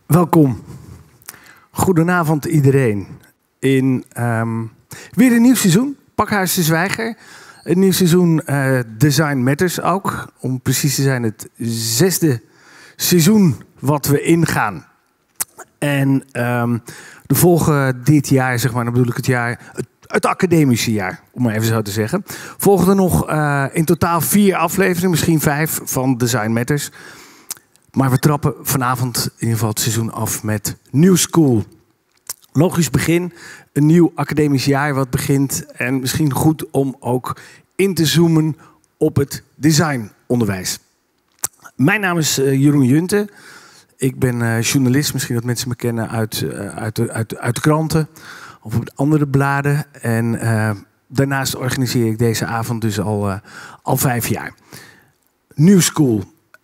Welkom. Goedenavond iedereen. In weer een nieuw seizoen, Pakhuis de Zwijger. Een nieuw seizoen Design Matters ook. Om precies te zijn het 6e seizoen wat we ingaan. En de volgen dit jaar, zeg maar, dan bedoel ik het academische jaar, om maar even zo te zeggen. Volgen er nog in totaal 4 afleveringen, misschien 5 van Design Matters. Maar we trappen vanavond in ieder geval het seizoen af met New School. Logisch begin, een nieuw academisch jaar wat begint. En misschien goed om ook in te zoomen op het designonderwijs. Mijn naam is Jeroen Junte. Ik ben journalist, misschien dat mensen me kennen uit de kranten of op andere bladen. En daarnaast organiseer ik deze avond dus al 5 jaar. New School.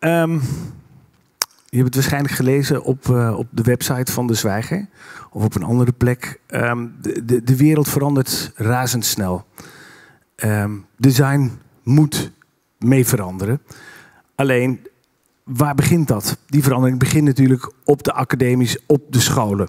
Je hebt het waarschijnlijk gelezen op de website van De Zwijger. Of op een andere plek. De wereld verandert razendsnel. Design moet mee veranderen. Alleen, waar begint dat? Die verandering begint natuurlijk op de academies, op de scholen.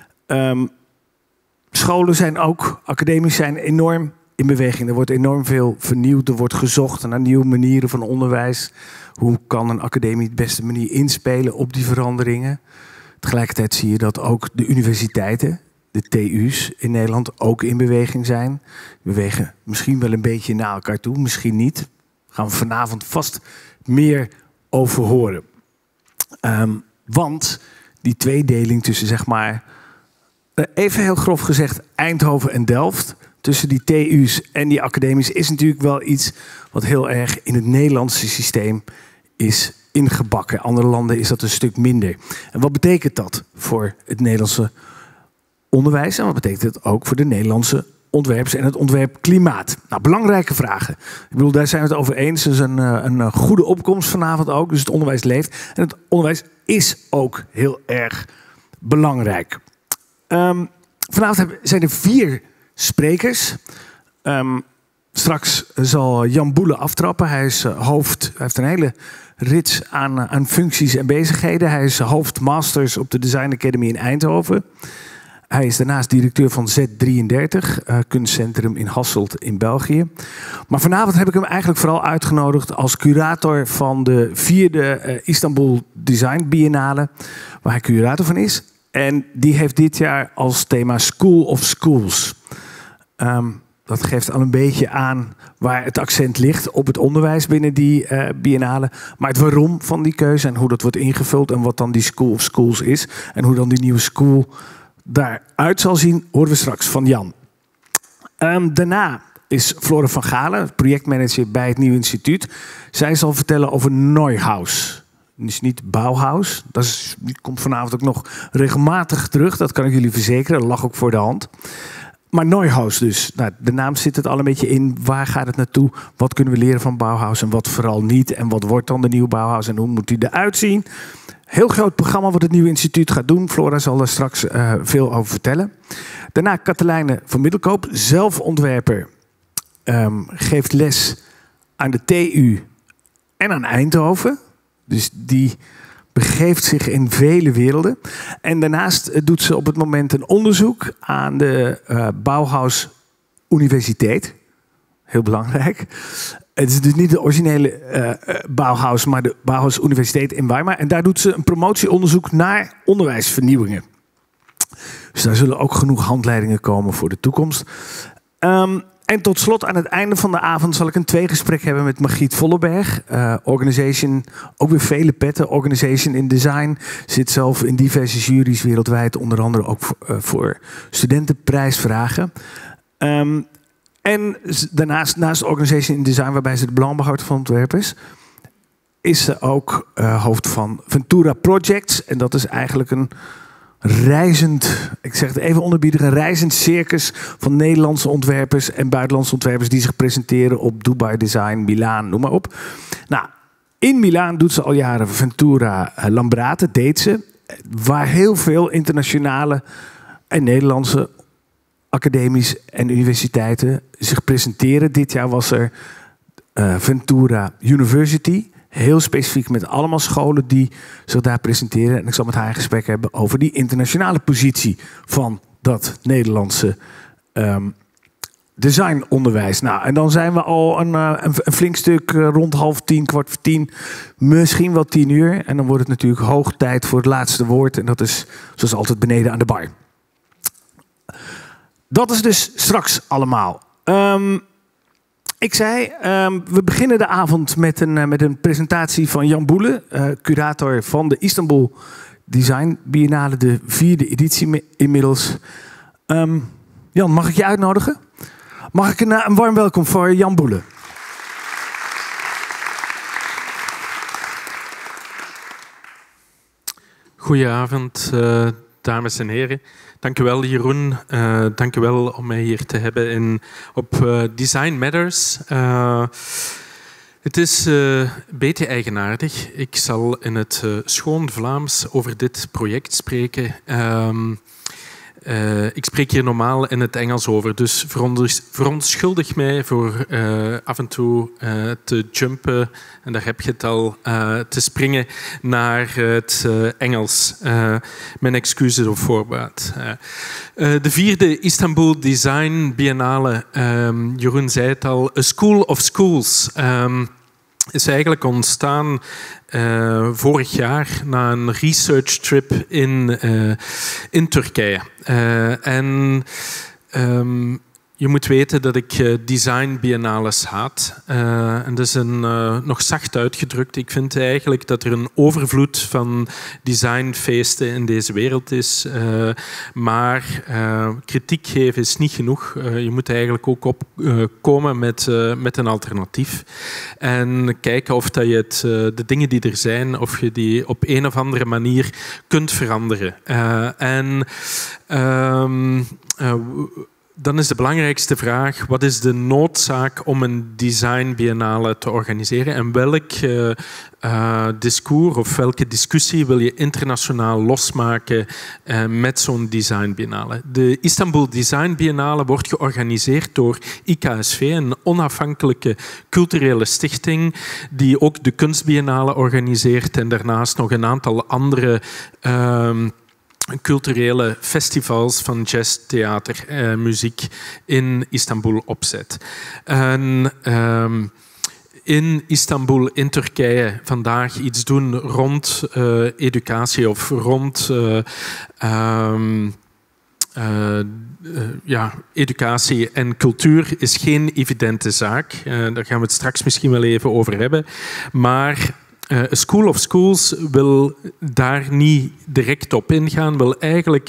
Scholen zijn ook, academisch zijn enorm in beweging. Er wordt enorm veel vernieuwd. Er wordt gezocht naar nieuwe manieren van onderwijs. Hoe kan een academie de beste manier inspelen op die veranderingen? Tegelijkertijd zie je dat ook de universiteiten, de TU's in Nederland, ook in beweging zijn. Bewegen misschien wel een beetje naar elkaar toe, misschien niet. Daar gaan we vanavond vast meer over horen. Want die tweedeling tussen, zeg maar, even heel grof gezegd, Eindhoven en Delft, tussen die TU's en die academies, is natuurlijk wel iets wat heel erg in het Nederlandse systeem is ingebakken. In andere landen is dat een stuk minder. En wat betekent dat voor het Nederlandse onderwijs? En wat betekent het ook voor de Nederlandse ontwerpers en het ontwerpklimaat? Nou, belangrijke vragen. Ik bedoel, daar zijn we het over eens. Het is een goede opkomst vanavond ook. Dus het onderwijs leeft. En het onderwijs is ook heel erg belangrijk. Vanavond zijn er 4 sprekers. Straks zal Jan Boele aftrappen. Hij is hij heeft een hele rits aan functies en bezigheden. Hij is hoofdmasters op de Design Academy in Eindhoven. Hij is daarnaast directeur van Z33, kunstcentrum in Hasselt in België. Maar vanavond heb ik hem eigenlijk vooral uitgenodigd als curator van de 4e Istanbul Design Biennale, waar hij curator van is. En die heeft dit jaar als thema School of Schools. Dat geeft al een beetje aan waar het accent ligt op het onderwijs binnen die biennale. Maar het waarom van die keuze en hoe dat wordt ingevuld en wat dan die School of Schools is. En hoe dan die nieuwe school daaruit zal zien, horen we straks van Jan. Daarna is Flora van Galen, projectmanager bij het Nieuw Instituut. Zij zal vertellen over Neuhaus. Dus niet Bauhaus. Die komt vanavond ook nog regelmatig terug. Dat kan ik jullie verzekeren. Dat lag ook voor de hand. Maar Neuhaus dus. Nou, de naam zit het al een beetje in. Waar gaat het naartoe? Wat kunnen we leren van Bauhaus en wat vooral niet? En wat wordt dan de nieuwe Bauhaus en hoe moet die eruit zien? Heel groot programma wat het Nieuwe Instituut gaat doen. Flora zal daar straks veel over vertellen. Daarna Katelijne van Middelkoop, zelfontwerper. Geeft les aan de TU en aan Eindhoven. Dus die begeeft zich in vele werelden. En daarnaast doet ze op het moment een onderzoek aan de Bauhaus Universiteit. Heel belangrijk. Het is dus niet de originele Bauhaus, maar de Bauhaus Universiteit in Weimar. En daar doet ze een promotieonderzoek naar onderwijsvernieuwingen. Dus daar zullen ook genoeg handleidingen komen voor de toekomst. En tot slot, aan het einde van de avond zal ik een tweegesprek hebben met Margriet Volleberg. Organization, ook weer vele petten. Organization in Design. Zit zelf in diverse juries wereldwijd. Onder andere ook voor studentenprijsvragen. En daarnaast, naast Organization in Design, waarbij ze het belang behoudt van ontwerpers, is ze ook hoofd van Ventura Projects. En dat is eigenlijk een reizend, ik zeg het even onderbiedig, een reizend circus van Nederlandse ontwerpers en buitenlandse ontwerpers die zich presenteren op Dubai Design, Milaan, noem maar op. Nou, in Milaan doet ze al jaren Ventura Lambrate, deed ze, waar heel veel internationale en Nederlandse academies en universiteiten zich presenteren. Dit jaar was er Ventura University. Heel specifiek met allemaal scholen die zich daar presenteren. En ik zal met haar een gesprek hebben over die internationale positie van dat Nederlandse designonderwijs. Nou, en dan zijn we al een flink stuk rond 9:30, 9:45, misschien wel 10:00. En dan wordt het natuurlijk hoog tijd voor het laatste woord. En dat is zoals altijd beneden aan de bar. Dat is dus straks allemaal. Ik zei, we beginnen de avond met een presentatie van Jan Boele, curator van de Istanbul Design Biennale, de 4e editie inmiddels. Jan, mag ik je uitnodigen? Mag ik een warm welkom voor Jan Boele? Goedenavond, dames en heren. Dank u wel, Jeroen. Dank u wel om mij hier te hebben op Design Matters. Het is een beetje eigenaardig. Ik zal in het schoon Vlaams over dit project spreken. Ik spreek hier normaal in het Engels over, dus verontschuldig mij voor af en toe te jumpen, en daar heb je het al, te springen naar het Engels. Mijn excuses op voorbaat. De 4e Istanbul Design Biennale, Jeroen zei het al, A School of Schools, is eigenlijk ontstaan vorig jaar na een research trip in Turkije. Je moet weten dat ik design biennales haat. En dat is nog zacht uitgedrukt. Ik vind eigenlijk dat er een overvloed van designfeesten in deze wereld is. Maar kritiek geven is niet genoeg. Je moet eigenlijk ook opkomen met een alternatief. En kijken of dat je de dingen die er zijn, of je die op een of andere manier kunt veranderen. Dan is de belangrijkste vraag, wat is de noodzaak om een design biennale te organiseren en welk discours of welke discussie wil je internationaal losmaken met zo'n design biennale? De Istanbul Design Biennale wordt georganiseerd door IKSV, een onafhankelijke culturele stichting die ook de kunstbiennale organiseert en daarnaast nog een aantal andere culturele festivals van jazz, theater, muziek in Istanbul opzet. In Istanbul, in Turkije, vandaag iets doen rond educatie of rond educatie en cultuur is geen evidente zaak. Daar gaan we het straks misschien wel even over hebben. Maar A School of Schools wil daar niet direct op ingaan, wil eigenlijk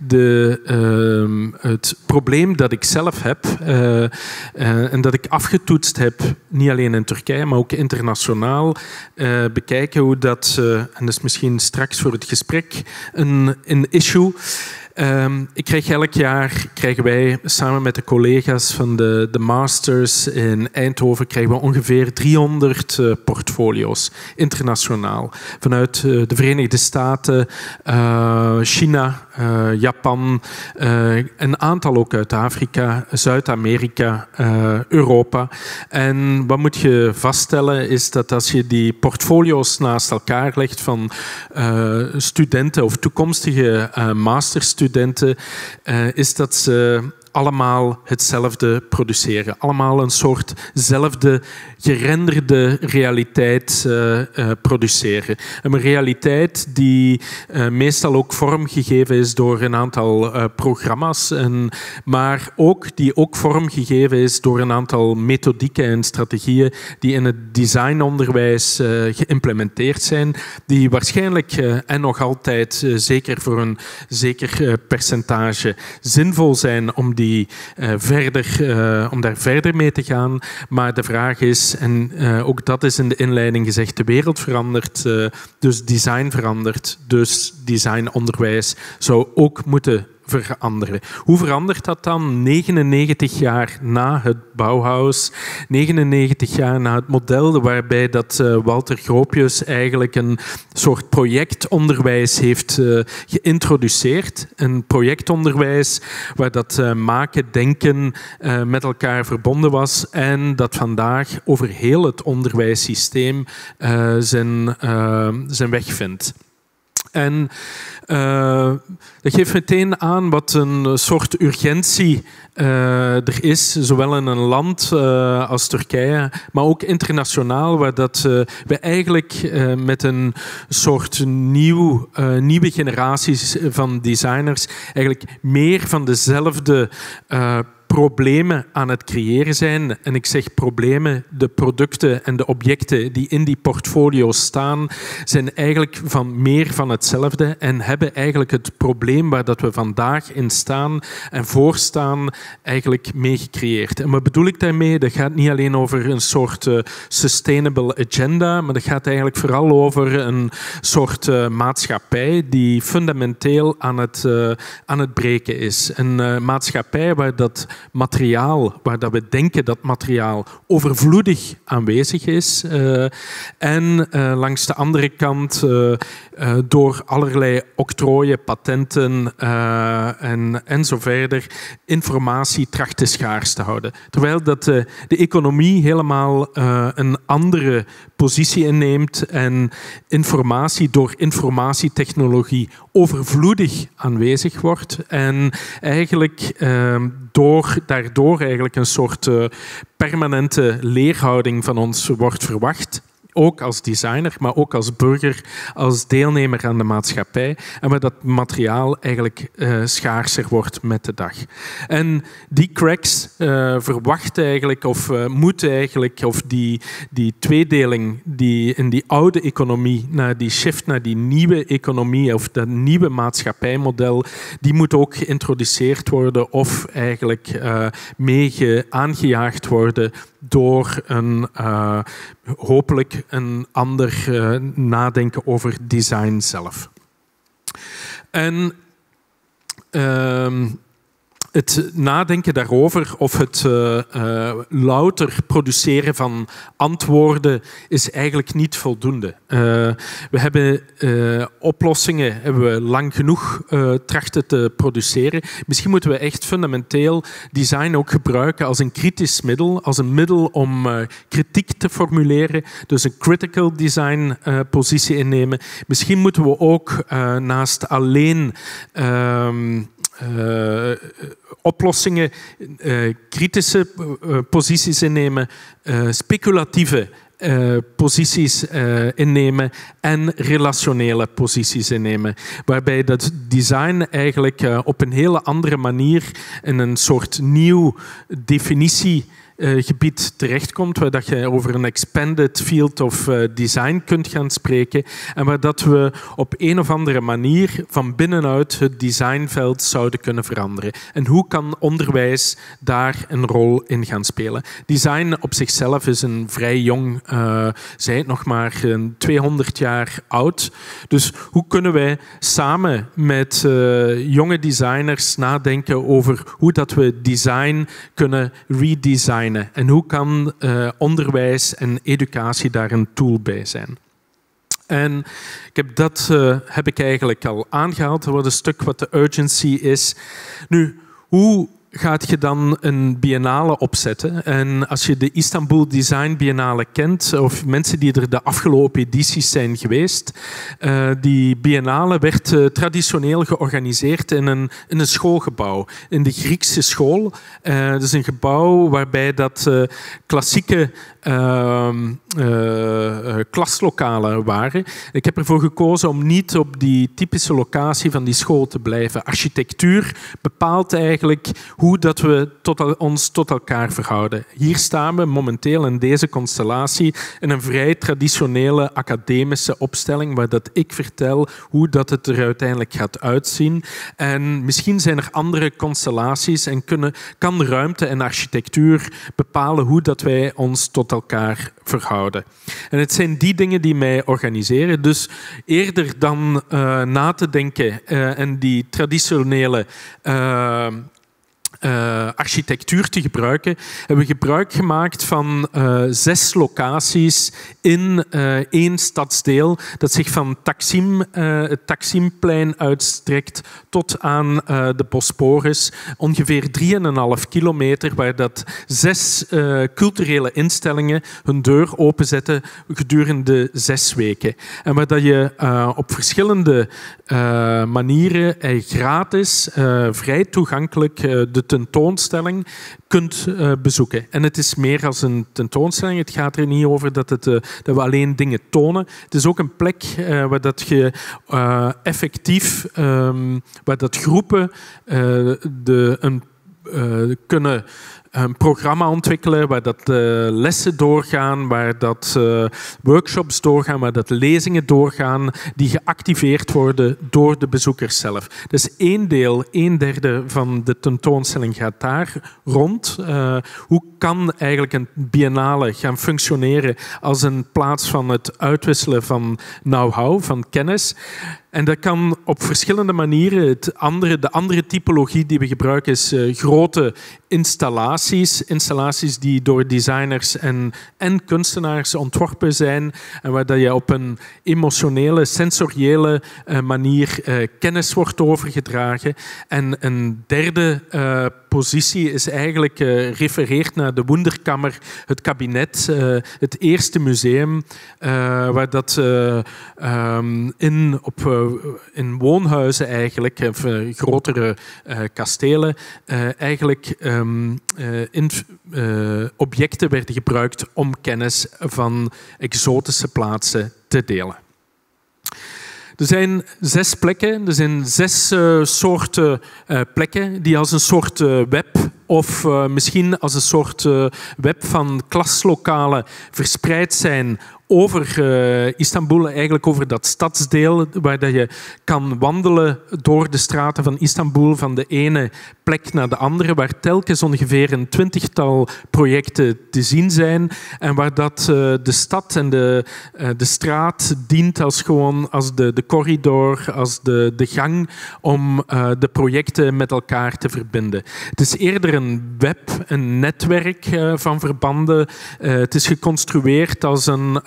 het probleem dat ik zelf heb en dat ik afgetoetst heb, niet alleen in Turkije, maar ook internationaal, bekijken hoe dat, en dat is misschien straks voor het gesprek een issue. Elk jaar krijgen wij samen met de collega's van de masters in Eindhoven krijgen we ongeveer 300 portfolio's internationaal. Vanuit de Verenigde Staten, China, Japan, een aantal ook uit Afrika, Zuid-Amerika, Europa. En wat moet je vaststellen is dat als je die portfolio's naast elkaar legt van studenten of toekomstige masterstudenten, is dat ze allemaal hetzelfde produceren. Allemaal een soortzelfde gerenderde realiteit produceren. Een realiteit die meestal ook vormgegeven is door een aantal programma's, maar die ook vormgegeven is door een aantal methodieken en strategieën die in het designonderwijs geïmplementeerd zijn, die waarschijnlijk en nog altijd zeker voor een zeker percentage zinvol zijn om daar verder mee te gaan. Maar de vraag is, en ook dat is in de inleiding gezegd, de wereld verandert, dus design verandert, dus designonderwijs zou ook moeten veranderen. Hoe verandert dat dan 99 jaar na het Bauhaus, 99 jaar na het model waarbij dat Walter Gropius eigenlijk een soort projectonderwijs heeft geïntroduceerd. Een projectonderwijs waar dat maken, denken met elkaar verbonden was en dat vandaag over heel het onderwijssysteem zijn weg vindt. En dat geeft meteen aan wat een soort urgentie er is, zowel in een land als Turkije, maar ook internationaal, waar dat, we eigenlijk met een soort nieuwe generaties van designers eigenlijk meer van dezelfde problemen aan het creëren zijn. En ik zeg problemen, de producten en de objecten die in die portfolio's staan, zijn eigenlijk meer van hetzelfde en hebben eigenlijk het probleem waar dat we vandaag in staan en voor staan eigenlijk mee gecreëerd. En wat bedoel ik daarmee? Dat gaat niet alleen over een soort sustainable agenda, maar dat gaat eigenlijk vooral over een soort maatschappij die fundamenteel aan het breken is. Een maatschappij waar dat materiaal, waar dat we denken dat materiaal overvloedig aanwezig is. En langs de andere kant door allerlei octrooien, patenten en zo verder informatie tracht te schaars te houden. Terwijl dat de economie helemaal een andere positie inneemt en informatie door informatietechnologie overvloedig aanwezig wordt en eigenlijk daardoor eigenlijk een soort permanente leerhouding van ons wordt verwacht. Ook als designer, maar ook als burger, als deelnemer aan de maatschappij. En waar dat materiaal eigenlijk schaarser wordt met de dag. En die cracks verwachten eigenlijk, of moeten eigenlijk, of die tweedeling die in die oude economie, naar die shift naar die nieuwe economie, of dat nieuwe maatschappijmodel, die moet ook geïntroduceerd worden of eigenlijk aangejaagd worden door hopelijk een ander nadenken over design zelf. En het nadenken daarover of het louter produceren van antwoorden is eigenlijk niet voldoende. We hebben oplossingen hebben we lang genoeg trachten te produceren. Misschien moeten we echt fundamenteel design ook gebruiken als een kritisch middel, als een middel om kritiek te formuleren, dus een critical design positie innemen. Misschien moeten we ook naast alleen oplossingen, kritische posities innemen, speculatieve posities innemen en relationele posities innemen. Waarbij dat design eigenlijk op een hele andere manier in een soort nieuw definitiegebied terechtkomt, waar dat je over een expanded field of design kunt gaan spreken en waar dat we op een of andere manier van binnenuit het designveld zouden kunnen veranderen. En hoe kan onderwijs daar een rol in gaan spelen? Design op zichzelf is een vrij jong, zij het nog maar 200 jaar oud. Dus hoe kunnen wij samen met jonge designers nadenken over hoe dat we design kunnen redesignen? En hoe kan onderwijs en educatie daar een tool bij zijn? En dat heb ik eigenlijk al aangehaald. Dat wordt een stuk wat de urgency is. Nu, hoe gaat je dan een biennale opzetten? En als je de Istanbul Design Biennale kent, of mensen die er de afgelopen edities zijn geweest, die biennale werd traditioneel georganiseerd in een schoolgebouw, in de Griekse school. Dat is een gebouw waarbij dat klassieke klaslokalen waren. Ik heb ervoor gekozen om niet op die typische locatie van die school te blijven. Architectuur bepaalt eigenlijk hoe dat we ons tot elkaar verhouden. Hier staan we momenteel in deze constellatie in een vrij traditionele academische opstelling waar dat ik vertel hoe dat het er uiteindelijk gaat uitzien. En misschien zijn er andere constellaties en kan ruimte en architectuur bepalen hoe dat wij ons tot elkaar verhouden. En het zijn die dingen die mij organiseren. Dus eerder dan na te denken en die traditionele architectuur te gebruiken, hebben we gebruik gemaakt van 6 locaties in 1 stadsdeel dat zich van het Taksimplein uitstrekt tot aan de Bosporus. Ongeveer 3,5 kilometer waar dat 6 culturele instellingen hun deur openzetten gedurende 6 weken. En waar dat je op verschillende manieren gratis, vrij toegankelijk de tentoonstelling kunt bezoeken. En het is meer als een tentoonstelling. Het gaat er niet over dat we alleen dingen tonen. Het is ook een plek waar dat je effectief, waar dat groepen kunnen een programma ontwikkelen, waar dat lessen doorgaan, waar dat workshops doorgaan, waar dat lezingen doorgaan, die geactiveerd worden door de bezoekers zelf. Dus 1/3 van de tentoonstelling gaat daar rond. Hoe kan eigenlijk een biennale gaan functioneren als een plaats van het uitwisselen van know-how, van kennis? En dat kan op verschillende manieren. De andere typologie die we gebruiken is grote installaties. Installaties die door designers en kunstenaars ontworpen zijn. En waar dat je op een emotionele, sensoriële manier kennis wordt overgedragen. En een derde positie is eigenlijk refereert naar de Wunderkammer, het kabinet, het eerste museum, waar dat in woonhuizen eigenlijk, of grotere kastelen, eigenlijk objecten werden gebruikt om kennis van exotische plaatsen te delen. Er zijn 6 plekken, er zijn 6 soorten plekken die als een soort web of misschien als een soort web van klaslokalen verspreid zijn over Istanbul, eigenlijk over dat stadsdeel waar dat je kan wandelen door de straten van Istanbul van de ene plek naar de andere, waar telkens ongeveer een 20-tal projecten te zien zijn en waar dat de stad en de straat dient als de corridor, als de gang om de projecten met elkaar te verbinden. Het is eerder een web, een netwerk van verbanden. Het is geconstrueerd als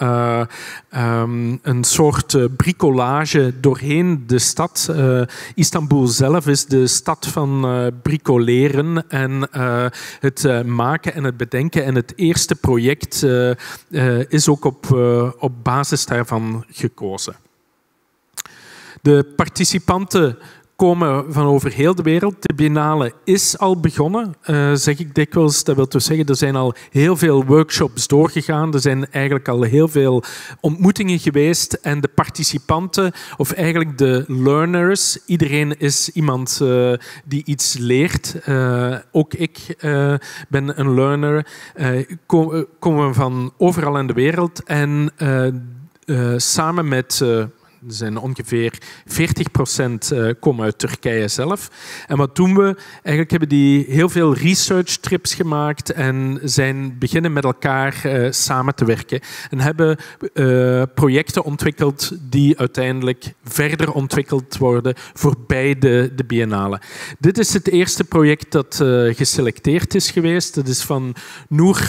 een soort bricolage doorheen de stad. Istanbul zelf is de stad van bricoleren en het maken en het bedenken. En het eerste project is ook op basis daarvan gekozen. De participanten komen van over heel de wereld. De biennale is al begonnen, zeg ik dikwijls. Dat wil dus zeggen, er zijn al heel veel workshops doorgegaan. Er zijn eigenlijk al heel veel ontmoetingen geweest. En de participanten, of eigenlijk de learners, iedereen is iemand die iets leert. Ook ik ben een learner. Komen van overal in de wereld. En samen met... Er zijn ongeveer 40% komen uit Turkije zelf. En wat doen we? Eigenlijk hebben die heel veel research trips gemaakt en zijn beginnen met elkaar samen te werken. En hebben projecten ontwikkeld die uiteindelijk verder ontwikkeld worden voorbij de biennale. Dit is het eerste project dat geselecteerd is geweest. Dat is van Nur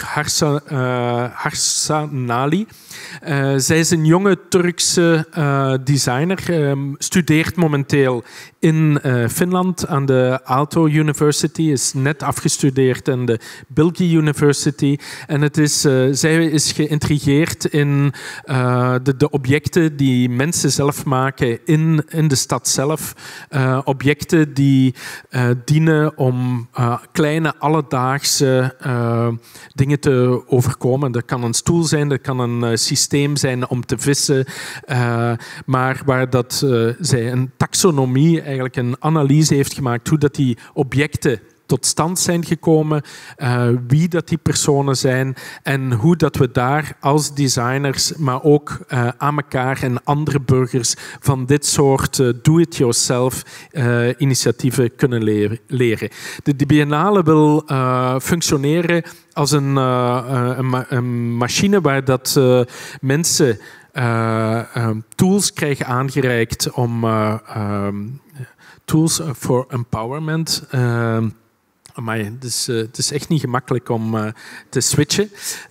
Harsanali. Zij is een jonge Turkse designer, studeert momenteel in Finland aan de Aalto University, is net afgestudeerd aan de Bilgi University. En zij is geïntrigeerd in de objecten die mensen zelf maken in de stad zelf. Objecten die dienen om kleine alledaagse dingen te overkomen. Dat kan een stoel zijn, dat kan een systeem zijn om te vissen, maar waar dat zij een taxonomie, eigenlijk een analyse heeft gemaakt hoe dat die objecten tot stand zijn gekomen, wie dat die personen zijn en hoe dat we daar als designers, maar ook aan elkaar en andere burgers van dit soort do-it-yourself initiatieven kunnen leren. De Biennale wil functioneren als een machine waar dat mensen tools krijgen aangereikt om tools for empowerment. Maar het is echt niet gemakkelijk om te switchen.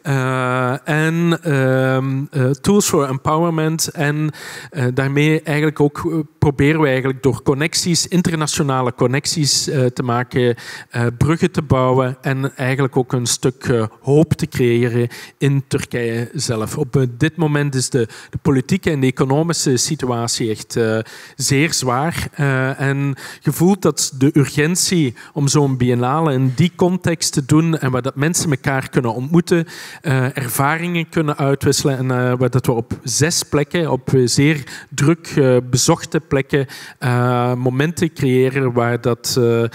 Tools for empowerment. En daarmee eigenlijk ook proberen we eigenlijk door connecties, internationale connecties te maken, bruggen te bouwen en eigenlijk ook een stuk hoop te creëren in Turkije zelf. Op dit moment is de politieke en de economische situatie echt zeer zwaar. En je voelt dat de urgentie om zo'n biennale in die context te doen en waar dat mensen elkaar kunnen ontmoeten, ervaringen kunnen uitwisselen en waar dat we op 6 plekken, op zeer druk bezochte plekken, momenten creëren waar dat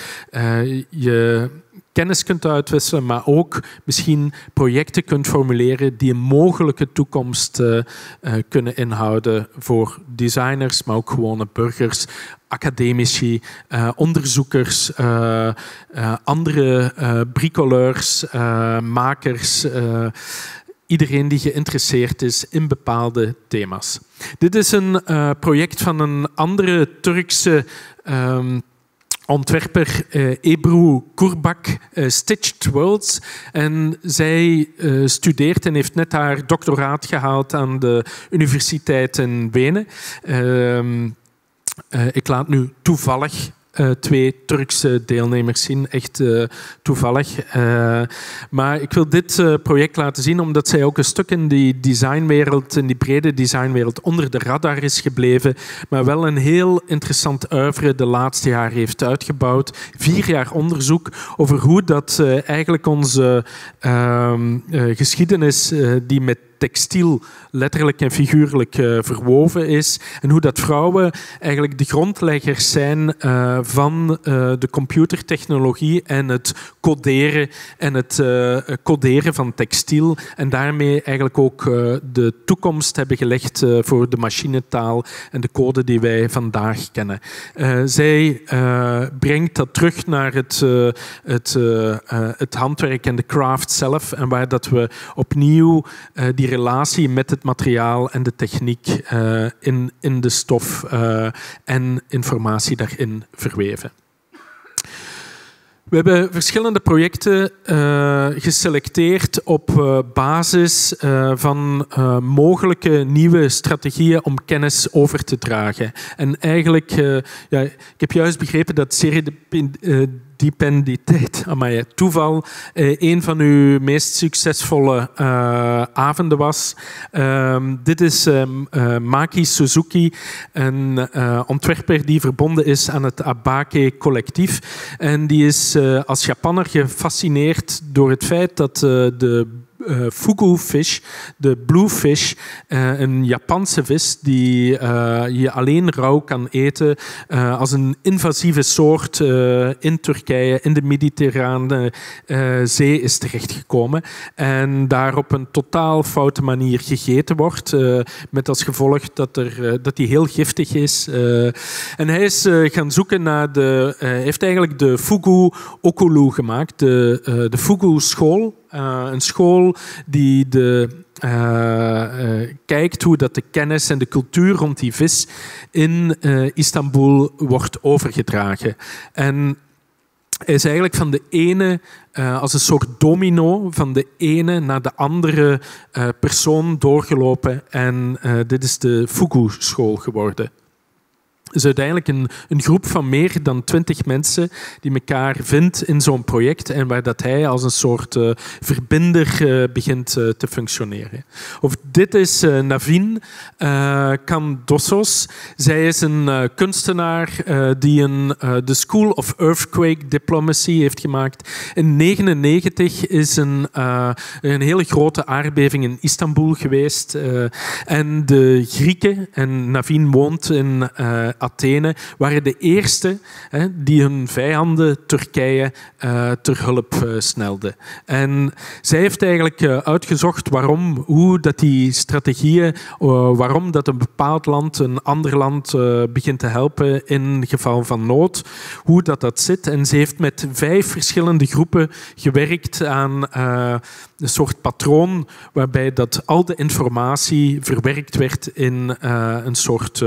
je kennis kunt uitwisselen, maar ook misschien projecten kunt formuleren die een mogelijke toekomst kunnen inhouden voor designers, maar ook gewone burgers, academici, onderzoekers, andere bricoleurs, makers, iedereen die geïnteresseerd is in bepaalde thema's. Dit is een project van een andere Turkse ontwerper Ebru Kurbak, Stitched Worlds. En zij studeert en heeft net haar doctoraat gehaald aan de Universiteit in Wenen. Ik laat nu toevallig 2 Turkse deelnemers zien, echt toevallig. Maar ik wil dit project laten zien omdat zij ook een stuk in die designwereld, in die brede designwereld onder de radar is gebleven, maar wel een heel interessant oeuvre de laatste jaren heeft uitgebouwd. 4 jaar onderzoek over hoe dat eigenlijk onze geschiedenis die met textiel letterlijk en figuurlijk verwoven is. En hoe dat vrouwen eigenlijk de grondleggers zijn van de computertechnologie en het coderen van textiel. En daarmee eigenlijk ook de toekomst hebben gelegd voor de machinetaal en de code die wij vandaag kennen. Zij brengt dat terug naar het handwerk en de craft zelf. En waar dat we opnieuw die relatie met het materiaal en de techniek in de stof en informatie daarin verweven. We hebben verschillende projecten geselecteerd op basis van mogelijke nieuwe strategieën om kennis over te dragen. En eigenlijk, ik heb juist begrepen dat serendipiteit, toeval, een van uw meest succesvolle avonden was. Dit is Maki Suzuki, een ontwerper die verbonden is aan het Abake collectief. En die is als Japanner gefascineerd door het feit dat de fugu fish, de bluefish, een Japanse vis die je alleen rauw kan eten, als een invasieve soort in Turkije, in de Mediterrane zee is terechtgekomen en daar op een totaal foute manier gegeten wordt, met als gevolg dat die heel giftig is. En hij is gaan zoeken naar heeft eigenlijk de fugu okulu gemaakt, de fugu school. Een school die kijkt hoe dat de kennis en de cultuur rond die vis in Istanbul wordt overgedragen. En hij is eigenlijk van de ene, als een soort domino, van de ene naar de andere persoon doorgelopen. En dit is de Fugu-school geworden. Het is uiteindelijk een groep van meer dan 20 mensen die elkaar vindt in zo'n project en waar dat hij als een soort verbinder begint te functioneren. Of dit is Navin Kandossos. Zij is een kunstenaar die de School of Earthquake Diplomacy heeft gemaakt. In 1999 is een hele grote aardbeving in Istanbul geweest. En de Grieken, en Navin woont in Athene waren de eerste die hun vijanden Turkije ter hulp snelden. En zij heeft eigenlijk uitgezocht hoe dat die strategieën, waarom dat een bepaald land een ander land begint te helpen in geval van nood, hoe dat zit. En ze heeft met 5 verschillende groepen gewerkt aan een soort patroon waarbij dat al de informatie verwerkt werd in een soort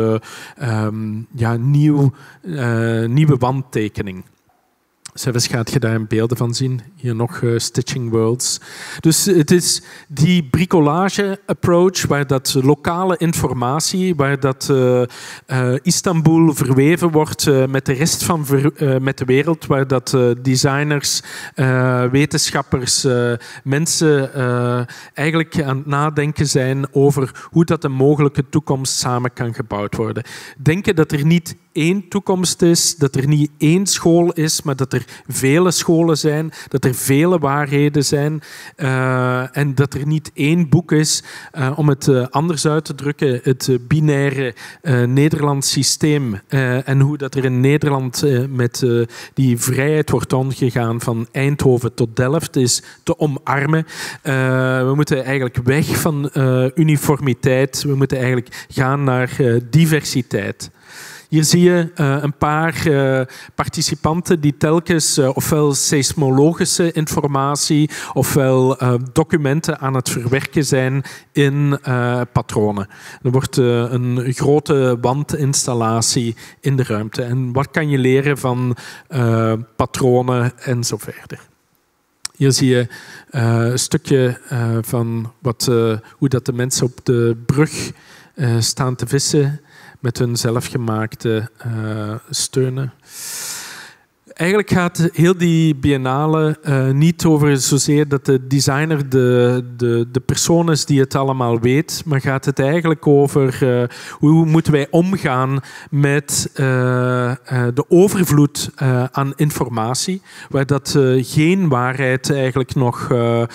nieuwe wandtekening. Zelfs gaat je daar beelden van zien. Hier nog Stitching Worlds. Dus het is die bricolage-approach waar dat lokale informatie, waar dat Istanbul verweven wordt met de rest van met de wereld, waar dat designers, wetenschappers, mensen eigenlijk aan het nadenken zijn over hoe dat een mogelijke toekomst samen kan gebouwd worden. Denken dat er niet één toekomst is, dat er niet één school is, maar dat er vele scholen zijn, dat er vele waarheden zijn en dat er niet één boek is, om het anders uit te drukken, het binaire Nederlands systeem en hoe dat er in Nederland met die vrijheid wordt omgegaan van Eindhoven tot Delft is te omarmen. We moeten eigenlijk weg van uniformiteit, we moeten eigenlijk gaan naar diversiteit. Hier zie je een paar participanten die telkens ofwel seismologische informatie ofwel documenten aan het verwerken zijn in patronen. Er wordt een grote wandinstallatie in de ruimte. En wat kan je leren van patronen en zo verder? Hier zie je een stukje van hoe dat de mensen op de brug staan te vissen met hun zelfgemaakte steunen. Eigenlijk gaat heel die biennale niet over zozeer dat de designer de persoon is die het allemaal weet, maar gaat het eigenlijk over hoe moeten wij omgaan met de overvloed aan informatie, waar dat geen waarheid eigenlijk nog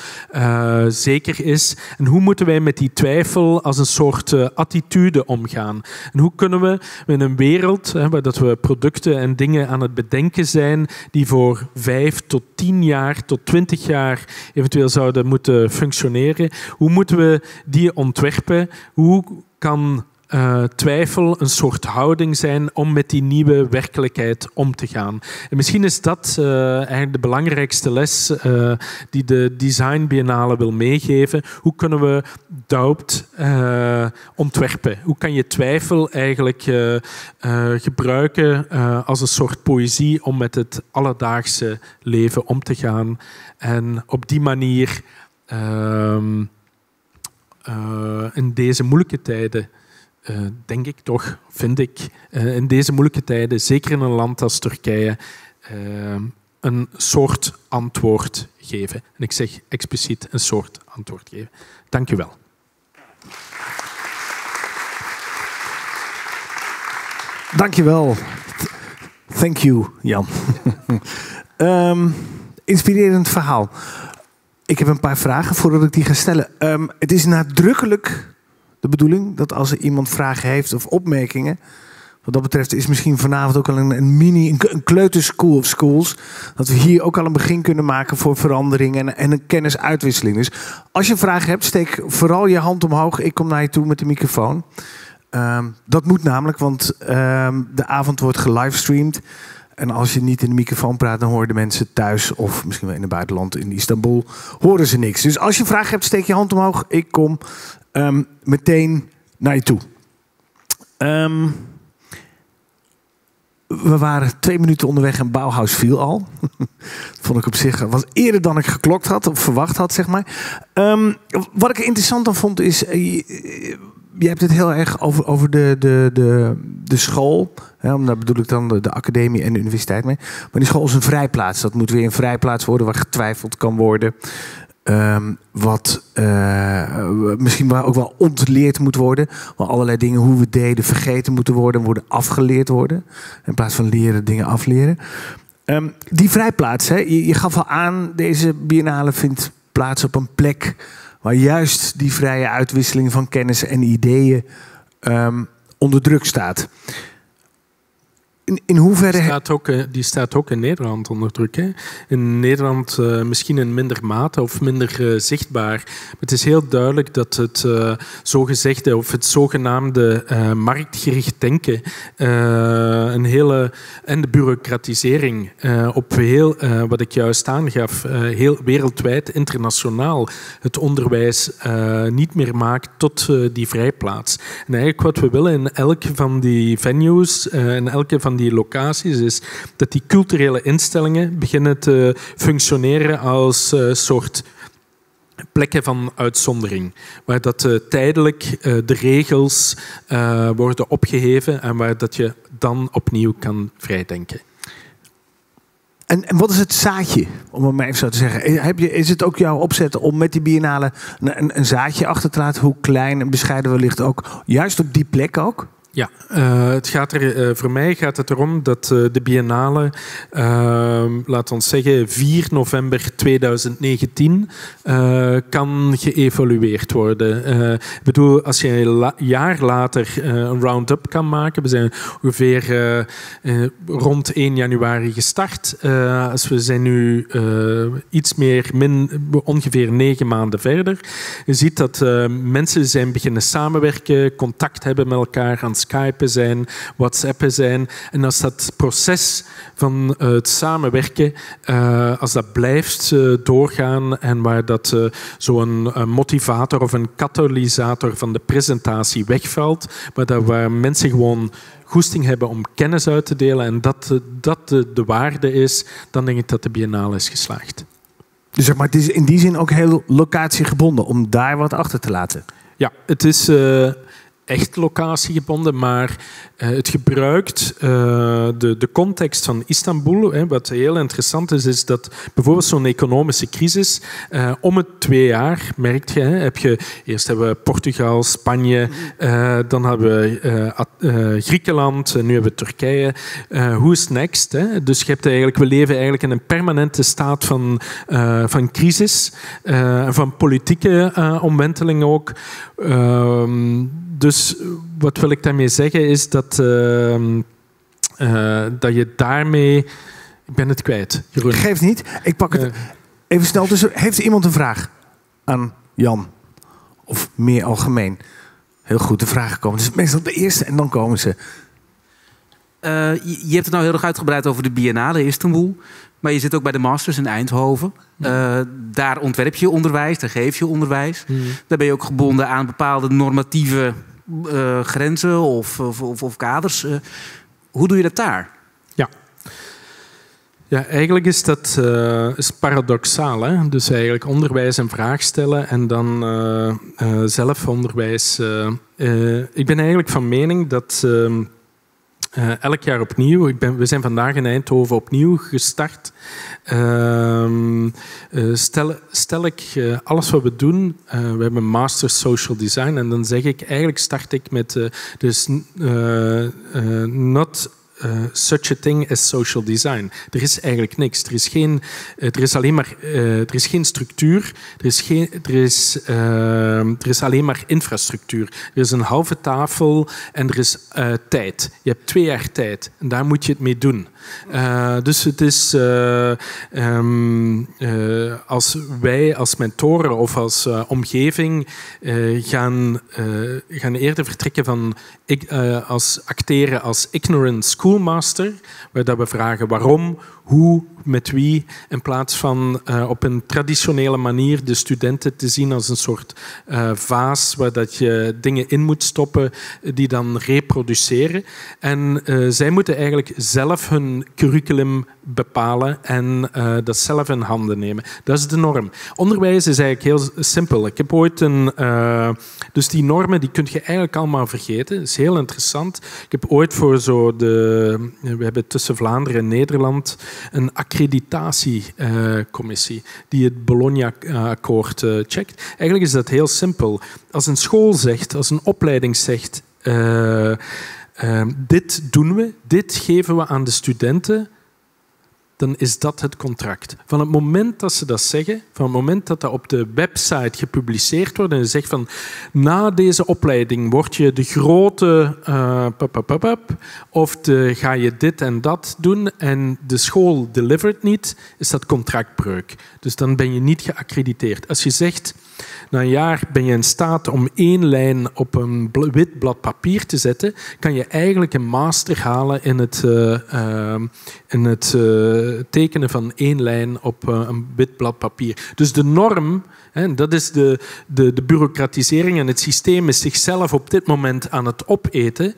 zeker is. En hoe moeten wij met die twijfel als een soort attitude omgaan? En hoe kunnen we in een wereld waar dat we producten en dingen aan het bedenken zijn die voor 5 tot 10 jaar, tot 20 jaar eventueel zouden moeten functioneren. Hoe moeten we die ontwerpen? Hoe kan twijfel een soort houding zijn om met die nieuwe werkelijkheid om te gaan? En misschien is dat eigenlijk de belangrijkste les die de Design Biennale wil meegeven. Hoe kunnen we doubt ontwerpen? Hoe kan je twijfel eigenlijk gebruiken als een soort poëzie om met het alledaagse leven om te gaan en op die manier in deze moeilijke tijden denk ik toch, vind ik, in deze moeilijke tijden, zeker in een land als Turkije, een soort antwoord geven. En ik zeg expliciet een soort antwoord geven. Dank u wel. Dank je wel. Thank you, Jan. Inspirerend verhaal. Ik heb een paar vragen voordat ik die ga stellen. Het is nadrukkelijk de bedoeling dat als er iemand vragen heeft of opmerkingen, wat dat betreft is misschien vanavond ook al een kleuterschool of schools, dat we hier ook al een begin kunnen maken voor verandering en een kennisuitwisseling. Dus als je vragen hebt, steek vooral je hand omhoog. Ik kom naar je toe met de microfoon. Dat moet namelijk, want de avond wordt gelivestreamd. En als je niet in de microfoon praat, dan horen de mensen thuis of misschien wel in het buitenland, in Istanbul, horen ze niks. Dus als je vragen hebt, steek je hand omhoog. Ik kom meteen naar je toe. We waren 2 minuten onderweg en Bauhaus viel al. Dat vond ik op zich was eerder dan ik geklokt had of verwacht had, zeg maar. Wat ik interessant aan vond is, je hebt het heel erg over de school. Ja, daar bedoel ik dan de academie en de universiteit mee. Maar die school is een vrijplaats. Dat moet weer een vrijplaats worden waar getwijfeld kan worden. Misschien waar ook wel ontleerd moet worden. Waar allerlei dingen hoe we deden vergeten moeten worden. Worden afgeleerd worden. In plaats van leren dingen afleren. Die vrijplaats, hè, je gaf al aan, deze biennale vindt plaats op een plek waar juist die vrije uitwisseling van kennis en ideeën onder druk staat. In hoeverre... Die staat ook in Nederland onder druk. Hè? In Nederland misschien in minder mate of minder zichtbaar. Maar het is heel duidelijk dat het zogezegde of het zogenaamde marktgericht denken en de bureaucratisering op heel, wat ik juist aangaf, heel wereldwijd, internationaal, het onderwijs niet meer maakt tot die vrijplaats. En eigenlijk wat we willen in elke van die venues, in elke van die locaties, is dat die culturele instellingen beginnen te functioneren als soort plekken van uitzondering, waar dat tijdelijk de regels worden opgeheven en waar dat je dan opnieuw kan vrijdenken. En wat is het zaadje, om het maar even zo te zeggen? Is het ook jouw opzet om met die biennale een zaadje achter te laten? Hoe klein en bescheiden wellicht ook, juist op die plek ook? Ja, voor mij gaat het erom dat de biennale, laat ons zeggen 4 november 2019, kan geëvalueerd worden. Ik bedoel, als je een jaar later een round-up kan maken, we zijn ongeveer rond 1 januari gestart. We zijn nu iets meer, ongeveer 9 maanden verder. Je ziet dat mensen zijn beginnen samenwerken, contact hebben met elkaar, aan Skypen zijn, WhatsAppen zijn. En als dat proces van het samenwerken, als dat blijft doorgaan en waar dat zo'n motivator of een katalysator van de presentatie wegvalt, maar waar mensen gewoon goesting hebben om kennis uit te delen en dat de waarde is, dan denk ik dat de biennale is geslaagd. Dus zeg maar, het is in die zin ook heel locatiegebonden, om daar wat achter te laten? Ja, het is echt locatiegebonden, maar het gebruikt de context van Istanbul. Wat heel interessant is dat bijvoorbeeld zo'n economische crisis, om het 2 jaar, merk je, eerst hebben we Portugal, Spanje, dan hebben we Griekenland, nu hebben we Turkije. Who's next? Dus je hebt we leven eigenlijk in een permanente staat van crisis, van politieke omwenteling ook. Dus wat wil ik daarmee zeggen is dat je daarmee... Ik ben het kwijt, Jeroen. Geeft niet. Ik pak het even snel. Dus heeft iemand een vraag aan Jan? Of meer algemeen? Heel goed, de vragen komen. Dus meestal de eerste en dan komen ze. Je hebt het nou heel erg uitgebreid over de Biennale Istanbul. Maar je zit ook bij de Masters in Eindhoven. Daar ontwerp je onderwijs, daar geef je onderwijs. Daar ben je ook gebonden aan bepaalde normatieve grenzen of kaders. Hoe doe je dat daar? Ja, eigenlijk is dat is paradoxaal. Hè? Dus eigenlijk onderwijs een vraag stellen en dan zelf onderwijs. Ik ben eigenlijk van mening dat elk jaar opnieuw, we zijn vandaag in Eindhoven opnieuw gestart, stel ik alles wat we doen, we hebben een Master Social Design en dan zeg ik, eigenlijk start ik met not such a thing as social design. Er is eigenlijk niks. Er is geen structuur. Er is alleen maar infrastructuur. Er is een halve tafel en er is tijd. Je hebt 2 jaar tijd en daar moet je het mee doen. Dus het is als wij als mentoren of als omgeving gaan eerder vertrekken van acteren als ignorant schoolmaster, waar dat we vragen waarom, hoe, met wie, in plaats van op een traditionele manier de studenten te zien als een soort vaas waar dat je dingen in moet stoppen die dan reproduceren. En zij moeten eigenlijk zelf hun curriculum bepalen en dat zelf in handen nemen. Dat is de norm. Onderwijs is eigenlijk heel simpel. Ik heb ooit dus die normen die kun je eigenlijk allemaal vergeten. Dat is heel interessant. Ik heb ooit voor we hebben tussen Vlaanderen en Nederland een accreditatiecommissie die het Bologna-akkoord checkt. Eigenlijk is dat heel simpel. Als een school zegt, als een opleiding zegt, dit doen we, dit geven we aan de studenten, dan is dat het contract. Van het moment dat ze dat zeggen, van het moment dat dat op de website gepubliceerd wordt en ze zegt van na deze opleiding word je de grote of ga je dit en dat doen en de school delivert niet, is dat contractbreuk. Dus dan ben je niet geaccrediteerd. Als je zegt, na een jaar ben je in staat om 1 lijn op een wit blad papier te zetten, kan je eigenlijk een master halen in het tekenen van 1 lijn op een wit blad papier. Dus de norm, dat is de bureaucratisering en het systeem is zichzelf op dit moment aan het opeten,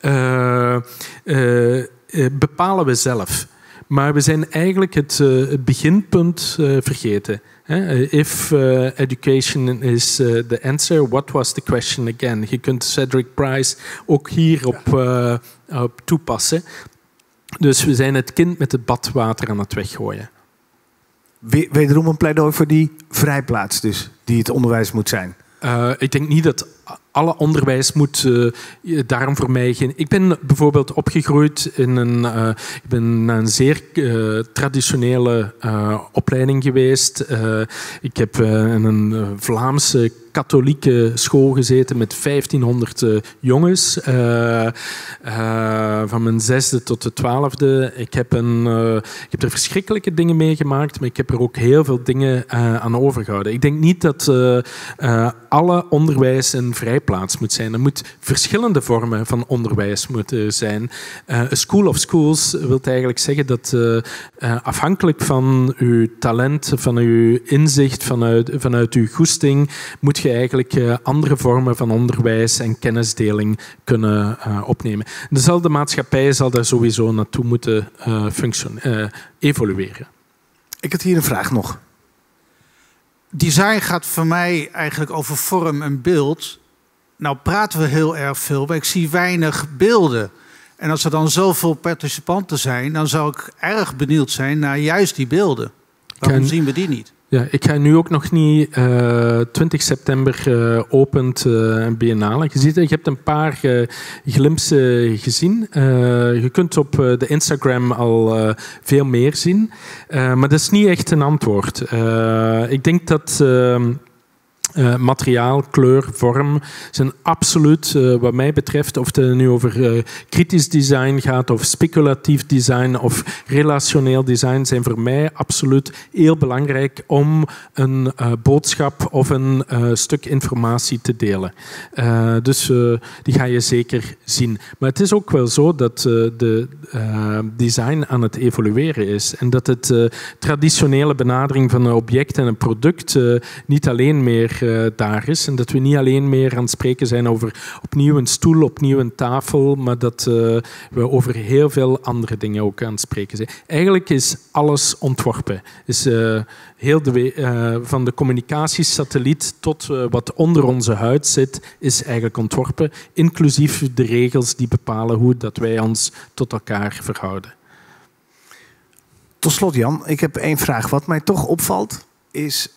bepalen we zelf. Maar we zijn eigenlijk het beginpunt vergeten. If education is the answer, what was the question again? Je kunt Cedric Price ook hier op toepassen. Dus we zijn het kind met het badwater aan het weggooien. Wederom een pleidooi voor die vrijplaats dus, die het onderwijs moet zijn. Ik denk niet dat alle onderwijs moet daarom voor mij geen... Ik ben bijvoorbeeld opgegroeid in ik ben naar een zeer traditionele opleiding geweest. Ik heb in een Vlaamse katholieke school gezeten met 1500 jongens. Van mijn 6e tot de 12e. Ik heb er verschrikkelijke dingen meegemaakt, maar ik heb er ook heel veel dingen aan overgehouden. Ik denk niet dat alle onderwijs een vrijplaats moet zijn. Er moet verschillende vormen van onderwijs moeten zijn. A school of schools wil eigenlijk zeggen dat afhankelijk van uw talent, van uw inzicht, vanuit uw goesting, moet je eigenlijk andere vormen van onderwijs en kennisdeling kunnen opnemen. De maatschappij zal daar sowieso naartoe moeten evolueren. Ik had hier een vraag nog. Design gaat voor mij eigenlijk over vorm en beeld. Nou praten we heel erg veel, maar ik zie weinig beelden. En als er dan zoveel participanten zijn, dan zou ik erg benieuwd zijn naar juist die beelden. Waarom zien we die niet? Ja, ik ga nu ook nog niet 20 september opent een biennale. Je hebt een paar glimpsen gezien. Je kunt op de Instagram al veel meer zien. Maar dat is niet echt een antwoord. Ik denk dat... materiaal, kleur, vorm zijn absoluut, wat mij betreft, of het nu over kritisch design gaat, of speculatief design, of relationeel design, zijn voor mij absoluut heel belangrijk om een boodschap of een stuk informatie te delen. Dus die ga je zeker zien. Maar het is ook wel zo dat de design aan het evolueren is en dat het traditionele benadering van een object en een product niet alleen meer daar is. En dat we niet alleen meer aan het spreken zijn over opnieuw een stoel, opnieuw een tafel, maar dat we over heel veel andere dingen ook aan het spreken zijn. Eigenlijk is alles ontworpen. Is heel van de communicatiesatelliet tot wat onder onze huid zit, is eigenlijk ontworpen, inclusief de regels die bepalen hoe dat wij ons tot elkaar verhouden. Tot slot, Jan, ik heb 1 vraag. Wat mij toch opvalt, is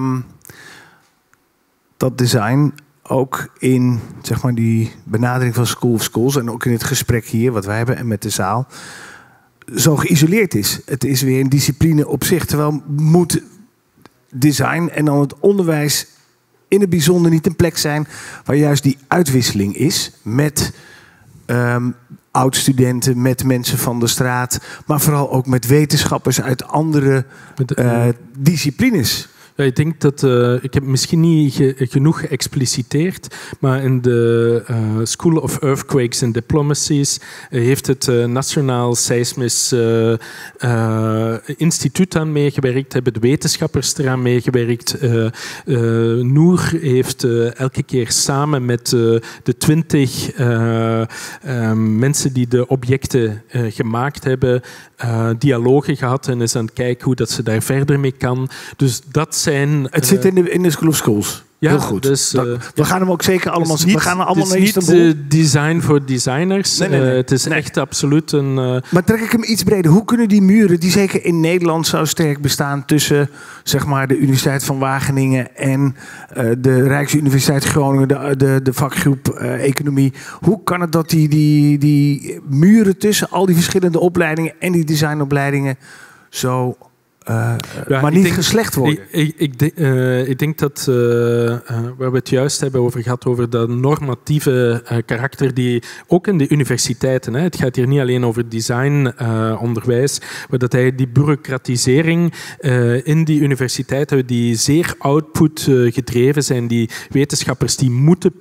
dat design ook in zeg maar, die benadering van School of Schools en ook in het gesprek hier, wat wij hebben en met de zaal, zo geïsoleerd is. Het is weer een discipline op zich, terwijl moet design en dan het onderwijs in het bijzonder niet een plek zijn waar juist die uitwisseling is met oud-studenten, met mensen van de straat, maar vooral ook met wetenschappers uit andere disciplines. Ja, ik denk dat ik heb misschien niet genoeg geëxpliciteerd, maar in de School of Earthquakes and Diplomacies heeft het Nationaal Seismisch Instituut aan meegewerkt, hebben de wetenschappers eraan meegewerkt. Noor heeft elke keer samen met de 20 mensen die de objecten gemaakt hebben, dialogen gehad en is aan het kijken hoe dat ze daar verder mee kan. Dus dat zijn... Het zit in de School of Schools. Ja, heel goed. Dus, we gaan hem ook zeker allemaal... We gaan allemaal naar Istanbul. Het is niet design voor designers. Nee. Het is echt absoluut een... Maar trek ik hem iets breder. Hoe kunnen die muren, die zeker in Nederland zo sterk bestaan tussen zeg maar, de Universiteit van Wageningen en de Rijksuniversiteit Groningen, de vakgroep Economie. Hoe kan het dat die muren tussen al die verschillende opleidingen en die designopleidingen zo maar niet geslecht worden? Ik denk dat waar we het juist hebben over gehad, over dat normatieve karakter die ook in de universiteiten, het gaat hier niet alleen over designonderwijs, maar dat die bureaucratisering in die universiteiten die zeer output gedreven zijn, die wetenschappers die moeten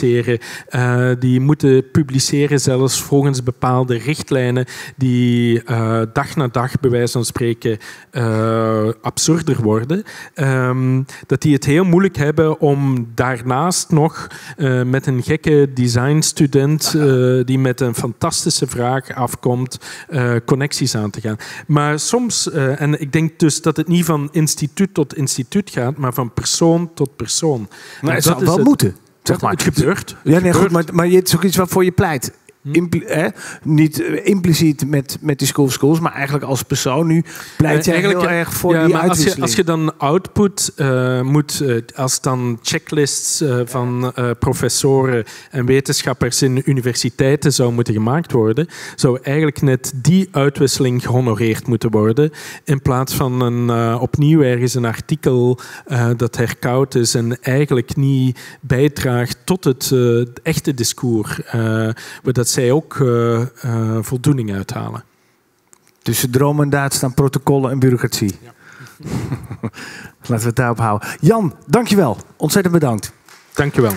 publiceren zelfs volgens bepaalde richtlijnen die dag na dag bij wijze van spreken absurder worden, dat die het heel moeilijk hebben om daarnaast nog met een gekke designstudent die met een fantastische vraag afkomt, connecties aan te gaan. Maar soms, en ik denk dus dat het niet van instituut tot instituut gaat, maar van persoon tot persoon. Maar het zou wel moeten. Zeg maar. Het gebeurt. Ja, nee, goed, maar het is ook iets waarvoor je pleit. Niet impliciet met die School of Schools, maar eigenlijk als persoon nu pleit jij heel erg voor die uitwisseling. Als je dan output moet, als dan checklists van professoren en wetenschappers in universiteiten zou moeten gemaakt worden, zou eigenlijk net die uitwisseling gehonoreerd moeten worden, in plaats van opnieuw ergens een artikel dat herkoud is en eigenlijk niet bijdraagt tot het echte discours, dat zij ook voldoening uithalen. Tussen droom en daad staan protocollen en bureaucratie. Ja. Laten we het daarop houden. Jan, dankjewel. Ontzettend bedankt. Dankjewel.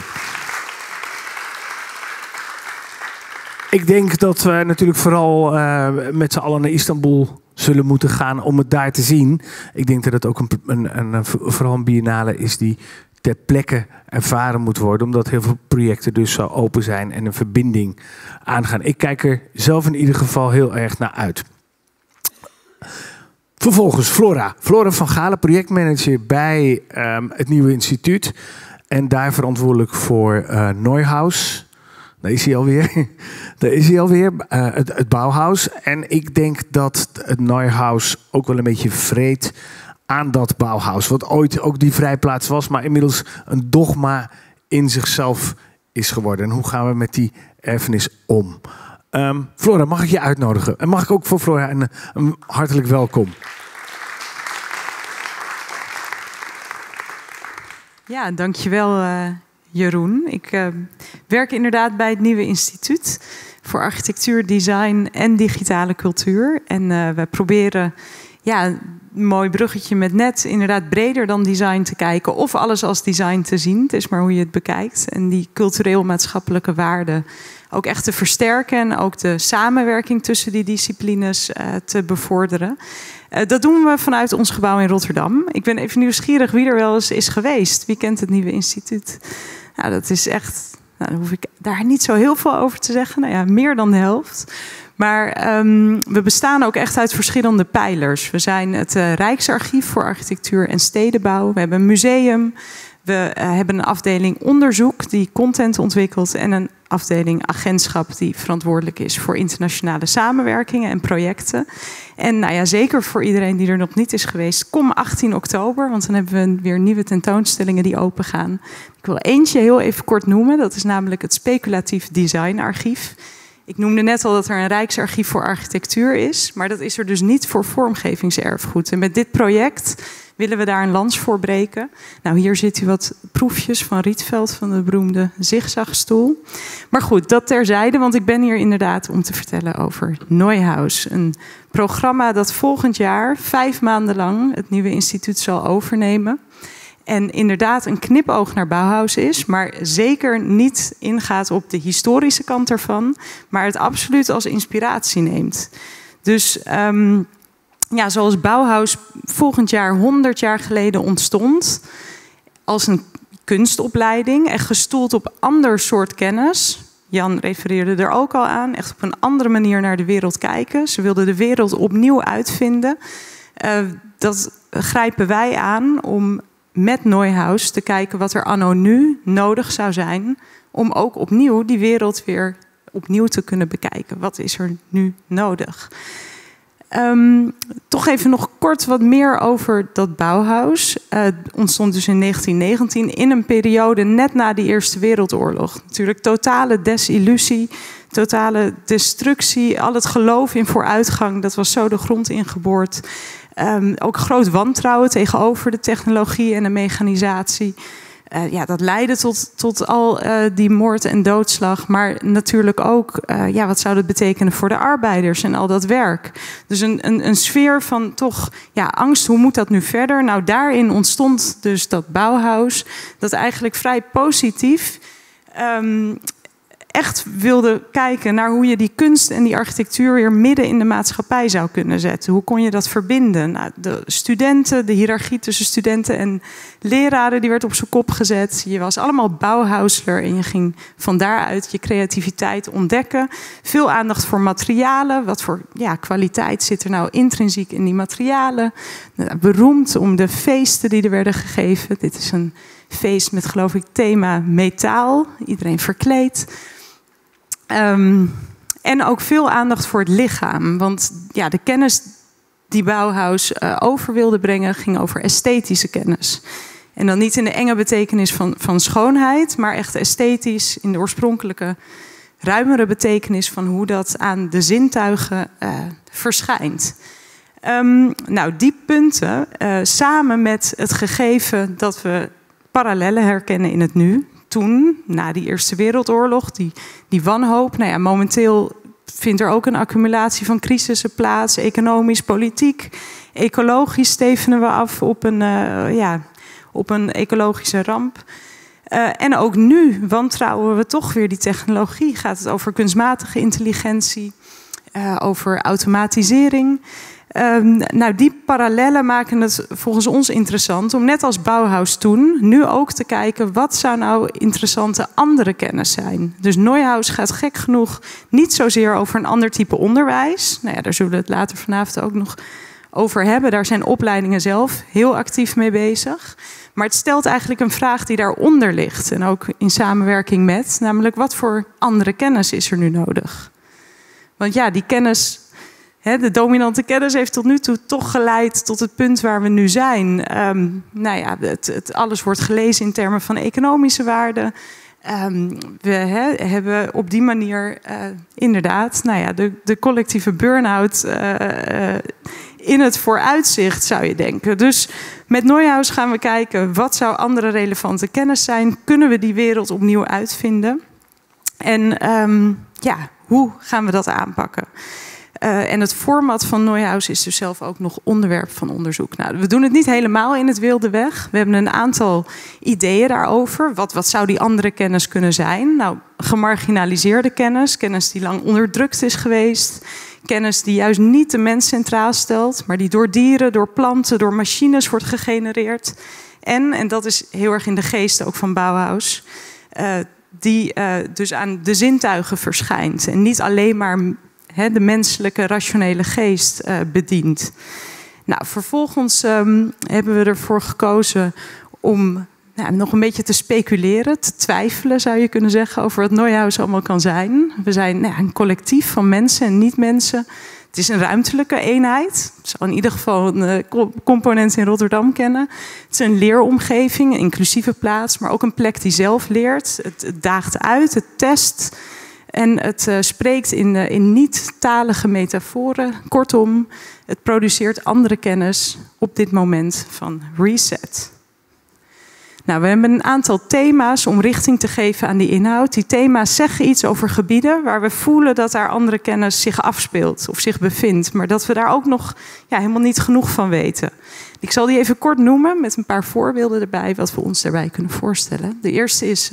Ik denk dat we natuurlijk vooral met z'n allen naar Istanbul zullen moeten gaan om het daar te zien. Ik denk dat het ook vooral een biennale is die ter plekke ervaren moet worden, omdat heel veel projecten dus zo open zijn en een verbinding aangaan. Ik kijk er zelf in ieder geval heel erg naar uit. Vervolgens Flora. Flora van Galen, projectmanager bij het nieuwe instituut en daar verantwoordelijk voor Neuhaus. Daar is hij alweer. Het Bauhaus. En ik denk dat het Neuhaus ook wel een beetje vreet aan dat Bauhaus. Wat ooit ook die vrijplaats was, maar inmiddels een dogma in zichzelf is geworden. En hoe gaan we met die erfenis om? Flora, mag ik je uitnodigen? En mag ik ook voor Flora een hartelijk welkom? Ja, dankjewel Jeroen. Ik werk inderdaad bij het Nieuwe Instituut voor Architectuur, Design en Digitale Cultuur. En we proberen een mooi bruggetje met net inderdaad breder dan design te kijken of alles als design te zien. Het is maar hoe je het bekijkt. En die cultureel-maatschappelijke waarden ook echt te versterken en ook de samenwerking tussen die disciplines te bevorderen. Dat doen we vanuit ons gebouw in Rotterdam. Ik ben even nieuwsgierig wie er wel eens is geweest. Wie kent het Nieuwe Instituut? Nou, dat is echt, dan hoef ik daar niet zo heel veel over te zeggen. Nou ja, meer dan de helft. Maar we bestaan ook echt uit verschillende pijlers. We zijn het Rijksarchief voor Architectuur en Stedenbouw. We hebben een museum. We hebben een afdeling onderzoek die content ontwikkelt. En een afdeling agentschap die verantwoordelijk is voor internationale samenwerkingen en projecten. En zeker voor iedereen die er nog niet is geweest, kom 18 oktober. Want dan hebben we weer nieuwe tentoonstellingen die open gaan. Ik wil eentje heel even kort noemen. Dat is namelijk het Speculatief Designarchief. Ik noemde net al dat er een Rijksarchief voor architectuur is. Maar dat is er dus niet voor vormgevingserfgoed. En met dit project willen we daar een lans voor breken. Nou, hier ziet u wat proefjes van Rietveld, van de beroemde zigzagstoel. Maar goed, dat terzijde, want ik ben hier inderdaad om te vertellen over Neuhaus. Een programma dat volgend jaar 5 maanden lang het Nieuwe Instituut zal overnemen. En inderdaad een knipoog naar Bauhaus is, maar zeker niet ingaat op de historische kant ervan, maar het absoluut als inspiratie neemt. Dus zoals Bauhaus volgend jaar 100 jaar geleden ontstond als een kunstopleiding en gestoeld op ander soort kennis. Jan refereerde er ook al aan, echt op een andere manier naar de wereld kijken. Ze wilden de wereld opnieuw uitvinden. Dat grijpen wij aan om met Neuhaus te kijken wat er anno nu nodig zou zijn om ook opnieuw die wereld weer opnieuw te kunnen bekijken. Wat is er nu nodig? Toch even nog kort wat meer over dat Bauhaus. Ontstond dus in 1919 in een periode net na de Eerste Wereldoorlog. Natuurlijk totale desillusie totale destructie, al het geloof in vooruitgang, dat was zo de grond ingeboord. Ook groot wantrouwen tegenover de technologie en de mechanisatie. Dat leidde tot al die moord en doodslag. Maar natuurlijk ook, wat zou dat betekenen voor de arbeiders en al dat werk? Dus een sfeer van toch angst, hoe moet dat nu verder? Nou, daarin ontstond dus dat Bauhaus, dat eigenlijk vrij positief echt wilde kijken naar hoe je die kunst en die architectuur weer midden in de maatschappij zou kunnen zetten. Hoe kon je dat verbinden? Nou, de studenten, de hiërarchie tussen studenten en leraren, die werd op zijn kop gezet. Je was allemaal Bauhausler en je ging van daaruit je creativiteit ontdekken. Veel aandacht voor materialen. Wat voor kwaliteit zit er nou intrinsiek in die materialen? Beroemd om de feesten die er werden gegeven. Dit is een feest met, geloof ik, thema metaal. Iedereen verkleed. En ook veel aandacht voor het lichaam. Want de kennis die Bauhaus over wilde brengen, ging over esthetische kennis. En dan niet in de enge betekenis van schoonheid, maar echt esthetisch in de oorspronkelijke ruimere betekenis van hoe dat aan de zintuigen verschijnt. Die punten, samen met het gegeven dat we parallellen herkennen in het nu. Toen, na die Eerste Wereldoorlog, die wanhoop. Momenteel vindt er ook een accumulatie van crisissen plaats. Economisch, politiek, ecologisch stevenen we af op een ecologische ramp. En ook nu wantrouwen we toch weer die technologie. Gaat het over kunstmatige intelligentie, over automatisering. Die parallellen maken het volgens ons interessant om net als Bauhaus toen nu ook te kijken wat zou nou interessante andere kennis zijn. Dus Neuhaus gaat gek genoeg niet zozeer over een ander type onderwijs. Daar zullen we het later vanavond ook nog over hebben. Daar zijn opleidingen zelf heel actief mee bezig. Maar het stelt eigenlijk een vraag die daaronder ligt en ook in samenwerking met, namelijk wat voor andere kennis is er nu nodig? Want die kennis, de dominante kennis heeft tot nu toe toch geleid tot het punt waar we nu zijn. Alles wordt gelezen in termen van economische waarde. We hebben op die manier inderdaad de collectieve burn-out in het vooruitzicht, zou je denken. Dus met Neuhaus gaan we kijken, wat zou andere relevante kennis zijn? Kunnen we die wereld opnieuw uitvinden? En hoe gaan we dat aanpakken? En het format van Neuhaus is dus zelf ook nog onderwerp van onderzoek. We doen het niet helemaal in het wilde weg. We hebben een aantal ideeën daarover. Wat zou die andere kennis kunnen zijn? Gemarginaliseerde kennis. Kennis die lang onderdrukt is geweest. Kennis die juist niet de mens centraal stelt, maar die door dieren, door planten, door machines wordt gegenereerd. En dat is heel erg in de geest ook van Bauhaus, die dus aan de zintuigen verschijnt. En niet alleen maar de menselijke, rationele geest bedient. Vervolgens hebben we ervoor gekozen om nog een beetje te speculeren, te twijfelen, zou je kunnen zeggen, over wat Neuhaus allemaal kan zijn. We zijn een collectief van mensen en niet-mensen. Het is een ruimtelijke eenheid. Ik zal in ieder geval een component in Rotterdam kennen. Het is een leeromgeving, een inclusieve plaats, maar ook een plek die zelf leert. Het daagt uit, het test. En het spreekt in niet-talige metaforen. Kortom, het produceert andere kennis op dit moment van reset. We hebben een aantal thema's om richting te geven aan die inhoud. Die thema's zeggen iets over gebieden waar we voelen dat daar andere kennis zich afspeelt of zich bevindt. Maar dat we daar ook nog helemaal niet genoeg van weten. Ik zal die even kort noemen met een paar voorbeelden erbij, wat we ons daarbij kunnen voorstellen. De eerste is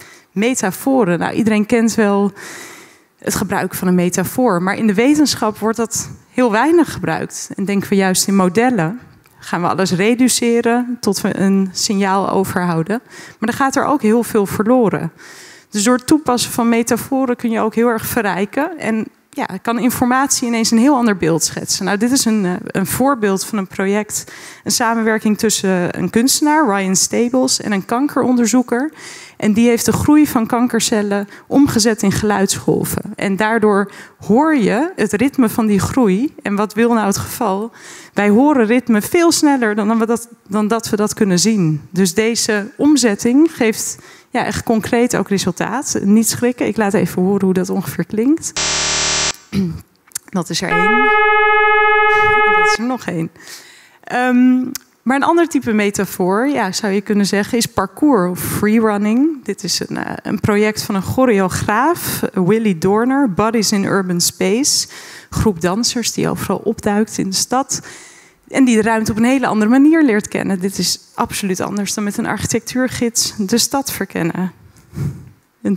metaforen. Iedereen kent wel het gebruik van een metafoor. Maar in de wetenschap wordt dat heel weinig gebruikt. En denken we juist in modellen. Gaan we alles reduceren tot we een signaal overhouden. Maar dan gaat er ook heel veel verloren. Dus door het toepassen van metaforen kun je ook heel erg verrijken. En kan informatie ineens een heel ander beeld schetsen. Dit is een voorbeeld van een project. Een samenwerking tussen een kunstenaar, Ryan Stables, en een kankeronderzoeker. En die heeft de groei van kankercellen omgezet in geluidsgolven. En daardoor hoor je het ritme van die groei. En wat wil nou het geval? Wij horen ritme veel sneller dan dat we dat kunnen zien. Dus deze omzetting geeft ja, echt concreet ook resultaat. Niet schrikken, ik laat even horen hoe dat ongeveer klinkt. Dat is er 1. En dat is er nog 1. Maar een ander type metafoor, ja, zou je kunnen zeggen, is parkour of freerunning. Dit is een project van een choreograaf, Willy Dorner, Bodies in Urban Space. Groep dansers die overal opduikt in de stad. En die de ruimte op een hele andere manier leert kennen. Dit is absoluut anders dan met een architectuurgids de stad verkennen. Een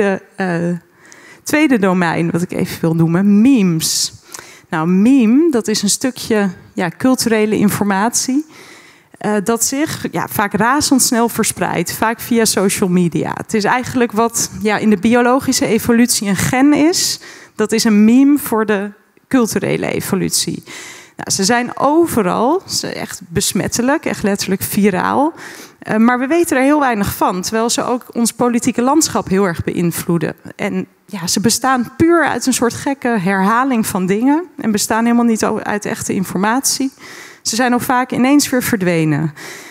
tweede domein wat ik even wil noemen, memes. Nou, meme, dat is een stukje culturele informatie dat zich vaak razendsnel verspreidt, vaak via social media. Het is eigenlijk wat in de biologische evolutie een gen is. Dat is een meme voor de culturele evolutie. Nou, ze zijn overal, ze echt besmettelijk, echt letterlijk viraal. Maar we weten er heel weinig van, terwijl ze ook ons politieke landschap heel erg beïnvloeden. En ze bestaan puur uit een soort gekke herhaling van dingen en bestaan helemaal niet uit echte informatie. Ze zijn ook vaak ineens weer verdwenen.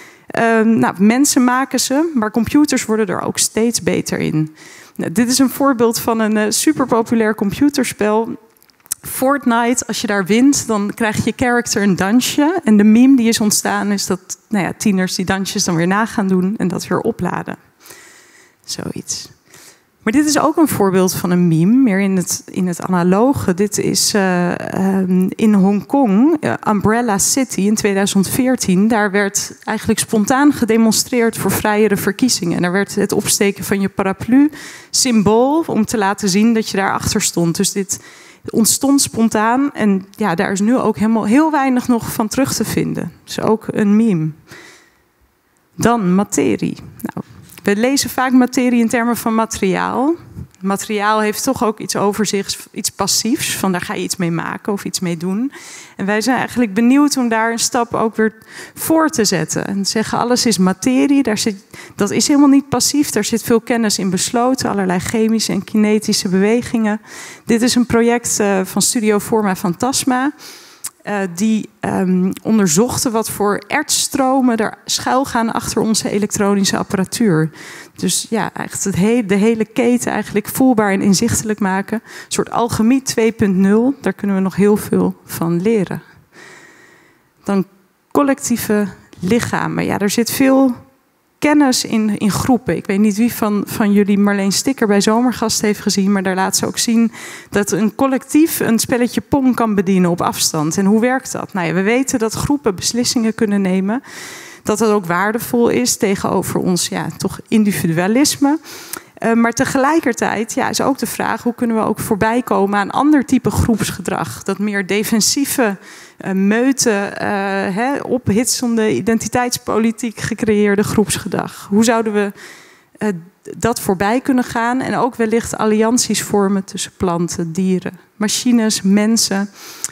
Mensen maken ze, maar computers worden er ook steeds beter in. Nou, dit is een voorbeeld van een superpopulair computerspel. Fortnite, als je daar wint, dan krijg je character een dansje. En de meme die is ontstaan is dat tieners die dansjes dan weer na gaan doen en dat weer opladen. Zoiets. Maar dit is ook een voorbeeld van een meme, meer in het analoge. Dit is in Hongkong, Umbrella City in 2014. Daar werd eigenlijk spontaan gedemonstreerd voor vrijere verkiezingen. En daar werd het opsteken van je paraplu symbool om te laten zien dat je daarachter stond. Dus dit ontstond spontaan en daar is nu ook helemaal heel weinig nog van terug te vinden. Dus ook een meme. Dan materie. Nou, we lezen vaak materie in termen van materiaal. Materiaal heeft toch ook iets over zich, iets passiefs. Van daar ga je iets mee maken of iets mee doen. En wij zijn eigenlijk benieuwd om daar een stap ook weer voor te zetten. En zeggen alles is materie. Dat is helemaal niet passief. Daar zit veel kennis in besloten. Allerlei chemische en kinetische bewegingen. Dit is een project van Studio Forma Fantasma. Die onderzochten wat voor ertstromen er schuilgaan achter onze elektronische apparatuur. Dus echt de hele keten eigenlijk voelbaar en inzichtelijk maken. Een soort alchemie 2.0, daar kunnen we nog heel veel van leren. Dan collectieve lichamen. Ja, er zit veel kennis in groepen. Ik weet niet wie van jullie Marleen Sticker bij Zomergast heeft gezien, maar daar laat ze ook zien dat een collectief een spelletje Pong kan bedienen op afstand. En hoe werkt dat? Nou ja, we weten dat groepen beslissingen kunnen nemen. Dat dat ook waardevol is tegenover ons toch individualisme. Maar tegelijkertijd is ook de vraag, hoe kunnen we ook voorbij komen aan ander type groepsgedrag? Dat meer defensieve, meute, ophitsende, identiteitspolitiek gecreëerde groepsgedrag. Hoe zouden we dat voorbij kunnen gaan? En ook wellicht allianties vormen tussen planten, dieren, machines, mensen.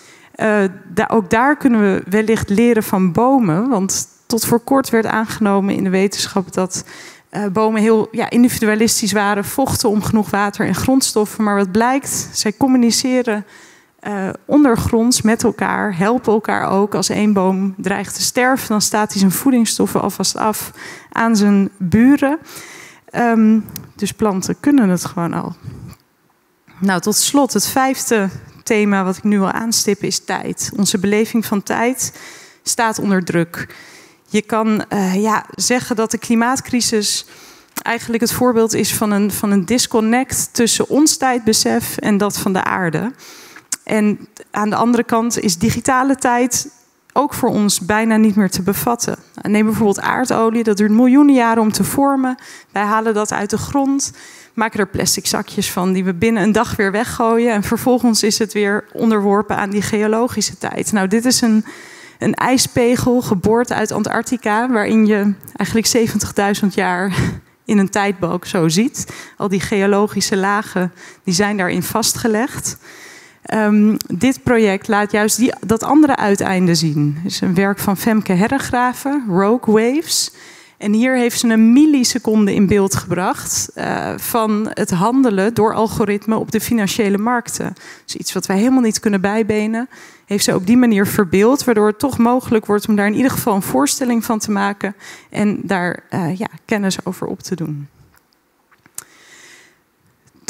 Ook daar kunnen we wellicht leren van bomen. Want tot voor kort werd aangenomen in de wetenschap dat bomen heel individualistisch waren, vochten om genoeg water en grondstoffen. Maar wat blijkt, zij communiceren ondergronds met elkaar, helpen elkaar ook. Als één boom dreigt te sterven, dan staat hij zijn voedingsstoffen alvast af aan zijn buren. Dus planten kunnen het gewoon al. Nou, tot slot, het 5e thema wat ik nu wil aanstippen is tijd. Onze beleving van tijd staat onder druk. Je kan zeggen dat de klimaatcrisis eigenlijk het voorbeeld is van een disconnect tussen ons tijdbesef en dat van de aarde. En aan de andere kant is digitale tijd ook voor ons bijna niet meer te bevatten. Neem bijvoorbeeld aardolie, dat duurt miljoenen jaren om te vormen. Wij halen dat uit de grond, maken er plastic zakjes van die we binnen een dag weer weggooien. En vervolgens is het weer onderworpen aan die geologische tijd. Nou, dit is een ijspegel geboord uit Antarctica, waarin je eigenlijk 70.000 jaar in een tijdbalk zo ziet. Al die geologische lagen die zijn daarin vastgelegd. Dit project laat juist dat andere uiteinde zien. Het is een werk van Femke Herregraven, Rogue Waves. En hier heeft ze een milliseconde in beeld gebracht van het handelen door algoritmen op de financiële markten. Dus iets wat wij helemaal niet kunnen bijbenen, heeft ze op die manier verbeeld, waardoor het toch mogelijk wordt om daar in ieder geval een voorstelling van te maken en daar kennis over op te doen.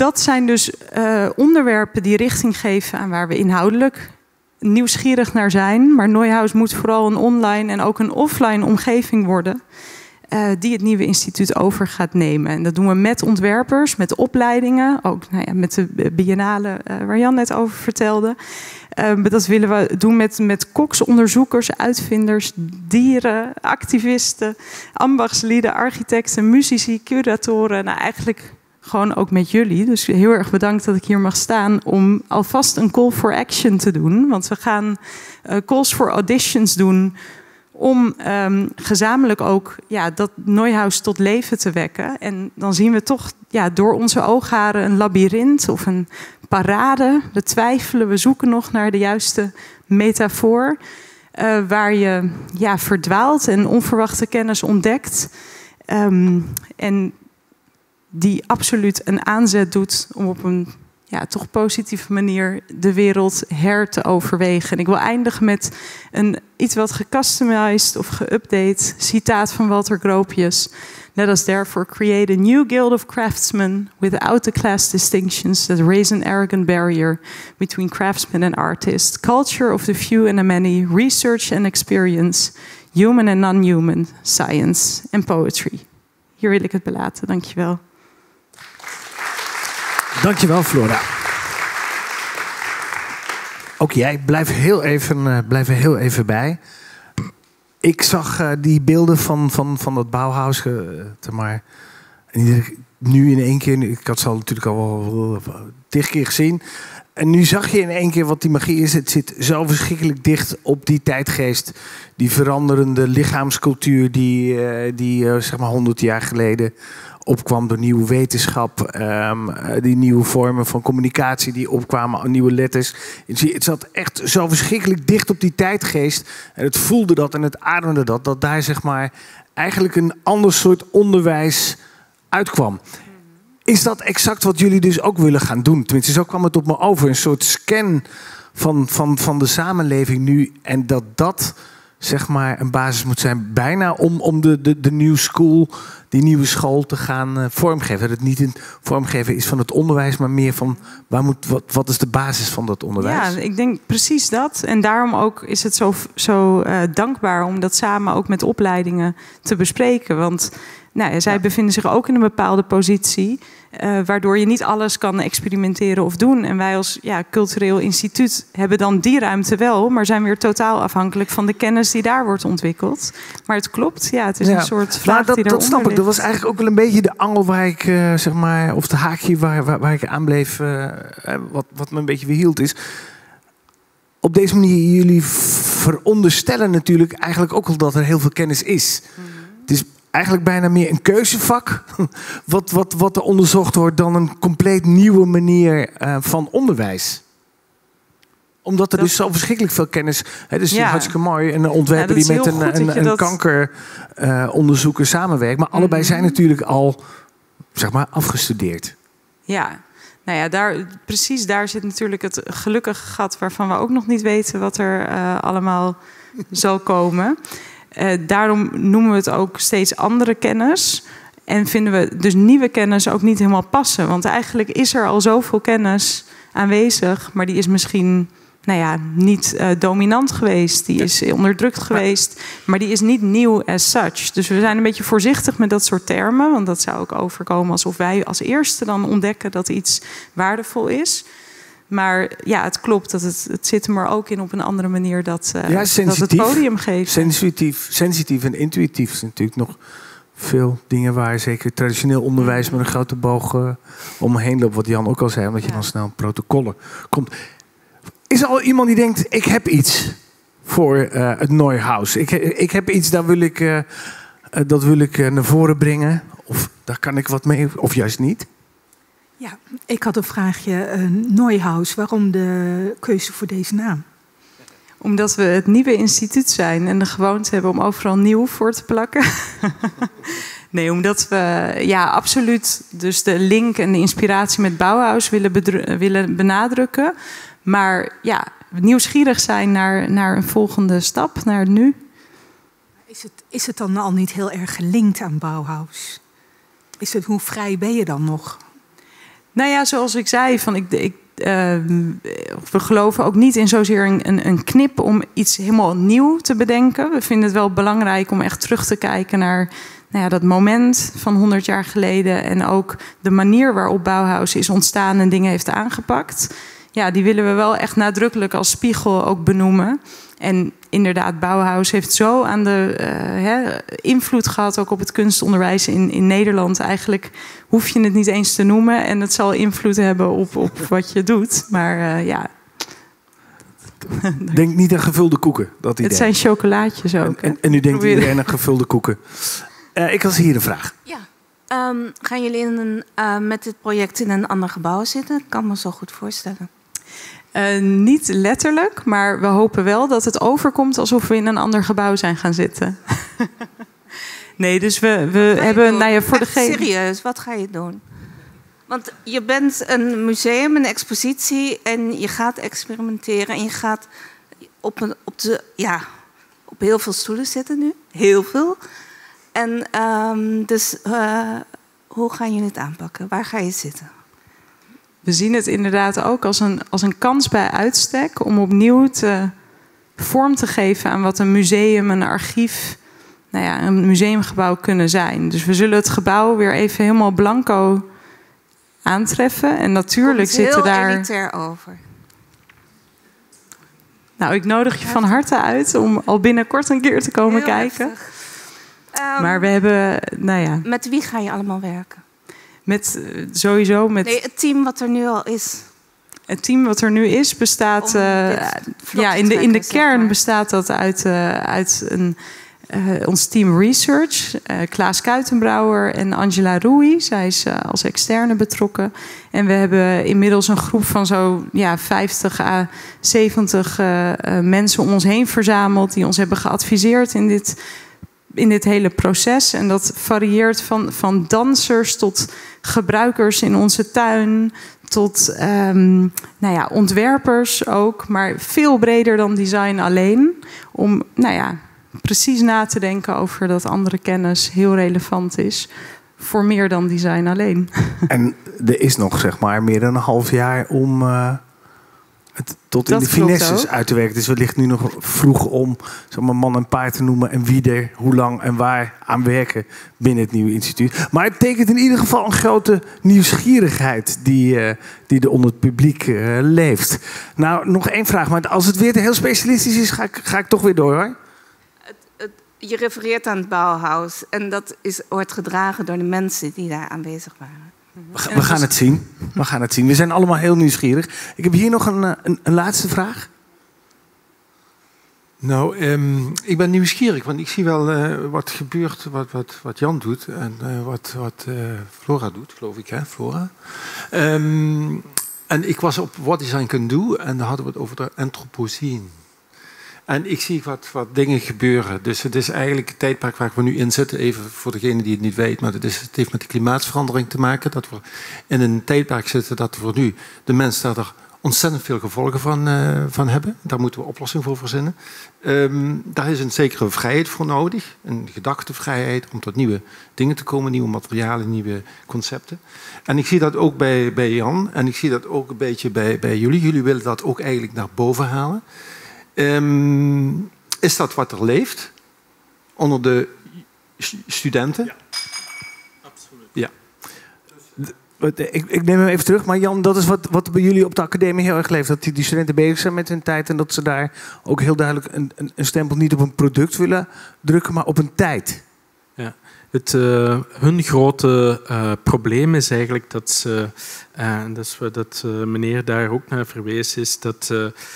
dat zijn dus onderwerpen die richting geven aan waar we inhoudelijk nieuwsgierig naar zijn. Maar Neuhaus moet vooral een online en ook een offline omgeving worden die het nieuwe instituut over gaat nemen. En dat doen we met ontwerpers, met opleidingen, ook met de biennale waar Jan net over vertelde. Dat willen we doen met koks, onderzoekers, uitvinders, dieren, activisten, ambachtslieden, architecten, muzici, curatoren. Nou, eigenlijk gewoon ook met jullie. Dus heel erg bedankt dat ik hier mag staan om alvast een call for action te doen. Want we gaan calls for auditions doen om gezamenlijk ook dat Neuhaus tot leven te wekken. En dan zien we toch door onze oogharen een labyrint of een parade. We twijfelen, we zoeken nog naar de juiste metafoor. Waar je verdwaalt en onverwachte kennis ontdekt. En die absoluut een aanzet doet om op een toch positieve manier de wereld te overwegen. En ik wil eindigen met een iets wat gecustomized of geüpdate citaat van Walter Gropius. Let us therefore create a new guild of craftsmen without the class distinctions that raise an arrogant barrier between craftsmen and artists. Culture of the few and the many, research and experience, human and non-human, science and poetry. Hier wil ik het belaten. Dankjewel. Dankjewel, Flora. Ook jij, blijf er heel even bij. Ik zag die beelden van dat Bauhaus, maar nu in één keer, ik had ze al natuurlijk al wel 10 keer gezien. En nu zag je in één keer wat die magie is. Het zit zo verschrikkelijk dicht op die tijdgeest. Die veranderende lichaamscultuur die zeg maar 100 jaar geleden opkwam door nieuwe wetenschap. Die nieuwe vormen van communicatie die opkwamen, nieuwe letters. Het zat echt zo verschrikkelijk dicht op die tijdgeest. En het voelde dat en het ademde dat daar zeg maar eigenlijk een ander soort onderwijs uitkwam. Is dat exact wat jullie dus ook willen gaan doen? Tenminste, zo kwam het op me over. Een soort scan van de samenleving nu. En dat zeg maar een basis moet zijn bijna om de new school, die nieuwe school te gaan vormgeven. Dat het niet een vormgeven is van het onderwijs, maar meer van wat is de basis van dat onderwijs? Ja, ik denk precies dat. En daarom ook is het zo dankbaar om dat samen ook met opleidingen te bespreken. Want zij bevinden zich ook in een bepaalde positie, waardoor je niet alles kan experimenteren of doen. En wij als cultureel instituut hebben dan die ruimte wel, maar zijn weer totaal afhankelijk van de kennis die daar wordt ontwikkeld. Maar het klopt, het is een soort vraag die dat snap ik. ligt. Dat was eigenlijk ook wel een beetje de angel waar ik, zeg maar, of de haakje waar ik aan bleef, wat me een beetje weerhield is. Op deze manier, jullie veronderstellen natuurlijk eigenlijk ook al dat er heel veel kennis is. Het is eigenlijk bijna meer een keuzevak wat er onderzocht wordt dan een compleet nieuwe manier van onderwijs. Omdat er dus zo verschrikkelijk veel kennis. Dus hartstikke mooi. En een ontwerper die met een kankeronderzoeker samenwerkt. Maar allebei zijn natuurlijk al, zeg maar, afgestudeerd. Ja, daar zit natuurlijk het gelukkige gat waarvan we ook nog niet weten wat er allemaal zal komen. Daarom noemen we het ook steeds andere kennis. En vinden we dus nieuwe kennis ook niet helemaal passen. Want eigenlijk is er al zoveel kennis aanwezig, maar die is misschien niet dominant geweest. Die is onderdrukt geweest, maar die is niet nieuw as such. Dus we zijn een beetje voorzichtig met dat soort termen, want dat zou ook overkomen alsof wij als eerste dan ontdekken dat iets waardevol is. Maar het klopt, dat het zit er maar ook in op een andere manier dat het podium geeft. Sensitief en intuïtief is natuurlijk nog veel dingen waar zeker traditioneel onderwijs met een grote boog omheen loopt. Wat Jan ook al zei, omdat je dan snel protocollen komt. Is er al iemand die denkt, ik heb iets voor het Neuhaus. Ik heb iets, dat wil ik naar voren brengen. Of daar kan ik wat mee, of juist niet. Ja, ik had een vraagje. Neuhaus, waarom de keuze voor deze naam? Omdat we het nieuwe instituut zijn en de gewoonte hebben om overal nieuw voor te plakken. Nee, omdat we absoluut dus de link en de inspiratie met Bauhaus willen benadrukken. Maar nieuwsgierig zijn naar een volgende stap, naar het nu. Is het dan al niet heel erg gelinkt aan Bauhaus? Hoe vrij ben je dan nog? Nou ja, zoals ik zei, we geloven ook niet in zozeer een knip om iets helemaal nieuw te bedenken. We vinden het wel belangrijk om echt terug te kijken naar dat moment van 100 jaar geleden. En ook de manier waarop Bauhaus is ontstaan en dingen heeft aangepakt. Ja, die willen we wel echt nadrukkelijk als spiegel ook benoemen. En inderdaad, Bauhaus heeft zo aan de invloed gehad ook op het kunstonderwijs in Nederland. Eigenlijk hoef je het niet eens te noemen en het zal invloed hebben op wat je doet. Maar ja. Denk niet aan gevulde koeken. Dat idee. Het zijn chocolaatjes ook. En nu denkt iedereen aan gevulde koeken. Ik had hier een vraag. Ja. Gaan jullie met dit project in een ander gebouw zitten? Ik kan me zo goed voorstellen. Niet letterlijk, maar we hopen wel dat het overkomt alsof we in een ander gebouw zijn gaan zitten. Nee, dus we hebben voor degene. Serieus, wat ga je doen? Want je bent een museum, een expositie en je gaat experimenteren en je gaat op heel veel stoelen zitten nu, heel veel. En hoe gaan jullie het aanpakken? Waar ga je zitten? We zien het inderdaad ook als een kans bij uitstek om opnieuw vorm te geven aan wat een museum, een archief, een museumgebouw kunnen zijn. Dus we zullen het gebouw weer even helemaal blanco aantreffen. En natuurlijk zitten daar. Heel elitair over. Nou, ik nodig je van harte uit om al binnenkort een keer te komen heel kijken. Maar we hebben, Met wie ga je allemaal werken? Sowieso met. Nee, het team wat er nu al is. Het team wat er nu is bestaat. In de kern bestaat dat uit ons team Research. Klaas Kuitenbrouwer en Angela Rui. Zij is als externe betrokken. En we hebben inmiddels een groep van zo 50 à 70 mensen om ons heen verzameld. Die ons hebben geadviseerd in dit hele proces. En dat varieert van dansers tot gebruikers in onze tuin, tot ontwerpers ook, maar veel breder dan design alleen. Om precies na te denken over dat andere kennis heel relevant is voor meer dan design alleen. En er is nog meer dan een half jaar om het tot in de finesses uit te werken. Het is wellicht nu nog vroeg om man en paard te noemen en wie er, hoe lang en waar aan werken binnen het nieuwe instituut. Maar het tekent in ieder geval een grote nieuwsgierigheid die er onder het publiek leeft. Nou, nog één vraag, maar als het weer heel specialistisch is, ga ik toch weer door, hoor. Je refereert aan het Bauhaus en dat wordt gedragen door de mensen die daar aanwezig waren. We gaan het zien. We zijn allemaal heel nieuwsgierig. Ik heb hier nog een laatste vraag. Nou, ik ben nieuwsgierig, want ik zie wel wat gebeurt, wat Jan doet en wat Flora doet, geloof ik, hè, Flora. En ik was op What Design Can Do en daar hadden we het over de Anthropocene. En ik zie wat dingen gebeuren. Dus het is eigenlijk het tijdperk waar we nu in zitten. Even voor degene die het niet weet. Maar het heeft met de klimaatsverandering te maken. Dat we in een tijdperk zitten dat we nu de mensen daar ontzettend veel gevolgen van hebben. Daar moeten we oplossingen voor verzinnen. Daar is een zekere vrijheid voor nodig. Een gedachtevrijheid om tot nieuwe dingen te komen. Nieuwe materialen, nieuwe concepten. En ik zie dat ook bij Jan. En ik zie dat ook een beetje bij jullie. Jullie willen dat ook eigenlijk naar boven halen. Is dat wat er leeft onder de studenten? Ja, absoluut. Ja. Ik neem hem even terug, maar Jan, dat is wat bij jullie op de academie heel erg leeft. Dat die studenten bezig zijn met hun tijd en dat ze daar ook heel duidelijk een stempel niet op een product willen drukken, maar op een tijd. Ja. Hun grote probleem is eigenlijk dat meneer daar ook naar verwees is, dat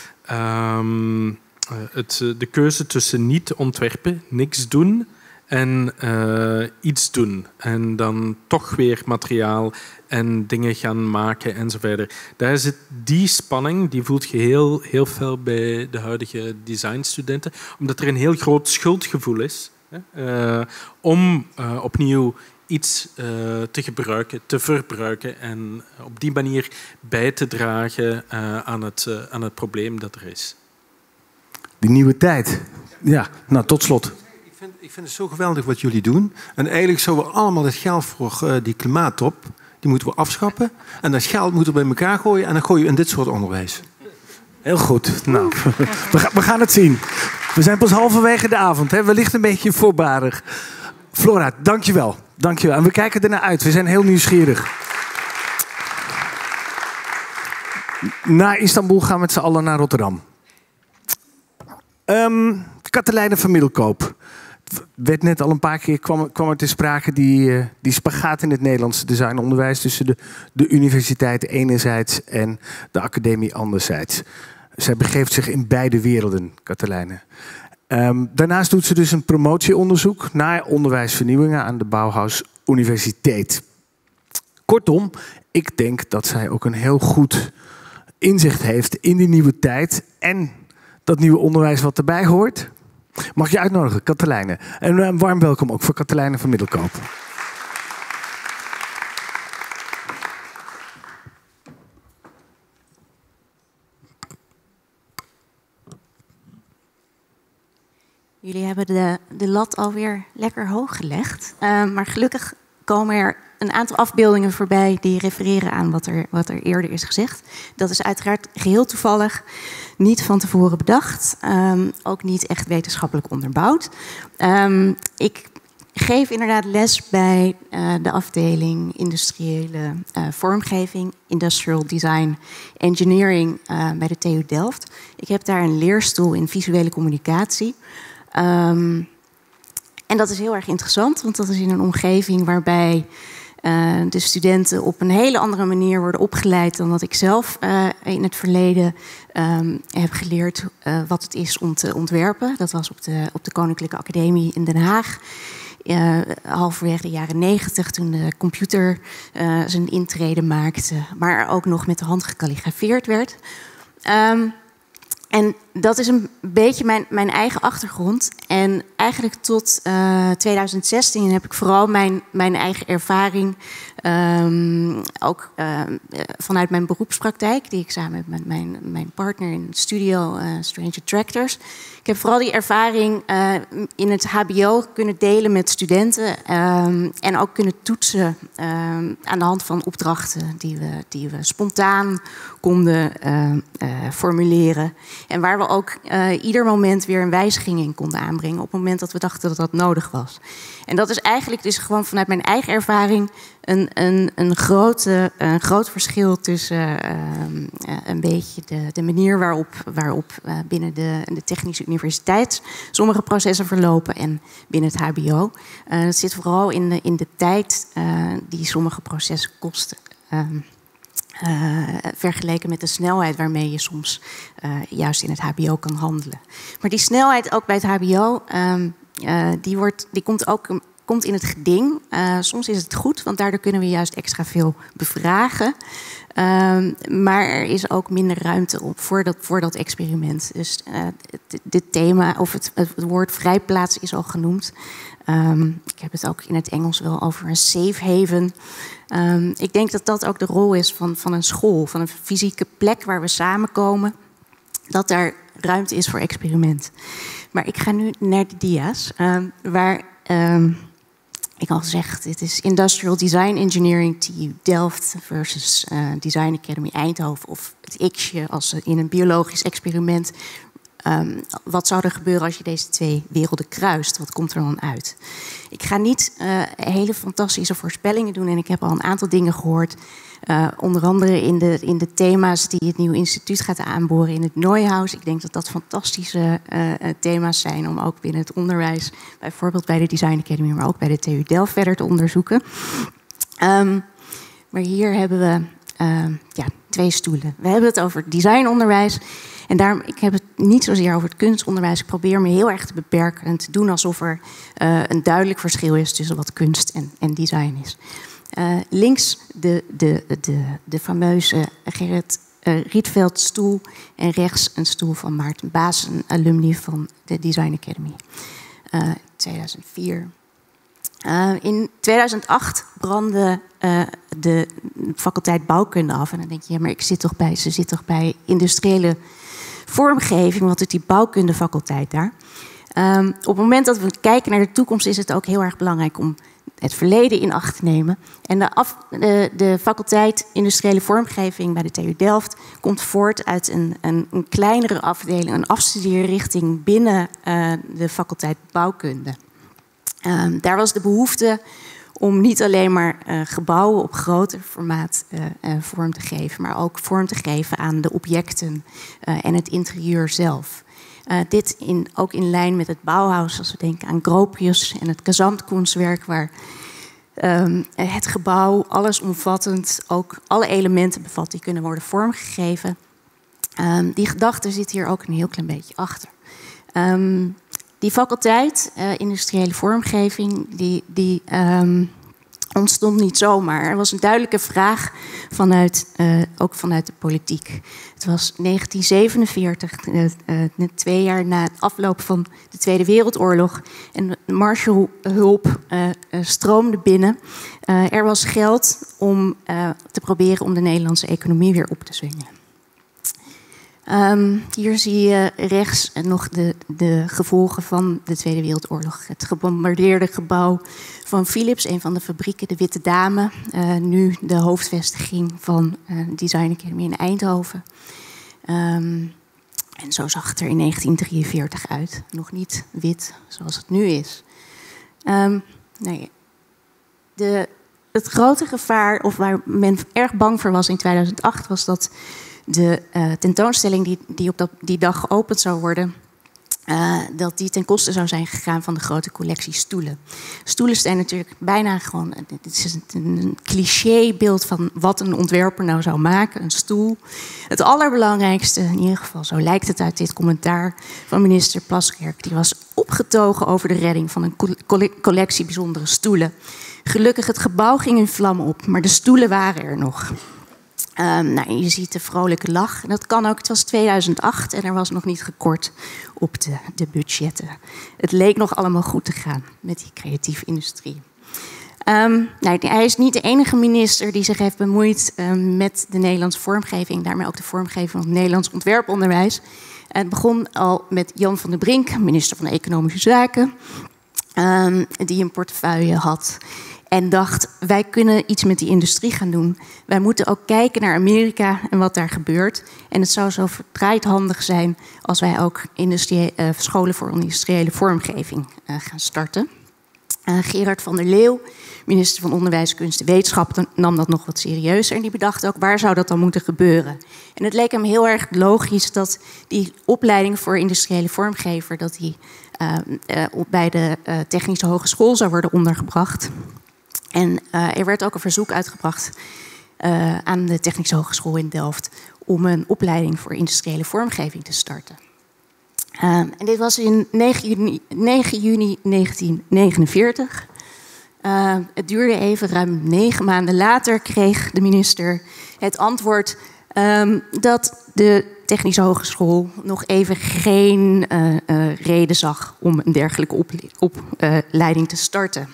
de keuze tussen niet ontwerpen, niks doen en iets doen. En dan toch weer materiaal en dingen gaan maken en zo verder. Daar zit die spanning, die voelt je heel veel bij de huidige designstudenten, omdat er een heel groot schuldgevoel is om opnieuw iets te gebruiken, te verbruiken en op die manier bij te dragen aan het probleem dat er is. Die nieuwe tijd. Ja, nou tot slot. Ik vind het zo geweldig wat jullie doen. En eigenlijk zouden we allemaal het geld voor die klimaattop Die moeten we afschaffen. En dat geld moeten we bij elkaar gooien. En dan gooi je in dit soort onderwijs. Heel goed. Nou, we gaan het zien. We zijn pas halverwege de avond. Hè? Wellicht een beetje voorbarig. Flora, dankjewel. Dankjewel. En we kijken ernaar uit. We zijn heel nieuwsgierig. Na Istanbul gaan we met z'n allen naar Rotterdam. Katelijne van Middelkoop. Werd net al een paar keer kwam er te sprake die spagaat in het Nederlandse designonderwijs tussen de universiteit enerzijds en de academie anderzijds. Zij begeeft zich in beide werelden, Katelijne. Daarnaast doet ze dus een promotieonderzoek naar onderwijsvernieuwingen aan de Bauhaus Universiteit. Kortom, ik denk dat zij ook een heel goed inzicht heeft in die nieuwe tijd en dat nieuwe onderwijs wat erbij hoort. Mag je uitnodigen, Katelijne. En een warm welkom ook voor Katelijne van Middelkoop. Jullie hebben de lat alweer lekker hoog gelegd. Maar gelukkig komen er een aantal afbeeldingen voorbij die refereren aan wat er eerder is gezegd. Dat is uiteraard geheel toevallig, niet van tevoren bedacht. Ook niet echt wetenschappelijk onderbouwd. Ik geef inderdaad les bij de afdeling industriële vormgeving, Industrial Design Engineering bij de TU Delft. Ik heb daar een leerstoel in visuele communicatie. En dat is heel erg interessant, want dat is in een omgeving waarbij de studenten op een hele andere manier worden opgeleid dan dat ik zelf in het verleden heb geleerd wat het is om te ontwerpen. Dat was op de Koninklijke Academie in Den Haag. Halverwege de jaren 90, toen de computer zijn intrede maakte, maar ook nog met de hand gekalligrafeerd werd. En dat is een beetje mijn eigen achtergrond. En eigenlijk tot 2016 heb ik vooral mijn eigen ervaring, ook vanuit mijn beroepspraktijk, die ik samen heb met mijn partner in het studio, Strange Attractors. Ik heb vooral die ervaring in het HBO kunnen delen met studenten en ook kunnen toetsen aan de hand van opdrachten die we spontaan konden formuleren. En waar we ook ieder moment weer een wijziging in konden aanbrengen op het moment dat we dachten dat dat nodig was. En dat is eigenlijk dus gewoon vanuit mijn eigen ervaring een groot verschil tussen een beetje de manier waarop binnen de Technische Universiteit sommige processen verlopen en binnen het HBO. Dat zit vooral in de tijd die sommige processen kosten. Vergeleken met de snelheid waarmee je soms juist in het HBO kan handelen. Maar die snelheid ook bij het HBO, die komt in het geding. Soms is het goed, want daardoor kunnen we juist extra veel bevragen. Maar er is ook minder ruimte op voor dat experiment. Dus dit thema, of het woord vrijplaats is al genoemd. Ik heb het ook in het Engels wel over een safe haven. Ik denk dat dat ook de rol is van een school, van een fysieke plek waar we samenkomen. Dat daar ruimte is voor experiment. Maar ik ga nu naar de dia's, waar ik al gezegd, dit is Industrial Design Engineering TU Delft versus Design Academy Eindhoven. Of het X'je als in een biologisch experiment. Wat zou er gebeuren als je deze twee werelden kruist? Wat komt er dan uit? Ik ga niet hele fantastische voorspellingen doen. En ik heb al een aantal dingen gehoord. Onder andere in de thema's die het nieuwe instituut gaat aanboren in het Neuhaus. Ik denk dat dat fantastische thema's zijn om ook binnen het onderwijs, bijvoorbeeld bij de Design Academy, maar ook bij de TU Delft verder te onderzoeken. Maar hier hebben we twee stoelen. We hebben het over designonderwijs. En daarom, ik heb het niet zozeer over het kunstonderwijs. Ik probeer me heel erg te beperken en te doen alsof er een duidelijk verschil is tussen wat kunst en design is. Links de fameuze Gerrit Rietveld stoel en rechts een stoel van Maarten Baas, een alumni van de Design Academy. 2004. In 2008 brandde de faculteit bouwkunde af. En dan denk je, ja, maar ze zit toch bij industriële vormgeving. Wat doet die bouwkundefaculteit daar? Op het moment dat we kijken naar de toekomst is het ook heel erg belangrijk om het verleden in acht te nemen. En de faculteit industriële vormgeving bij de TU Delft komt voort uit een kleinere afdeling, een afstudeerrichting binnen de faculteit bouwkunde. Daar was de behoefte om niet alleen maar gebouwen op groter formaat vorm te geven, maar ook vorm te geven aan de objecten en het interieur zelf. Dit ook in lijn met het Bauhaus, als we denken aan Gropius en het Gesamtkunstwerk, waar het gebouw allesomvattend ook alle elementen bevat die kunnen worden vormgegeven. Die gedachte zit hier ook een heel klein beetje achter. Die faculteit, industriële vormgeving, die ontstond niet zomaar. Er was een duidelijke vraag ook vanuit de politiek. Het was 1947, 2 jaar na het afloop van de Tweede Wereldoorlog. En de Marshallhulp stroomde binnen. Er was geld om te proberen om de Nederlandse economie weer op te zwingen. Hier zie je rechts nog de gevolgen van de Tweede Wereldoorlog. Het gebombardeerde gebouw van Philips, een van de fabrieken, de Witte Dame. Nu de hoofdvestiging van Design Academy in Eindhoven. En zo zag het er in 1943 uit. Nog niet wit zoals het nu is. Het grote gevaar, of waar men erg bang voor was in 2008, was dat de tentoonstelling die op die dag geopend zou worden, dat die ten koste zou zijn gegaan van de grote collectie stoelen. Stoelen zijn natuurlijk bijna gewoon, het is een clichébeeld van wat een ontwerper nou zou maken, een stoel. Het allerbelangrijkste, in ieder geval zo lijkt het uit dit commentaar van minister Plasterk, die was opgetogen over de redding van een collectie bijzondere stoelen. Gelukkig, het gebouw ging in vlammen op, maar de stoelen waren er nog. Je ziet de vrolijke lach. Dat kan ook. Het was 2008 en er was nog niet gekort op de budgetten. Het leek nog allemaal goed te gaan met die creatieve industrie. Hij is niet de enige minister die zich heeft bemoeid met de Nederlandse vormgeving. Daarmee ook de vormgeving van het Nederlands ontwerponderwijs. Het begon al met Jan van der Brink, minister van Economische Zaken, die een portefeuille had. En dacht, wij kunnen iets met die industrie gaan doen. Wij moeten ook kijken naar Amerika en wat daar gebeurt. En het zou zo verdraaid handig zijn als wij ook scholen voor industriële vormgeving gaan starten. Gerard van der Leeuw, minister van Onderwijs, Kunst en Wetenschap, nam dat nog wat serieuzer. En die bedacht ook, waar zou dat dan moeten gebeuren? En het leek hem heel erg logisch dat die opleiding voor industriële vormgever, dat die bij de Technische Hogeschool zou worden ondergebracht. En er werd ook een verzoek uitgebracht aan de Technische Hogeschool in Delft om een opleiding voor industriële vormgeving te starten. En dit was in 9 juni 1949. Het duurde even, ruim 9 maanden later kreeg de minister het antwoord dat de Technische Hogeschool nog even geen reden zag om een dergelijke opleiding te starten.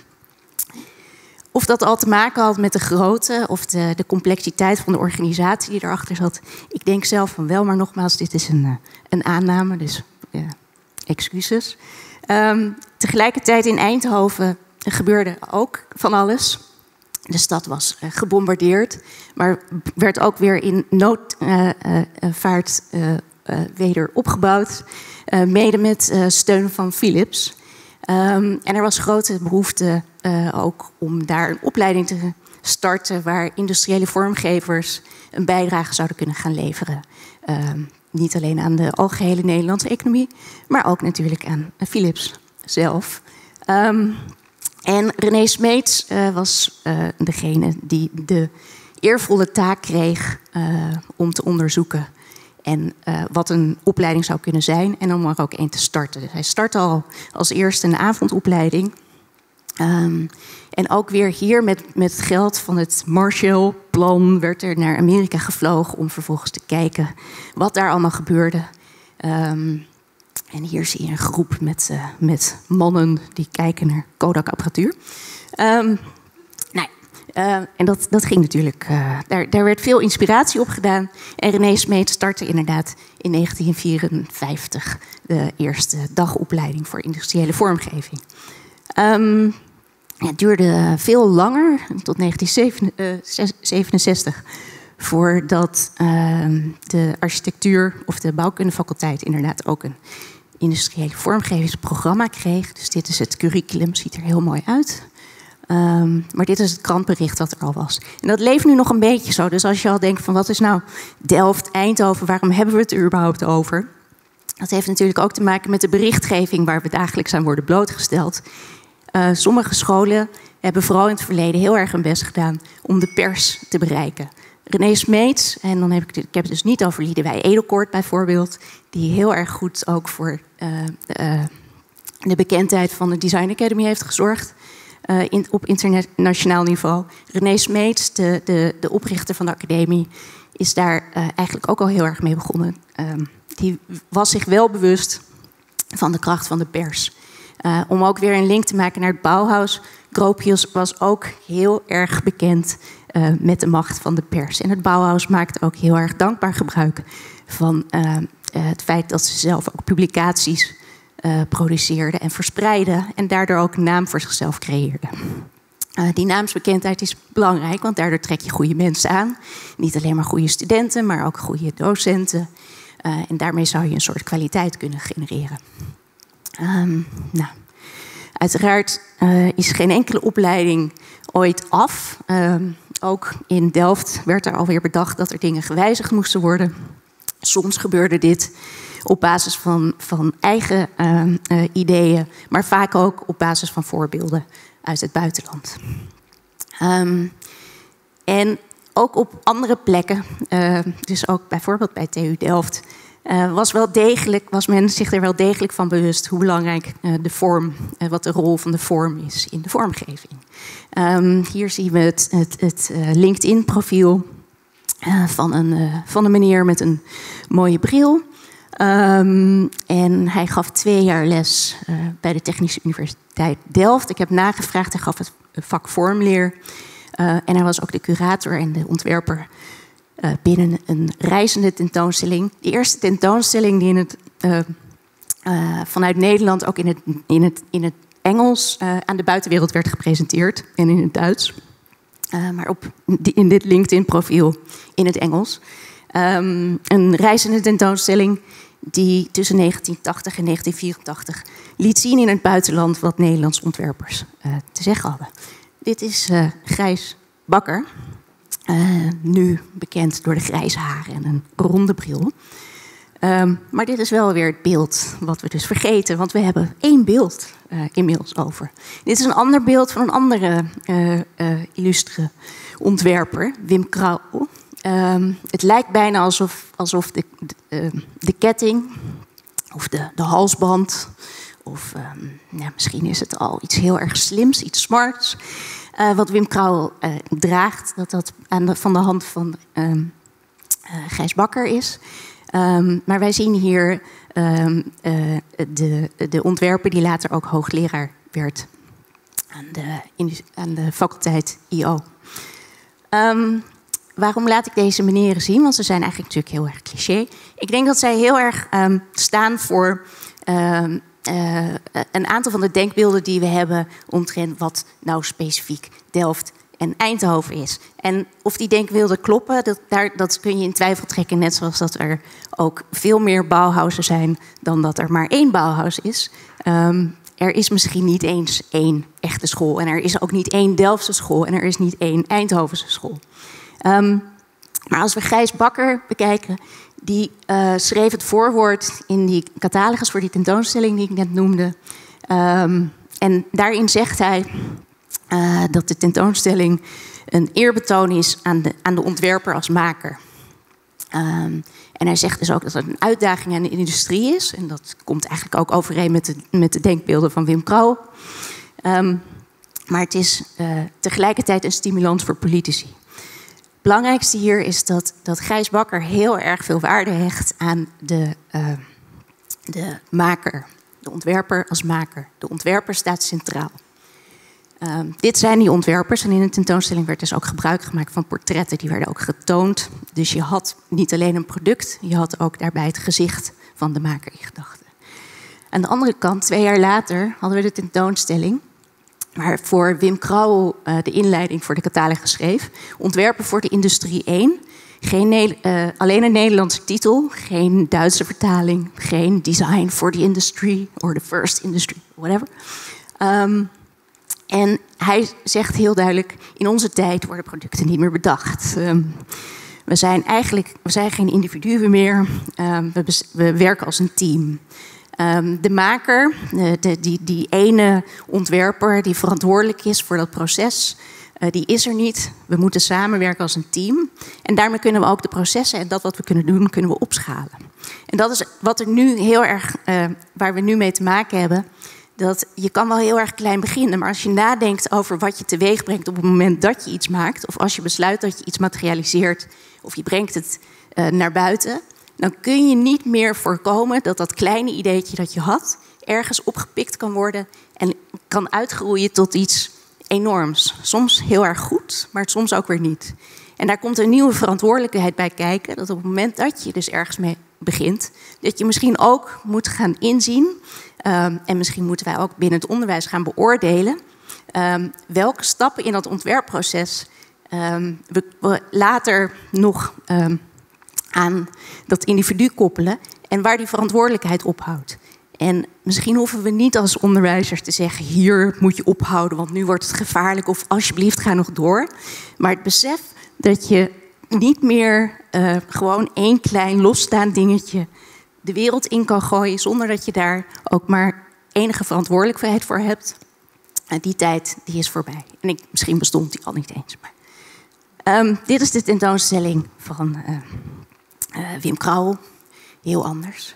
Of dat al te maken had met de grootte of de complexiteit van de organisatie die erachter zat. Ik denk zelf van wel, maar nogmaals, dit is een aanname, dus excuses. Tegelijkertijd in Eindhoven gebeurde ook van alles. De stad was gebombardeerd, maar werd ook weer in noodvaart weder opgebouwd. Mede met steun van Philips. En er was grote behoefte ook om daar een opleiding te starten waar industriële vormgevers een bijdrage zouden kunnen gaan leveren. Niet alleen aan de algehele Nederlandse economie, maar ook natuurlijk aan Philips zelf. En René Smeets was degene die de eervolle taak kreeg om te onderzoeken en wat een opleiding zou kunnen zijn en om er ook één te starten. Dus hij startte al als eerste een avondopleiding. En ook weer hier met het geld van het Marshall-plan werd er naar Amerika gevlogen om vervolgens te kijken wat daar allemaal gebeurde. En hier zie je een groep met mannen die kijken naar Kodak-apparatuur. En dat ging natuurlijk. Daar werd veel inspiratie op gedaan. En René Smeets startte inderdaad in 1954 de eerste dagopleiding voor industriële vormgeving. het duurde veel langer, tot 1967... voordat de architectuur of de bouwkundefaculteit inderdaad ook een industriële vormgevingsprogramma kreeg. Dus dit is het curriculum, ziet er heel mooi uit. Maar dit is het krantbericht dat er al was. En dat leeft nu nog een beetje zo. Dus als je al denkt van wat is nou Delft, Eindhoven, waarom hebben we het er überhaupt over? Dat heeft natuurlijk ook te maken met de berichtgeving waar we dagelijks aan worden blootgesteld. Sommige scholen hebben vooral in het verleden heel erg hun best gedaan om de pers te bereiken. René Smeets, en dan heb ik heb het dus niet over Liedewij Edelkoort bijvoorbeeld, die heel erg goed ook voor de bekendheid van de Design Academy heeft gezorgd op internationaal niveau. René Smeets, de oprichter van de academie, is daar eigenlijk ook al heel erg mee begonnen. Die was zich wel bewust van de kracht van de pers. Om ook weer een link te maken naar het Bauhaus. Gropius was ook heel erg bekend met de macht van de pers. En het Bauhaus maakte ook heel erg dankbaar gebruik van het feit dat ze zelf ook publicaties produceerden en verspreidden. En daardoor ook een naam voor zichzelf creëerden. Die naamsbekendheid is belangrijk, want daardoor trek je goede mensen aan. Niet alleen maar goede studenten, maar ook goede docenten. En daarmee zou je een soort kwaliteit kunnen genereren. Uiteraard is geen enkele opleiding ooit af. Ook in Delft werd er alweer bedacht dat er dingen gewijzigd moesten worden. Soms gebeurde dit op basis van eigen ideeën, maar vaak ook op basis van voorbeelden uit het buitenland. En ook op andere plekken, dus ook bijvoorbeeld bij TU Delft, was men zich er wel degelijk van bewust hoe belangrijk de vorm, wat de rol van de vorm is in de vormgeving. Hier zien we het LinkedIn-profiel van een meneer met een mooie bril. En hij gaf 2 jaar les bij de Technische Universiteit Delft. Ik heb nagevraagd, hij gaf het vak vormleer. En hij was ook de curator en de ontwerper binnen een reizende tentoonstelling. De eerste tentoonstelling die vanuit Nederland ook in het Engels aan de buitenwereld werd gepresenteerd. En in het Duits. Maar in dit LinkedIn-profiel in het Engels. Een reizende tentoonstelling die tussen 1980 en 1984 liet zien in het buitenland wat Nederlandse ontwerpers te zeggen hadden. Dit is Gijs Bakker. Nu bekend door de grijze haren en een ronde bril. Maar dit is wel weer het beeld wat we dus vergeten. Want we hebben 1 beeld inmiddels over. Dit is een ander beeld van een andere illustre ontwerper, Wim Krauwel. Het lijkt bijna alsof de ketting of de halsband, of misschien is het al iets heel erg slims, iets smarts, wat Wim Krauwel draagt, dat van de hand van Gijs Bakker is. Maar wij zien hier de ontwerper die later ook hoogleraar werd aan de faculteit IO. Waarom laat ik deze meneren zien? Want ze zijn eigenlijk natuurlijk heel erg cliché. Ik denk dat zij heel erg staan voor een aantal van de denkbeelden die we hebben omtrent wat nou specifiek Delft en Eindhoven is. En of die denkbeelden kloppen, dat kun je in twijfel trekken. Net zoals dat er ook veel meer Bauhausen zijn dan dat er maar 1 Bauhaus is. Er is misschien niet eens 1 echte school. En er is ook niet 1 Delftse school. En er is niet 1 Eindhovense school. Maar als we Gijs Bakker bekijken, die schreef het voorwoord in die catalogus voor die tentoonstelling die ik net noemde. En daarin zegt hij dat de tentoonstelling een eerbetoon is aan de ontwerper als maker. En hij zegt dus ook dat het een uitdaging aan de industrie is. En dat komt eigenlijk ook overeen met de denkbeelden van Wim Krauwel. Maar het is tegelijkertijd een stimulans voor politici. Het belangrijkste hier is dat Gijs Bakker heel erg veel waarde hecht aan de maker. De ontwerper als maker. De ontwerper staat centraal. Dit zijn die ontwerpers. En in de tentoonstelling werd dus ook gebruik gemaakt van portretten. Die werden ook getoond. Dus je had niet alleen een product. Je had ook daarbij het gezicht van de maker in gedachten. Aan de andere kant, 2 jaar later, hadden we de tentoonstelling. waarvoor Wim Krauwel de inleiding voor de catalogus schreef. Ontwerpen voor de Industrie 1. Alleen een Nederlandse titel, geen Duitse vertaling, geen Design for the Industry or the First Industry, whatever. En hij zegt heel duidelijk, in onze tijd worden producten niet meer bedacht. We zijn geen individuen meer, we werken als een team. De maker, die ene ontwerper die verantwoordelijk is voor dat proces, die is er niet. We moeten samenwerken als een team. En daarmee kunnen we ook de processen en dat wat we kunnen doen, kunnen we opschalen. En dat is wat er nu heel erg, waar we nu mee te maken hebben. Dat je kan wel heel erg klein beginnen, maar als je nadenkt over wat je teweeg brengt op het moment dat je iets maakt, of als je besluit dat je iets materialiseert, of je brengt het naar buiten, dan kun je niet meer voorkomen dat dat kleine ideetje dat je had ergens opgepikt kan worden en kan uitgroeien tot iets enorms. Soms heel erg goed, maar soms ook weer niet. En daar komt een nieuwe verantwoordelijkheid bij kijken, dat op het moment dat je dus ergens mee begint, dat je misschien ook moet gaan inzien, en misschien moeten wij ook binnen het onderwijs gaan beoordelen, welke stappen in dat ontwerpproces we later nog aan dat individu koppelen en waar die verantwoordelijkheid ophoudt. En misschien hoeven we niet als onderwijzers te zeggen, hier moet je ophouden, want nu wordt het gevaarlijk, of alsjeblieft ga nog door. Maar het besef dat je niet meer gewoon één klein losstaand dingetje de wereld in kan gooien zonder dat je daar ook maar enige verantwoordelijkheid voor hebt. Die tijd die is voorbij. En misschien bestond die al niet eens. Maar, dit is de tentoonstelling van Wim Krauwel. Heel anders.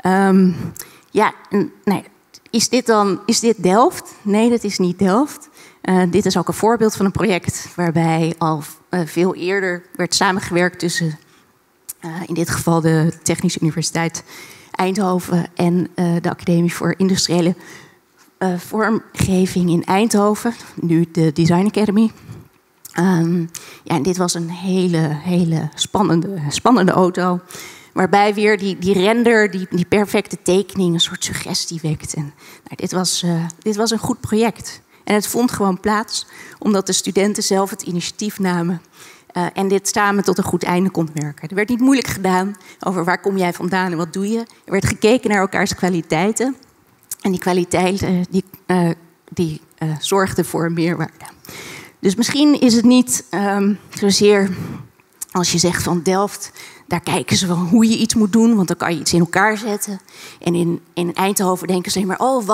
Is dit Delft? Nee, dat is niet Delft. Dit is ook een voorbeeld van een project waarbij al veel eerder werd samengewerkt tussen in dit geval de Technische Universiteit Eindhoven en de Academie voor Industriële Vormgeving in Eindhoven, nu de Design Academy. En dit was een hele spannende auto, waarbij weer die render, die perfecte tekening, een soort suggestie wekt. En, dit was een goed project. En het vond gewoon plaats, omdat de studenten zelf het initiatief namen. En dit samen tot een goed einde kon werken. Er werd niet moeilijk gedaan over waar kom jij vandaan en wat doe je. Er werd gekeken naar elkaars kwaliteiten. En die kwaliteiten die zorgden voor een meerwaarde. Dus misschien is het niet zozeer als je zegt van Delft, daar kijken ze van hoe je iets moet doen, want dan kan je iets in elkaar zetten. En in Eindhoven denken ze maar, oh,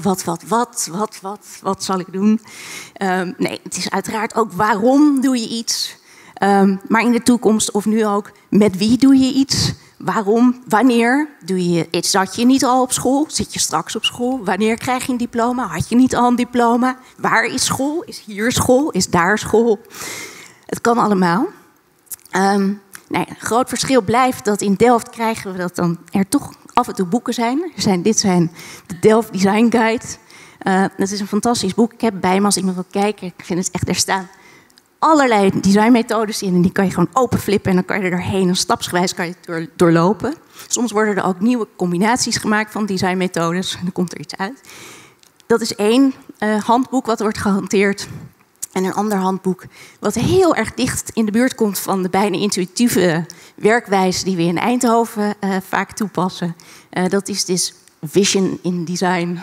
wat zal ik doen? Nee, het is uiteraard ook waarom doe je iets? Maar in de toekomst, of nu ook, met wie doe je iets? Waarom? Wanneer? Zat je niet al op school? Zit je straks op school? Wanneer krijg je een diploma? Had je niet al een diploma? Waar is school? Is hier school? Is daar school? Het kan allemaal. Een groot verschil blijft dat in Delft krijgen we dat dan er toch af en toe boeken zijn. Dit zijn de Delft Design Guide. Dat is een fantastisch boek. Ik heb bij me als iemand wil kijken. Ik vind het echt, er staan allerlei designmethodes in. En die kan je gewoon openflippen en dan kan je er doorheen. En stapsgewijs kan je het doorlopen. Soms worden er ook nieuwe combinaties gemaakt van designmethodes. En dan komt er iets uit. Dat is één handboek wat wordt gehanteerd. En een ander handboek wat heel erg dicht in de buurt komt van de bijna intuïtieve werkwijze die we in Eindhoven vaak toepassen. Dat is dus Vision in Design.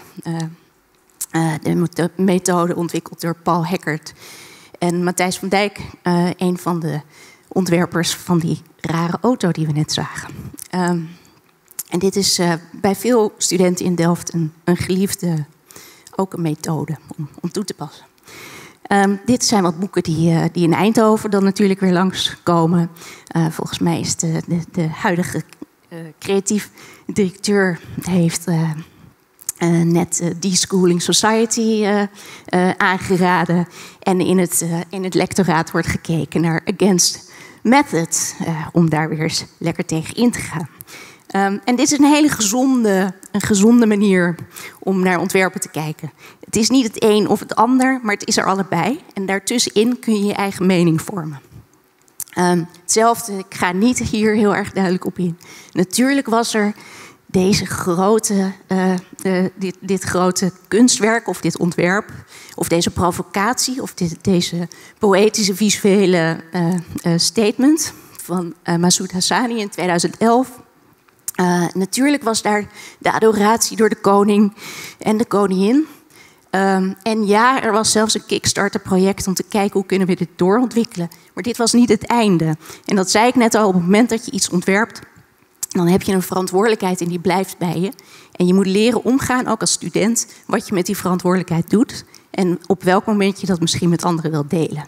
De methode ontwikkeld door Paul Hackert. En Matthijs van Dijk, een van de ontwerpers van die rare auto die we net zagen. En dit is bij veel studenten in Delft een geliefde, ook een methode om toe te passen. Dit zijn wat boeken die in Eindhoven dan natuurlijk weer langskomen. Volgens mij is de huidige creatief directeur heeft net Deschooling Society aangeraden. En in het lectoraat wordt gekeken naar Against Method, om daar weer eens lekker tegen in te gaan. En dit is een hele gezonde manier om naar ontwerpen te kijken. Het is niet het een of het ander, maar het is er allebei. En daartussenin kun je je eigen mening vormen. Hetzelfde, ik ga niet hier heel erg duidelijk op in. Natuurlijk was er deze grote dit grote kunstwerk of dit ontwerp, of deze provocatie, of deze poëtische visuele statement van Masoud Hassani in 2011. Natuurlijk was daar de adoratie door de koning en de koningin. En ja, er was zelfs een Kickstarter-project om te kijken hoe kunnen we dit doorontwikkelen. Maar dit was niet het einde. En dat zei ik net al, op het moment dat je iets ontwerpt, dan heb je een verantwoordelijkheid en die blijft bij je. En je moet leren omgaan, ook als student, wat je met die verantwoordelijkheid doet. En op welk moment je dat misschien met anderen wilt delen.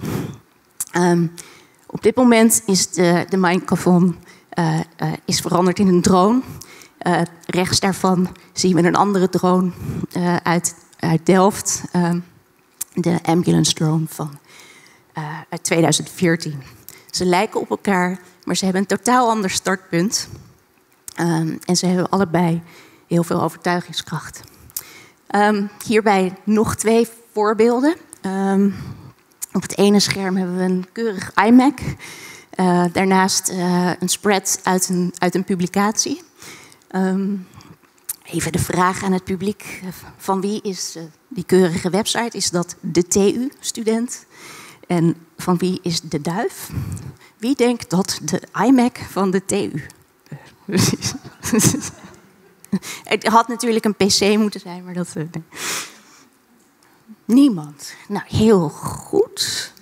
Op dit moment is de Minecafon is veranderd in een drone. Rechts daarvan zien we een andere drone uit Delft. De ambulance drone uit 2014. Ze lijken op elkaar, maar ze hebben een totaal ander startpunt. En ze hebben allebei heel veel overtuigingskracht. Hierbij nog 2 voorbeelden. Op het ene scherm hebben we een keurig iMac. Daarnaast een spread uit een publicatie. Even de vraag aan het publiek. Van wie is die keurige website? Is dat de TU-student? En van wie is de duif? Wie denkt dat de iMac van de TU? Precies. Het had natuurlijk een PC moeten zijn, maar dat... Niemand. Nou, heel goed.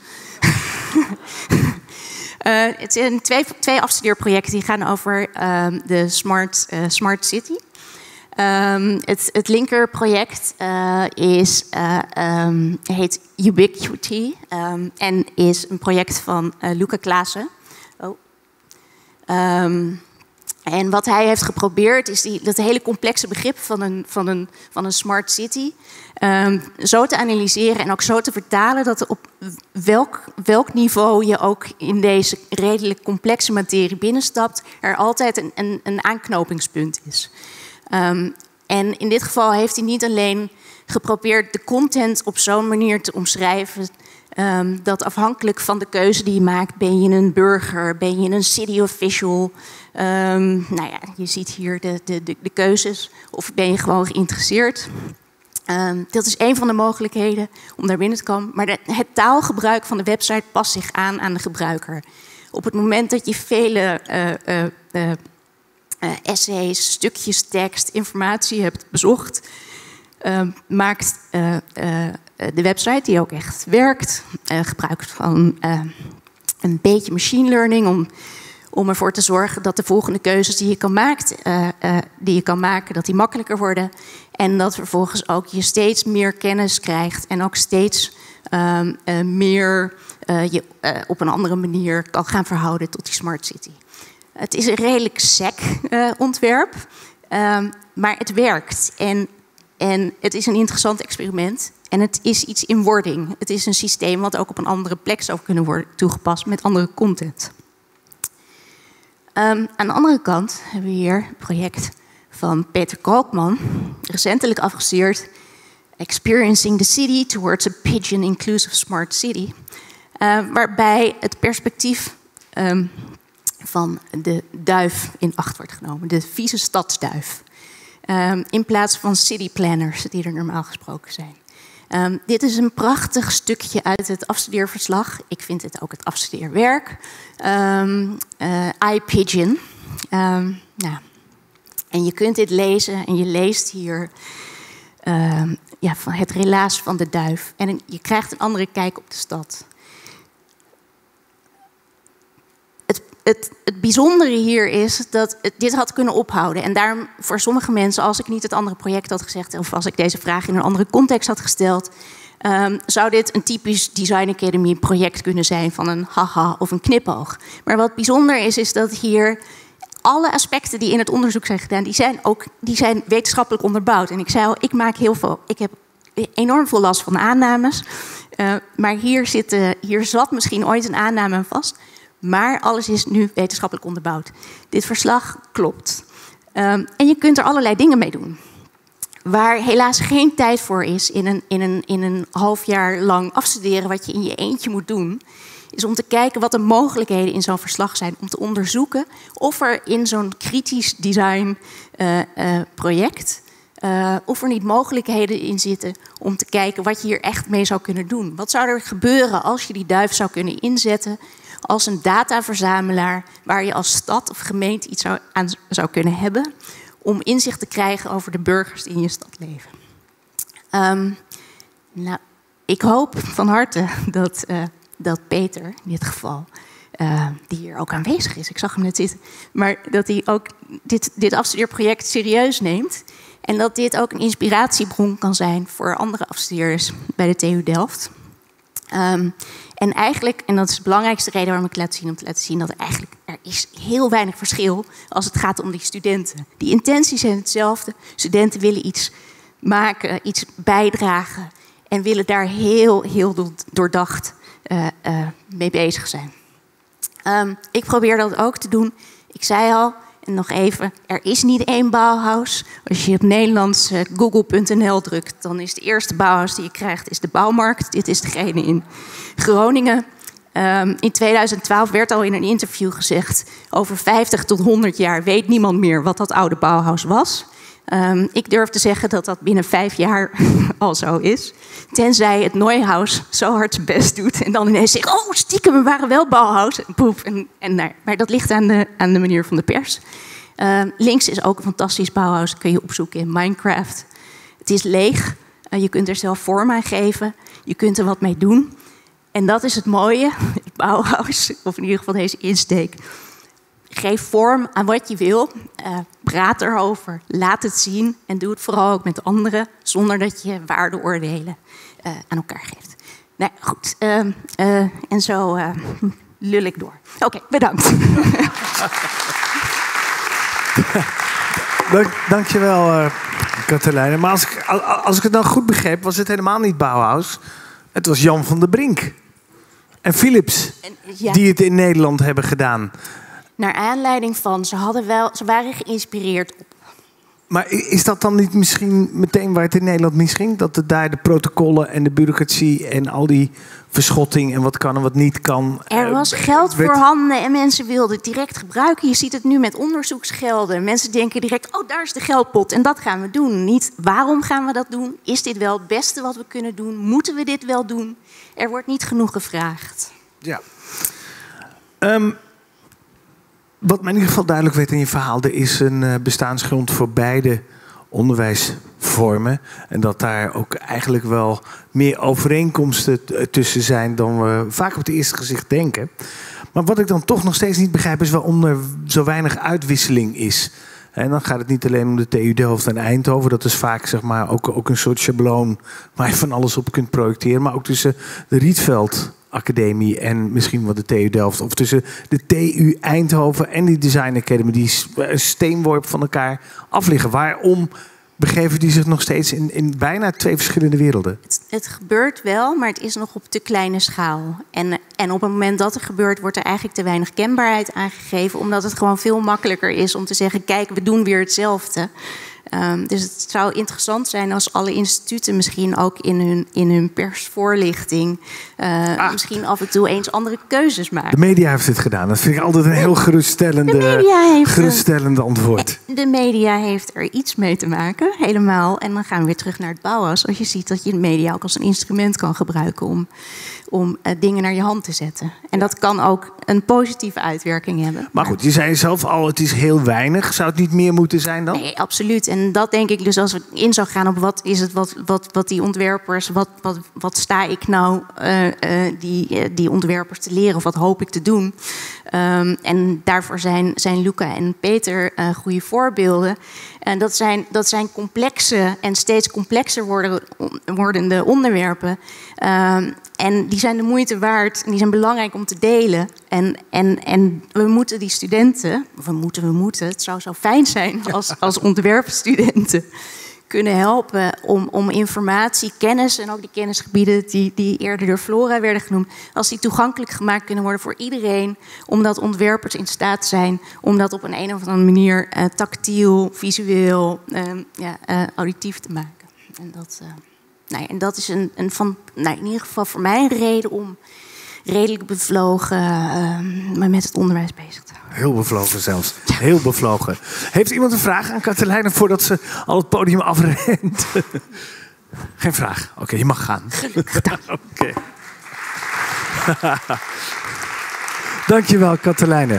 Het zijn twee afstudeerprojecten die gaan over de Smart City. Het linkerproject heet Ubiquity en is een project van Luca Klaassen. En wat hij heeft geprobeerd is dat hele complexe begrip van een smart city zo te analyseren en ook zo te vertalen dat op welk niveau je ook in deze redelijk complexe materie binnenstapt, er altijd een aanknopingspunt is. En in dit geval heeft hij niet alleen geprobeerd de content op zo'n manier te omschrijven dat afhankelijk van de keuze die je maakt, ben je een burger, ben je een city official. Nou ja, je ziet hier de keuzes. Of ben je gewoon geïnteresseerd? Dat is een van de mogelijkheden om daar binnen te komen. Maar het taalgebruik van de website past zich aan de gebruiker. Op het moment dat je vele essays, stukjes tekst, informatie hebt bezocht, maakt de website, die ook echt werkt, gebruik van een beetje machine learning om ervoor te zorgen dat de volgende keuzes die je kan maken, dat die makkelijker worden. En dat vervolgens ook je steeds meer kennis krijgt en ook steeds meer je op een andere manier kan gaan verhouden tot die smart city. Het is een redelijk sec ontwerp, maar het werkt. En het is een interessant experiment. En het is iets in wording. Het is een systeem wat ook op een andere plek zou kunnen worden toegepast met andere content. Aan de andere kant hebben we hier een project van Peter Kalkman, recentelijk afgestudeerd, Experiencing the City Towards a Pigeon Inclusive Smart City. Waarbij het perspectief van de duif in acht wordt genomen, de vieze stadsduif. In plaats van cityplanners die er normaal gesproken zijn. Dit is een prachtig stukje uit het afstudeerverslag. Ik vind het ook het afstudeerwerk. iPigeon. Nou. En je kunt dit lezen en je leest hier van het relaas van de duif. En je krijgt een andere kijk op de stad. Het bijzondere hier is dat dit had kunnen ophouden. En daarom voor sommige mensen, als ik niet het andere project had gezegd, of als ik deze vraag in een andere context had gesteld, zou dit een typisch Design Academy project kunnen zijn van een haha of een knipoog. Maar wat bijzonder is dat hier alle aspecten die in het onderzoek zijn gedaan, die zijn wetenschappelijk onderbouwd. En ik zei al, ik heb enorm veel last van aannames. Maar hier zat misschien ooit een aanname aan vast. Maar alles is nu wetenschappelijk onderbouwd. Dit verslag klopt. En je kunt er allerlei dingen mee doen. Waar helaas geen tijd voor is in een half jaar lang afstuderen wat je in je eentje moet doen, is om te kijken wat de mogelijkheden in zo'n verslag zijn. Om te onderzoeken of er in zo'n kritisch design project Of er niet mogelijkheden in zitten om te kijken wat je hier echt mee zou kunnen doen. Wat zou er gebeuren als je die duif zou kunnen inzetten als een dataverzamelaar waar je als stad of gemeente iets aan zou kunnen hebben om inzicht te krijgen over de burgers die in je stad leven. Nou, ik hoop van harte dat Peter in dit geval, die hier ook aanwezig is, ik zag hem net zitten, maar dat hij ook dit afstudeerproject serieus neemt en dat dit ook een inspiratiebron kan zijn voor andere afstudeerders bij de TU Delft. En eigenlijk, en dat is de belangrijkste reden waarom ik het laat zien, om te laten zien dat er is heel weinig verschil als het gaat om die studenten. Die intenties zijn hetzelfde. Studenten willen iets maken, iets bijdragen en willen daar heel doordacht mee bezig zijn. Ik probeer dat ook te doen. Ik zei al, en nog even, er is niet één Bauhaus. Als je op Nederlands google.nl drukt, dan is de eerste Bauhaus die je krijgt is de Bouwmarkt. Dit is degene in Groningen. In 2012 werd al in een interview gezegd, over 50 tot 100 jaar weet niemand meer wat dat oude Bauhaus was. Ik durf te zeggen dat dat binnen 5 jaar al zo is. Tenzij het Neuhaus zo hard zijn best doet en dan ineens zegt, oh stiekem, we waren wel Bauhaus. En poef, maar dat ligt aan de manier van de pers. Links is ook een fantastisch Bauhaus, dat kun je opzoeken in Minecraft. Het is leeg, je kunt er zelf vorm aan geven, je kunt er wat mee doen. En dat is het mooie, het Bauhaus, of in ieder geval deze insteek. Geef vorm aan wat je wil, praat erover, laat het zien en doe het vooral ook met anderen, zonder dat je waardeoordelen aan elkaar geeft. Nou goed, en zo lul ik door. Oké, bedankt. Dankjewel, Katelijne. Maar als ik het nou goed begreep, was het helemaal niet Bauhaus. Het was Jan van der Brink en Philips die het in Nederland hebben gedaan. Naar aanleiding van, ze waren geïnspireerd op. Maar is dat dan niet misschien meteen waar het in Nederland misging? Dat daar de protocollen en de bureaucratie en al die verschotting en wat kan en wat niet kan. Er was geld voorhanden en mensen wilden het direct gebruiken. Je ziet het nu met onderzoeksgelden. Mensen denken direct, oh daar is de geldpot en dat gaan we doen. Niet waarom gaan we dat doen? Is dit wel het beste wat we kunnen doen? Moeten we dit wel doen? Er wordt niet genoeg gevraagd. Ja. Wat mij in ieder geval duidelijk werd in je verhaal, er is een bestaansgrond voor beide onderwijsvormen. En dat daar ook eigenlijk wel meer overeenkomsten tussen zijn dan we vaak op het eerste gezicht denken. Maar wat ik dan toch nog steeds niet begrijp is waarom er zo weinig uitwisseling is. En dan gaat het niet alleen om de TU Delft en Eindhoven. Dat is vaak zeg maar, ook een soort schabloon waar je van alles op kunt projecteren. Maar ook tussen de Rietveld Academie en misschien wel de TU Delft. Of tussen de TU Eindhoven en die Design Academy. Die een steenworp van elkaar af liggen. Waarom begeven die zich nog steeds in bijna 2 verschillende werelden? Het gebeurt wel, maar het is nog op te kleine schaal. En op het moment dat er gebeurt, wordt er eigenlijk te weinig kenbaarheid aangegeven. Omdat het gewoon veel makkelijker is om te zeggen, kijk, we doen weer hetzelfde. Dus het zou interessant zijn als alle instituten misschien ook in hun persvoorlichting misschien af en toe eens andere keuzes maken. De media heeft het gedaan. Dat vind ik altijd een heel geruststellend antwoord. De media heeft er iets mee te maken, helemaal. En dan gaan we weer terug naar het Bauhaus. Als je ziet dat je de media ook als een instrument kan gebruiken om dingen naar je hand te zetten. En dat kan ook een positieve uitwerking hebben. Maar goed, je zei zelf al, het is heel weinig. Zou het niet meer moeten zijn dan? Nee, absoluut. En dat denk ik dus als we in zou gaan op wat is het wat die ontwerpers, wat sta ik nou die ontwerpers te leren of wat hoop ik te doen. En daarvoor zijn Luca en Peter goede voorbeelden. En dat zijn complexe en steeds complexer wordende onderwerpen. En die zijn de moeite waard en die zijn belangrijk om te delen. En we moeten die studenten, het zou zo fijn zijn als ontwerpstudenten kunnen helpen om informatie, kennis en ook die kennisgebieden die eerder door Flora werden genoemd, als die toegankelijk gemaakt kunnen worden voor iedereen, omdat ontwerpers in staat zijn om dat op een of andere manier tactiel, visueel, auditief te maken. En dat is in ieder geval voor mij een reden om redelijk bevlogen maar met het onderwijs bezig te houden. Heel bevlogen zelfs. Heel bevlogen. Heeft iemand een vraag aan Katelijne voordat ze al het podium afrent? Geen vraag. Oké, je mag gaan. Oké. Dankjewel, Katelijne.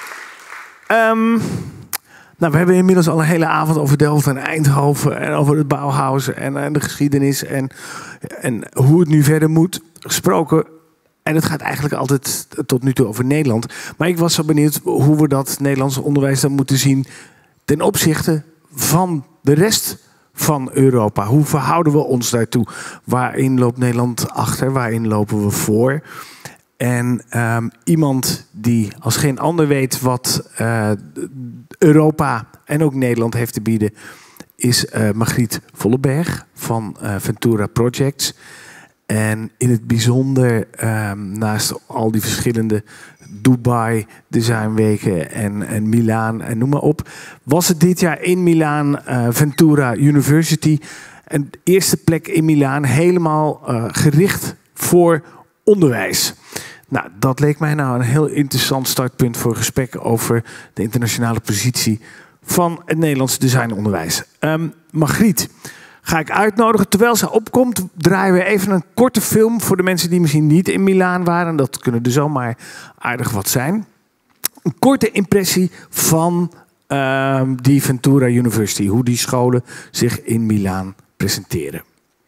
Nou, we hebben inmiddels al een hele avond over Delft en Eindhoven en over het Bauhaus en de geschiedenis en hoe het nu verder moet gesproken. En het gaat eigenlijk altijd tot nu toe over Nederland. Maar ik was zo benieuwd hoe we dat Nederlandse onderwijs dan moeten zien ten opzichte van de rest van Europa. Hoe verhouden we ons daartoe? Waarin loopt Nederland achter? Waarin lopen we voor? En iemand die als geen ander weet wat Europa en ook Nederland heeft te bieden, is Margriet Volleberg van Ventura Projects. En in het bijzonder, naast al die verschillende Dubai Designweken en Milaan en noem maar op, was het dit jaar in Milaan Ventura University. Een eerste plek in Milaan helemaal gericht voor onderwijs. Nou, dat leek mij nou een heel interessant startpunt voor gesprek over de internationale positie van het Nederlandse designonderwijs. Margriet ga ik uitnodigen. Terwijl ze opkomt, draaien we even een korte film voor de mensen die misschien niet in Milaan waren. Dat kunnen er zomaar aardig wat zijn. Een korte impressie van die Ventura University. Hoe die scholen zich in Milaan presenteren.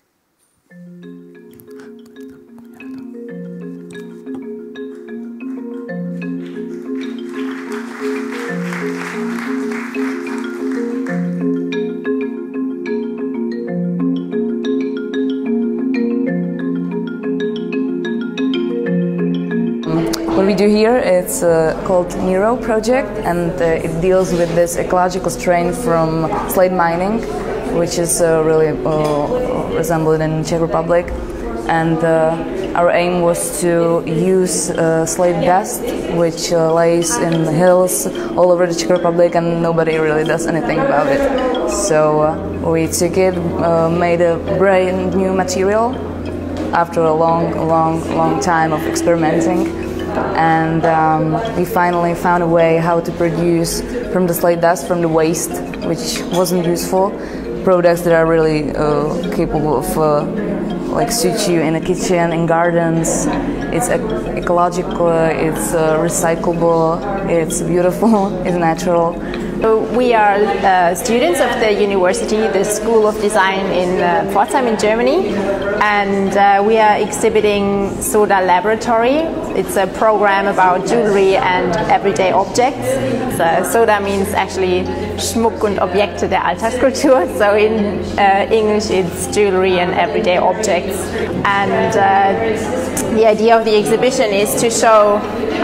What we do here, it's called Nero project, and it deals with this ecological strain from slate mining, which is really resembled in Czech Republic. And our aim was to use slate dust, which lays in the hills all over the Czech Republic, and nobody really does anything about it. So we took it, made a brand new material after a long time of experimenting. And we finally found a way how to produce from the slate dust, from the waste, which wasn't useful, products that are really capable of like suit you in a kitchen, in gardens. It's ecological, it's recyclable, it's beautiful, it's natural. We are students of the university, the School of Design in Pforzheim in Germany, and we are exhibiting Soda Laboratory. It's a program about jewelry and everyday objects. So Soda means actually Schmuck und Objekte der Alltagskultur. So in English it's jewelry and everyday objects. And the idea of the exhibition is to show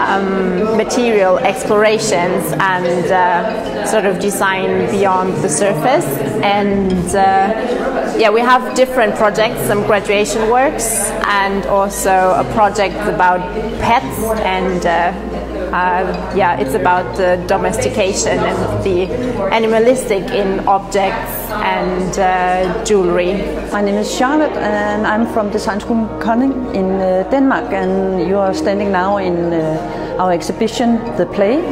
material explorations and sort of design beyond the surface. And yeah, we have different projects, some graduation works, and also a project about pets, and yeah, it's about the domestication and the animalistic in objects and jewelry. My name is Charlotte and I'm from Design School Kolding in Denmark, and you are standing now in our exhibition, The Play.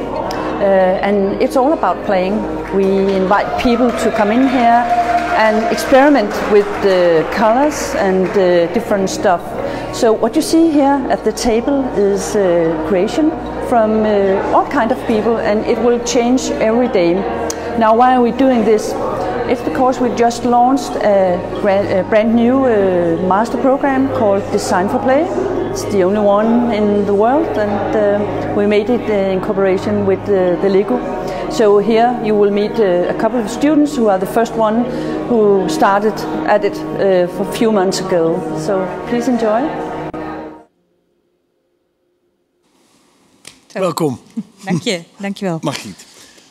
And it's all about playing. We invite people to come in here and experiment with the colors and different stuff. So what you see here at the table is creation from all kind of people, and it will change every day. Now, why are we doing this? It's because we just launched a brand new master program called Design for Play. It's the only one in the world, and we made it in cooperation with the Lego. So here you will meet a couple of students who are the first one who started at it a few months ago. So please enjoy. Welkom. Dank je, dankjewel. Margriet.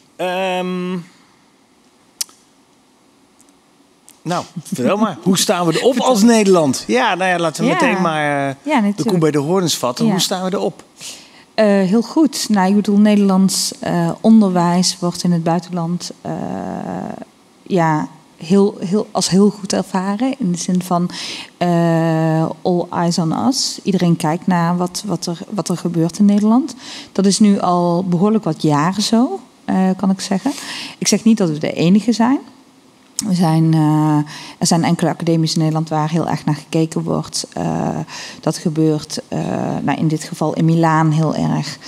Nou, vertel maar. Hoe staan we erop als Nederland? Ja, nou ja, laten we meteen maar de koe bij de horens vatten. Ja. Hoe staan we erop? Heel goed. Nou, ik bedoel, Nederlands onderwijs wordt in het buitenland als heel goed ervaren. In de zin van all eyes on us. Iedereen kijkt naar wat er gebeurt in Nederland. Dat is nu al behoorlijk wat jaren zo, kan ik zeggen. Ik zeg niet dat we de enige zijn. Er zijn enkele academies in Nederland waar heel erg naar gekeken wordt. Dat gebeurt in dit geval in Milaan heel erg.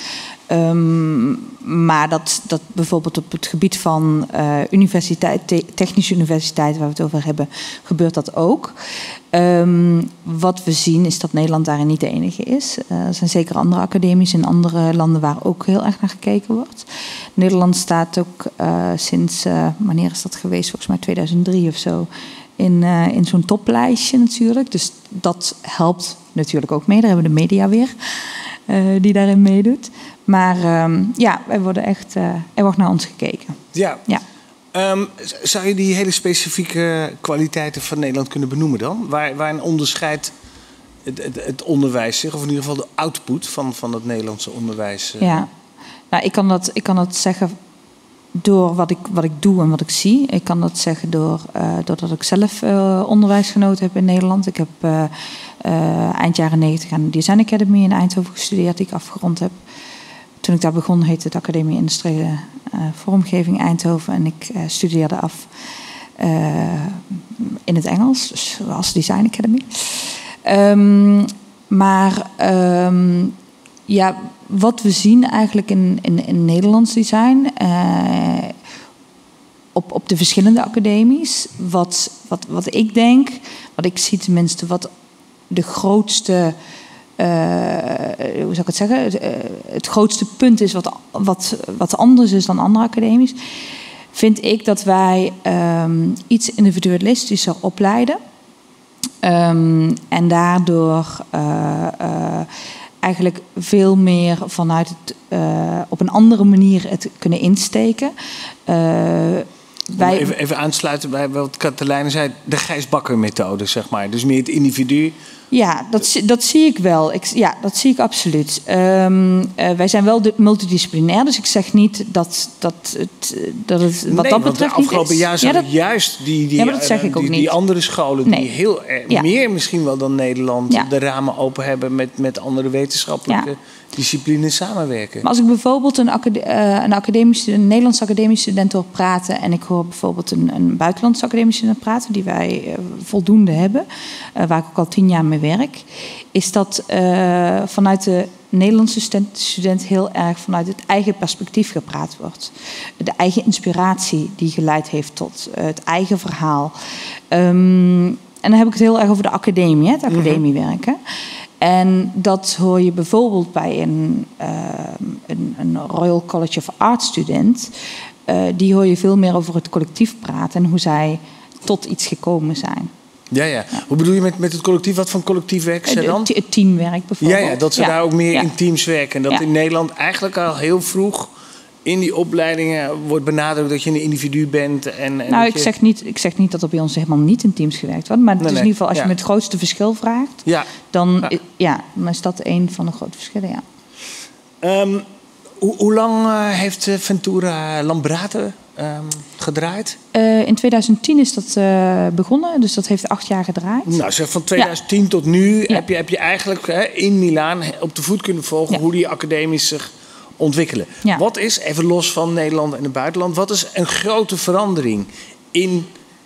Maar dat bijvoorbeeld op het gebied van technische universiteit, waar we het over hebben, gebeurt dat ook. Wat we zien is dat Nederland daarin niet de enige is. Er zijn zeker andere academies in andere landen waar ook heel erg naar gekeken wordt. Nederland staat ook sinds, wanneer is dat geweest? Volgens mij 2003 of zo. In zo'n toplijstje natuurlijk. Dus dat helpt natuurlijk ook mee. Daar hebben we de media weer die daarin meedoet. Maar wij worden echt, er wordt naar ons gekeken. Ja. Zou je die hele specifieke kwaliteiten van Nederland kunnen benoemen dan? Waarin onderscheidt het onderwijs zich, of in ieder geval de output van het Nederlandse onderwijs? Ja, ik kan dat zeggen door wat ik doe en wat ik zie. Ik kan dat zeggen doordat ik zelf onderwijs genoten heb in Nederland. Ik heb eind jaren 90 aan de Design Academy in Eindhoven gestudeerd, die ik afgerond heb. Toen ik daar begon heette het Academie Industriële Vormgeving Eindhoven. En ik studeerde af in het Engels, dus als Design Academy. Wat we zien eigenlijk in Nederlands design, op de verschillende academies, wat ik denk, wat ik zie tenminste, wat de grootste, hoe zou ik het zeggen, het grootste punt is wat anders is dan andere academies, vind ik dat wij iets individualistischer opleiden. En daardoor eigenlijk veel meer vanuit het op een andere manier het kunnen insteken. Even aansluiten bij wat Katelijne zei, de Gijs Bakker-methode, zeg maar. Dus meer het individu. Ja, dat zie ik wel. Dat zie ik absoluut. Wij zijn wel multidisciplinair, dus ik zeg niet dat het wat dat betreft niet is. De afgelopen jaar zijn juist die andere scholen die heel meer misschien wel dan Nederland de ramen open hebben met andere wetenschappelijke disciplines samenwerken. Maar als ik bijvoorbeeld een Nederlandse academische student hoor praten en ik hoor bijvoorbeeld een buitenlandse academische student praten, die wij voldoende hebben, waar ik ook al 10 jaar mee werk, is dat vanuit de Nederlandse student heel erg vanuit het eigen perspectief gepraat wordt. De eigen inspiratie die geleid heeft tot het eigen verhaal. En dan heb ik het heel erg over de academie, het academiewerken. En dat hoor je bijvoorbeeld bij een Royal College of Art student. Die hoor je veel meer over het collectief praten en hoe zij tot iets gekomen zijn. Ja. Hoe bedoel je met het collectief? Wat voor collectief werken ze dan? Het teamwerk bijvoorbeeld. Ja, dat ze daar ook meer in teams werken. En dat in Nederland eigenlijk al heel vroeg in die opleidingen wordt benadrukt dat je een individu bent. Ik zeg niet dat er bij ons helemaal niet in teams gewerkt wordt. Maar het is in ieder geval, als je me het grootste verschil vraagt, dan is dat een van de grote verschillen, Hoe lang heeft Ventura Lambrate gedraaid? In 2010 is dat begonnen, dus dat heeft 8 jaar gedraaid. Nou, zeg van 2010 tot nu heb je eigenlijk in Milaan op de voet kunnen volgen hoe die academies zich ontwikkelen. Ja. Wat is, even los van Nederland en het buitenland, wat is een grote verandering in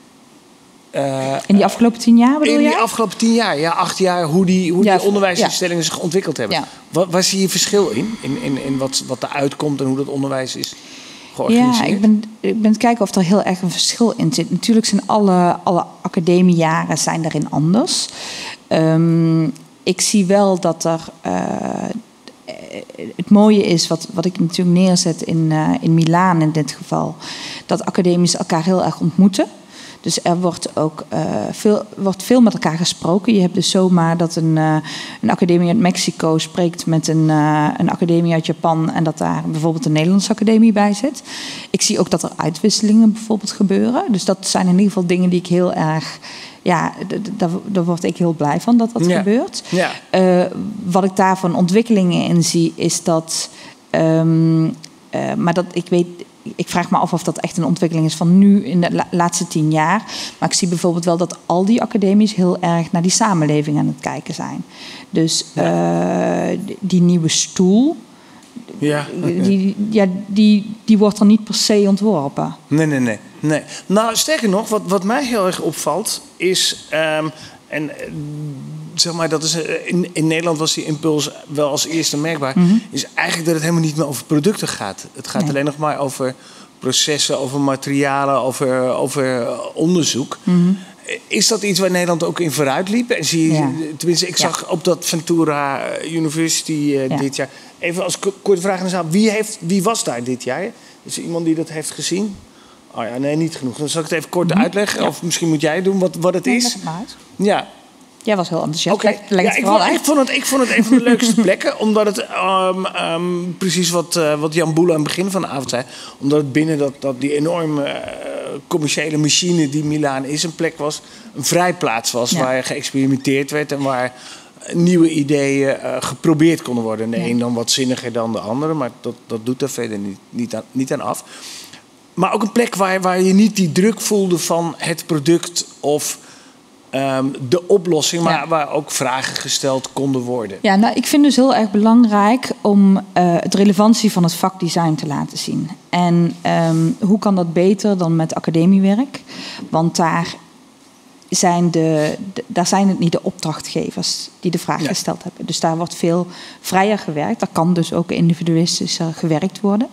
die afgelopen 10 jaar bedoel je? In die afgelopen 10 jaar, 8 jaar, hoe die onderwijsinstellingen zich ontwikkeld hebben. Ja. Waar zie je verschil in wat eruit komt en hoe dat onderwijs is georganiseerd? Ja, ik ben het kijken of er heel erg een verschil in zit. Natuurlijk zijn alle academiejaren zijn daarin anders. Ik zie wel dat er het mooie is, wat ik natuurlijk neerzet in Milaan in dit geval, dat academies elkaar heel erg ontmoeten. Dus er wordt ook veel met elkaar gesproken. Je hebt dus zomaar dat een academie uit Mexico spreekt met een academie uit Japan en dat daar bijvoorbeeld een Nederlandse academie bij zit. Ik zie ook dat er uitwisselingen bijvoorbeeld gebeuren. Dus dat zijn in ieder geval dingen die ik heel erg... daar word ik heel blij van dat gebeurt. Ja. Wat ik daar van ontwikkelingen in zie, is dat... maar dat ik weet... ik vraag me af of dat echt een ontwikkeling is van nu in de laatste 10 jaar. Maar ik zie bijvoorbeeld wel dat al die academies heel erg naar die samenleving aan het kijken zijn. Dus die nieuwe stoel, die wordt er niet per se ontworpen. Nee. Nou, sterker nog, wat mij heel erg opvalt is... zeg maar, dat is, in Nederland was die impuls wel als eerste merkbaar. Is eigenlijk dat het helemaal niet meer over producten gaat. Het gaat alleen nog maar over processen, over materialen, over onderzoek. Is dat iets waar Nederland ook in vooruit liep? En zie je, tenminste, ik zag op dat Ventura University dit jaar. Even als korte vraag in de zaal. Wie was daar dit jaar? Is er iemand die dat heeft gezien? Oh ja, nee, niet genoeg. Dan zal ik het even kort uitleggen. Ja. Of misschien moet jij doen wat het is. Ja. Jij was heel enthousiast. Okay. Ik vond het een van de leukste plekken. Omdat het precies wat Jan Boele aan het begin van de avond zei. Omdat het binnen die enorme commerciële machine die Milaan is, een plek was. Een vrijplaats was waar geëxperimenteerd werd. En waar nieuwe ideeën geprobeerd konden worden. De een dan wat zinniger dan de andere. Maar dat doet er verder niet aan af. Maar ook een plek waar je niet die druk voelde van het product of de oplossing, maar waar ook vragen gesteld konden worden. Ja, nou, ik vind dus heel erg belangrijk om de relevantie van het vak design te laten zien. En hoe kan dat beter dan met academiewerk? Want daar zijn het niet de opdrachtgevers die de vraag gesteld hebben. Dus daar wordt veel vrijer gewerkt. Daar kan dus ook individualistischer gewerkt worden.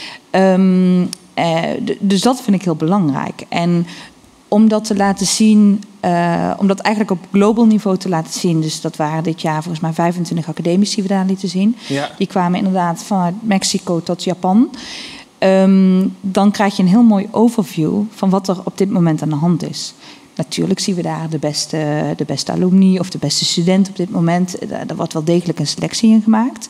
Dus dat vind ik heel belangrijk. En om dat te laten zien, om dat eigenlijk op global niveau te laten zien. Dus dat waren dit jaar volgens mij 25 academici die we daar lieten zien. Ja. Die kwamen inderdaad vanuit Mexico tot Japan. Dan krijg je een heel mooi overview van wat er op dit moment aan de hand is. Natuurlijk zien we daar de beste alumni of de beste student op dit moment. Daar wordt wel degelijk een selectie in gemaakt.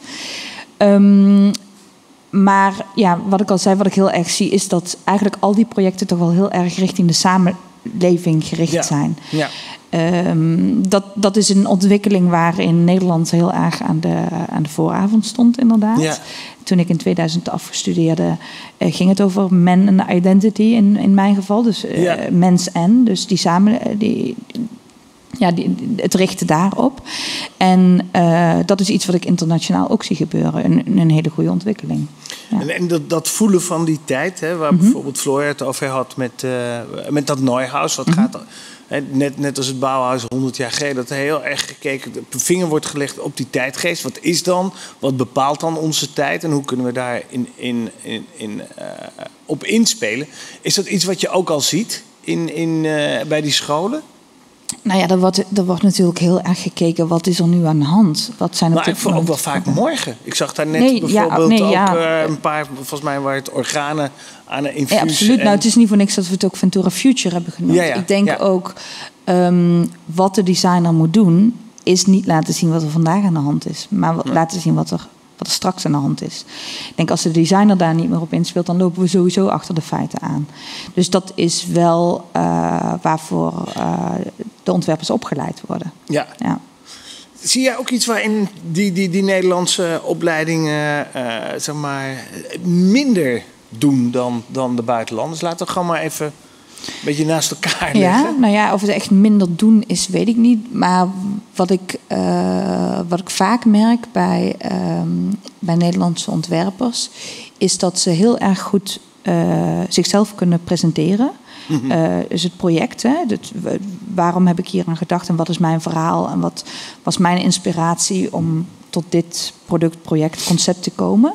Maar ja, wat ik al zei, wat ik heel erg zie, is dat eigenlijk al die projecten toch wel heel erg richting de samenleving gericht zijn. Ja. Dat is een ontwikkeling waarin Nederland heel erg aan de vooravond stond, inderdaad. Ja. Toen ik in 2000 afstudeerde, ging het over men en identity in mijn geval. Dus mens en, dus het richten daarop. En dat is iets wat ik internationaal ook zie gebeuren. Een hele goede ontwikkeling. Ja. En dat voelen van die tijd, hè, waar bijvoorbeeld Floor het over had met dat Neuhaus. Wat gaat net als het Bauhaus 100 jaar geleden, dat er heel erg gekeken, de vinger wordt gelegd op die tijdgeest. Wat is dan? Wat bepaalt dan onze tijd? En hoe kunnen we daar op inspelen? Is dat iets wat je ook al ziet bij die scholen? Nou ja, er wordt natuurlijk heel erg gekeken, wat is er nu aan de hand? Wat zijn ik vond ook wel vaak morgen. Ik zag daar net een paar, volgens mij waren het organen aan een infuus. Ja, absoluut. Nou, het is niet voor niks dat we het ook Ventura Future hebben genoemd. Ja, ik denk ook, wat de designer moet doen, is niet laten zien wat er vandaag aan de hand is. Maar laten zien wat er straks aan de hand is. Ik denk, als de designer daar niet meer op inspeelt, dan lopen we sowieso achter de feiten aan. Dus dat is wel waarvoor de ontwerpers opgeleid worden. Ja. Zie jij ook iets waarin die Nederlandse opleidingen zeg maar minder doen dan de buitenlanders? Laten we gewoon maar even een beetje naast elkaar leggen. Ja, nou ja, of het echt minder doen is, weet ik niet. Maar wat ik vaak merk bij Nederlandse ontwerpers, is dat ze heel erg goed zichzelf kunnen presenteren. Dus het project, waarom heb ik hier aan gedacht en wat is mijn verhaal en wat was mijn inspiratie om tot dit project, concept te komen.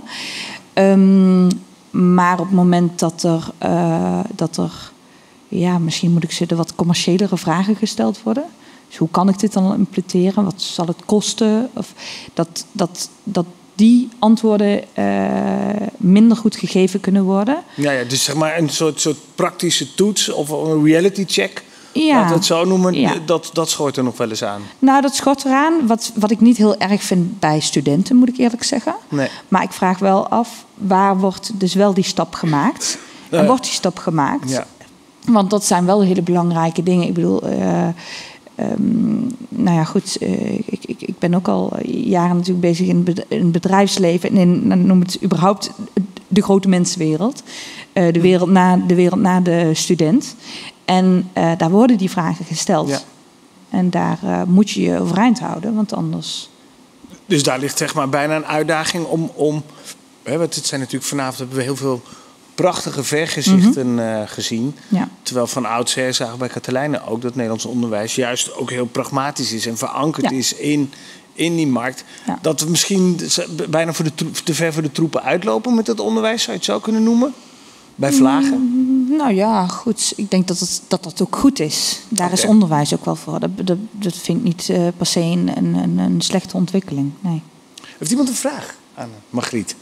Maar op het moment dat er misschien moet ik zeggen, wat commerciëlere vragen gesteld worden. Dus hoe kan ik dit dan implementeren? Wat zal het kosten? Of dat die antwoorden minder goed gegeven kunnen worden. Ja, dus zeg maar een soort praktische toets of een reality check. Laten we het zo noemen. Dat schort er nog wel eens aan. Nou, dat schort eraan. Wat ik niet heel erg vind bij studenten, moet ik eerlijk zeggen. Nee. Maar ik vraag wel af, waar wordt dus wel die stap gemaakt? En wordt die stap gemaakt? Ja. Want dat zijn wel hele belangrijke dingen. Ik bedoel, nou ja, goed. Ik ben ook al jaren natuurlijk bezig in het bedrijfsleven. En noem het überhaupt de grote mensenwereld. De wereld na de student. En daar worden die vragen gesteld. Ja. En daar moet je je overeind houden, want anders... Dus daar ligt zeg maar bijna een uitdaging om want het zijn natuurlijk vanavond hebben we heel veel prachtige vergezichten gezien. Ja. Terwijl van oudsher zagen we bij Katelijne ook dat Nederlands onderwijs juist ook heel pragmatisch is en verankerd is in die markt. Ja. Dat we misschien bijna te ver voor de troepen uitlopen met het onderwijs, zou je het zo kunnen noemen? Bij vlagen? Nou ja, goed. Ik denk dat ook goed is. Daar is onderwijs ook wel voor. Dat vind ik niet per se een slechte ontwikkeling. Nee. Heeft iemand een vraag aan Margriet?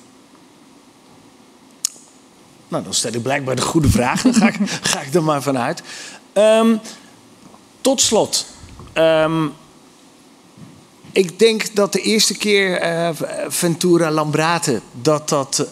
Nou, dan stel ik blijkbaar de goede vraag. Dan ga ik er maar vanuit. Tot slot. Ik denk dat de eerste keer Ventura Lambrate... dat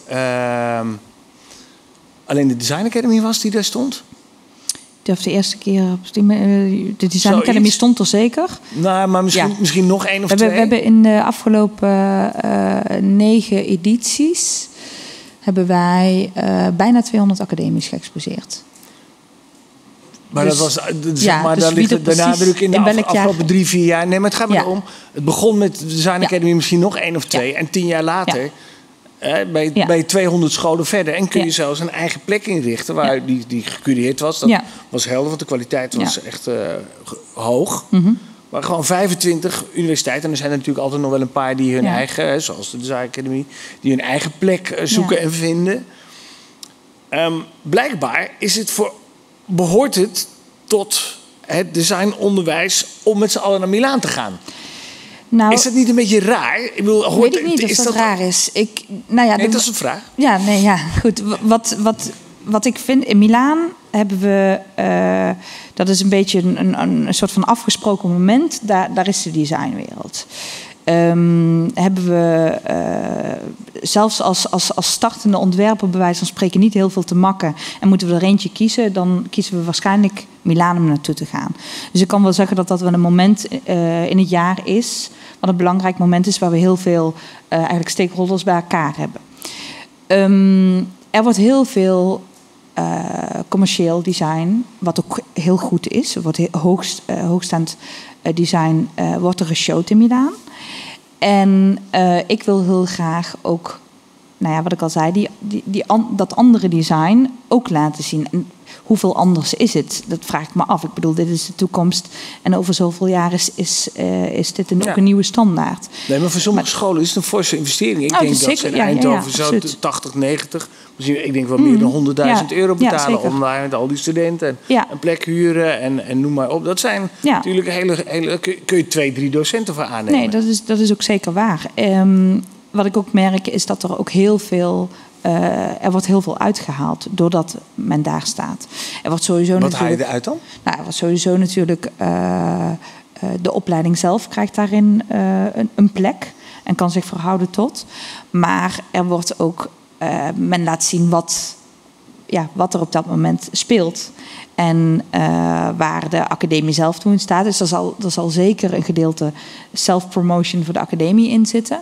alleen de Design Academy was die daar stond? De eerste keer... De Design Academy stond er zeker. Nou, maar misschien nog 1 of 2? We hebben in de afgelopen 9 edities... hebben wij bijna 200 academies geëxposeerd. Maar dus, dat was, maar daar ligt de nadruk in de afgelopen 3-4 jaar. Nee, maar het gaat me erom. Het begon met de Design Academy misschien nog 1 of 2. En 10 jaar later bij 200 scholen verder. En kun je zelfs een eigen plek inrichten waar die gecureerd was. Dat was helder, want de kwaliteit was echt hoog. Mm-hmm. Maar gewoon 25 universiteiten. En er zijn er natuurlijk altijd nog wel een paar die hun eigen, zoals de Design Academy, die hun eigen plek zoeken en vinden. Blijkbaar behoort het tot het designonderwijs om met z'n allen naar Milaan te gaan. Nou, is dat niet een beetje raar? Ik bedoel, weet ik niet of dat raar is. Dat is een vraag. Ja, goed. Wat ik vind, in Milaan hebben we... dat is een beetje een soort van afgesproken moment. Daar is de designwereld. Hebben we zelfs als startende ontwerper bij wijze van spreken niet heel veel te makken en moeten we er eentje kiezen, dan kiezen we waarschijnlijk Milaan om naartoe te gaan. Dus ik kan wel zeggen dat wel een moment in het jaar is, wat een belangrijk moment is waar we heel veel eigenlijk stakeholders bij elkaar hebben. Er wordt heel veel commercieel design, wat ook heel goed is. Er wordt hoogstaand design wordt er geshowd in Milaan. En ik wil heel graag ook, wat ik al zei, dat andere design ook laten zien. En hoeveel anders is het? Dat vraag ik me af. Ik bedoel, dit is de toekomst. En over zoveel jaar is dit ook een nieuwe standaard. Nee, maar voor sommige scholen is het een forse investering. Ik denk dat ze in Eindhoven zo 80, 90... Misschien, ik denk wel meer dan €100.000 betalen om daar met al die studenten een plek huren en noem maar op. Dat zijn natuurlijk hele kun je 2-3 docenten voor aannemen. Nee, dat is ook zeker waar. Wat ik ook merk is dat er ook heel veel... er wordt heel veel uitgehaald doordat men daar staat. Er wordt sowieso Wat haal je eruit dan? Nou, er wordt sowieso natuurlijk... de opleiding zelf krijgt daarin een plek en kan zich verhouden tot. Maar er wordt ook... men laat zien wat er op dat moment speelt. En waar de academie zelf toe in staat. Dus er zal zeker een gedeelte self-promotion voor de academie in zitten.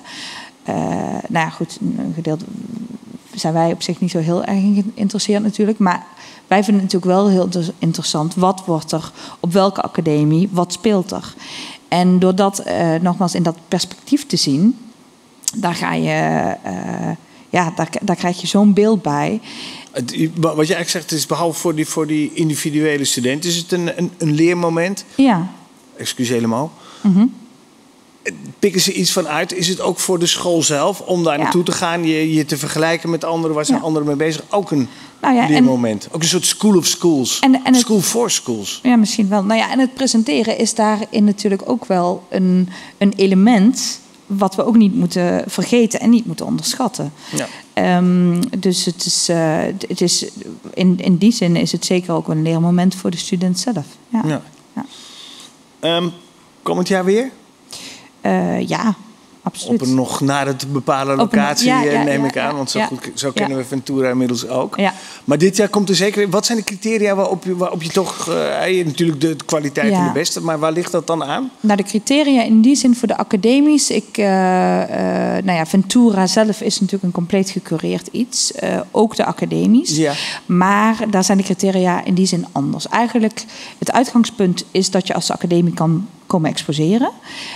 Goed, een gedeelte zijn wij op zich niet zo heel erg geïnteresseerd natuurlijk. Maar wij vinden het natuurlijk wel heel interessant. Wat wordt er op welke academie? Wat speelt er? En door dat nogmaals in dat perspectief te zien... daar ga je... daar krijg je zo'n beeld bij. Wat je eigenlijk zegt is, behalve voor die individuele student... is het een leermoment? Ja. Excuseer helemaal. Mm-hmm. Pikken ze iets van uit? Is het ook voor de school zelf om daar naartoe te gaan... je te vergelijken met anderen, waar zijn anderen mee bezig? Ook een leermoment. Ook een soort school of schools. School for schools. Ja, misschien wel. En het presenteren is daarin natuurlijk ook wel een element... wat we ook niet moeten vergeten en niet moeten onderschatten. Ja. Dus het is in die zin is het zeker ook een leermoment voor de student zelf. Komend jaar weer? Ja. absoluut. Op een nog nader te bepalen locatie, neem ik aan. Want zo kennen we Ventura inmiddels ook. Ja. Maar dit jaar komt er zeker... Wat zijn de criteria waarop je toch... natuurlijk de kwaliteit en de beste, maar waar ligt dat dan aan? Nou, de criteria in die zin voor de academies... Ventura zelf is natuurlijk een compleet gecureerd iets. Ook de academies. Ja. Maar daar zijn de criteria in die zin anders. Eigenlijk, het uitgangspunt is dat je als academie kan komen exposeren.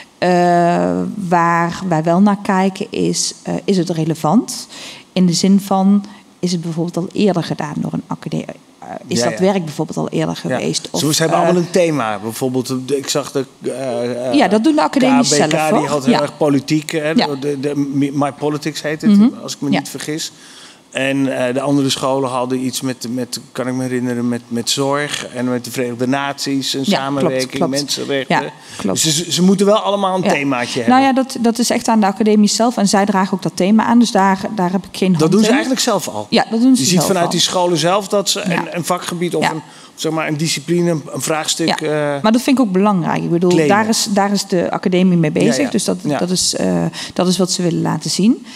Waar wij wel naar kijken is het relevant? In de zin van, is het bijvoorbeeld al eerder gedaan door een academie? Is dat werk bijvoorbeeld al eerder geweest? Of, ze hebben allemaal een thema. Bijvoorbeeld, ik zag de... dat doen de academies zelf. Die had heel erg politiek. De My Politics heet het, als ik me niet vergis. En de andere scholen hadden iets met, kan ik me herinneren, met zorg en met de Verenigde Naties en samenwerking, klopt. Mensenrechten. Ja, klopt. Dus ze moeten wel allemaal een themaatje hebben. Nou ja, dat is echt aan de academies zelf en zij dragen ook dat thema aan. Dus daar heb ik geen hand in. Dat doen ze eigenlijk zelf al? Ja, dat doen ze Je zelf ziet vanuit al. die scholen zelf dat ze een vakgebied of een discipline, een vraagstuk... maar dat vind ik ook belangrijk. Ik bedoel, daar is de academie mee bezig. Ja. Dus dat is wat ze willen laten zien.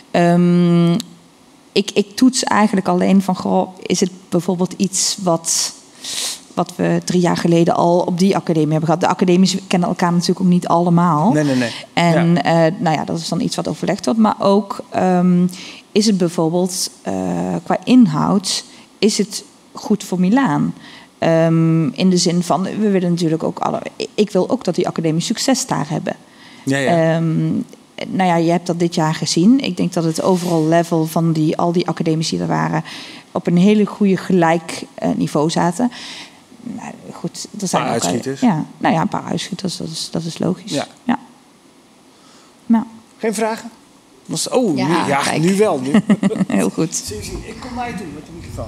Ik toets eigenlijk alleen van, is het bijvoorbeeld iets wat we 3 jaar geleden al op die academie hebben gehad. De academies kennen elkaar natuurlijk ook niet allemaal. Nee. En dat is dan iets wat overlegd wordt. Maar ook is het bijvoorbeeld qua inhoud, is het goed voor Milaan? In de zin van, we willen natuurlijk ook ik wil ook dat die academies succes daar hebben. Ja. Je hebt dat dit jaar gezien. Ik denk dat het overall level van al die academies die er waren op een hele goede gelijk niveau zaten. Nou, goed, er zijn een paar uitschieters. Een paar uitschieters, dat is logisch. Ja. Nou. Geen vragen? Nu wel. Nu. Heel goed. Suzy, ik kom naar je toe met de microfoon.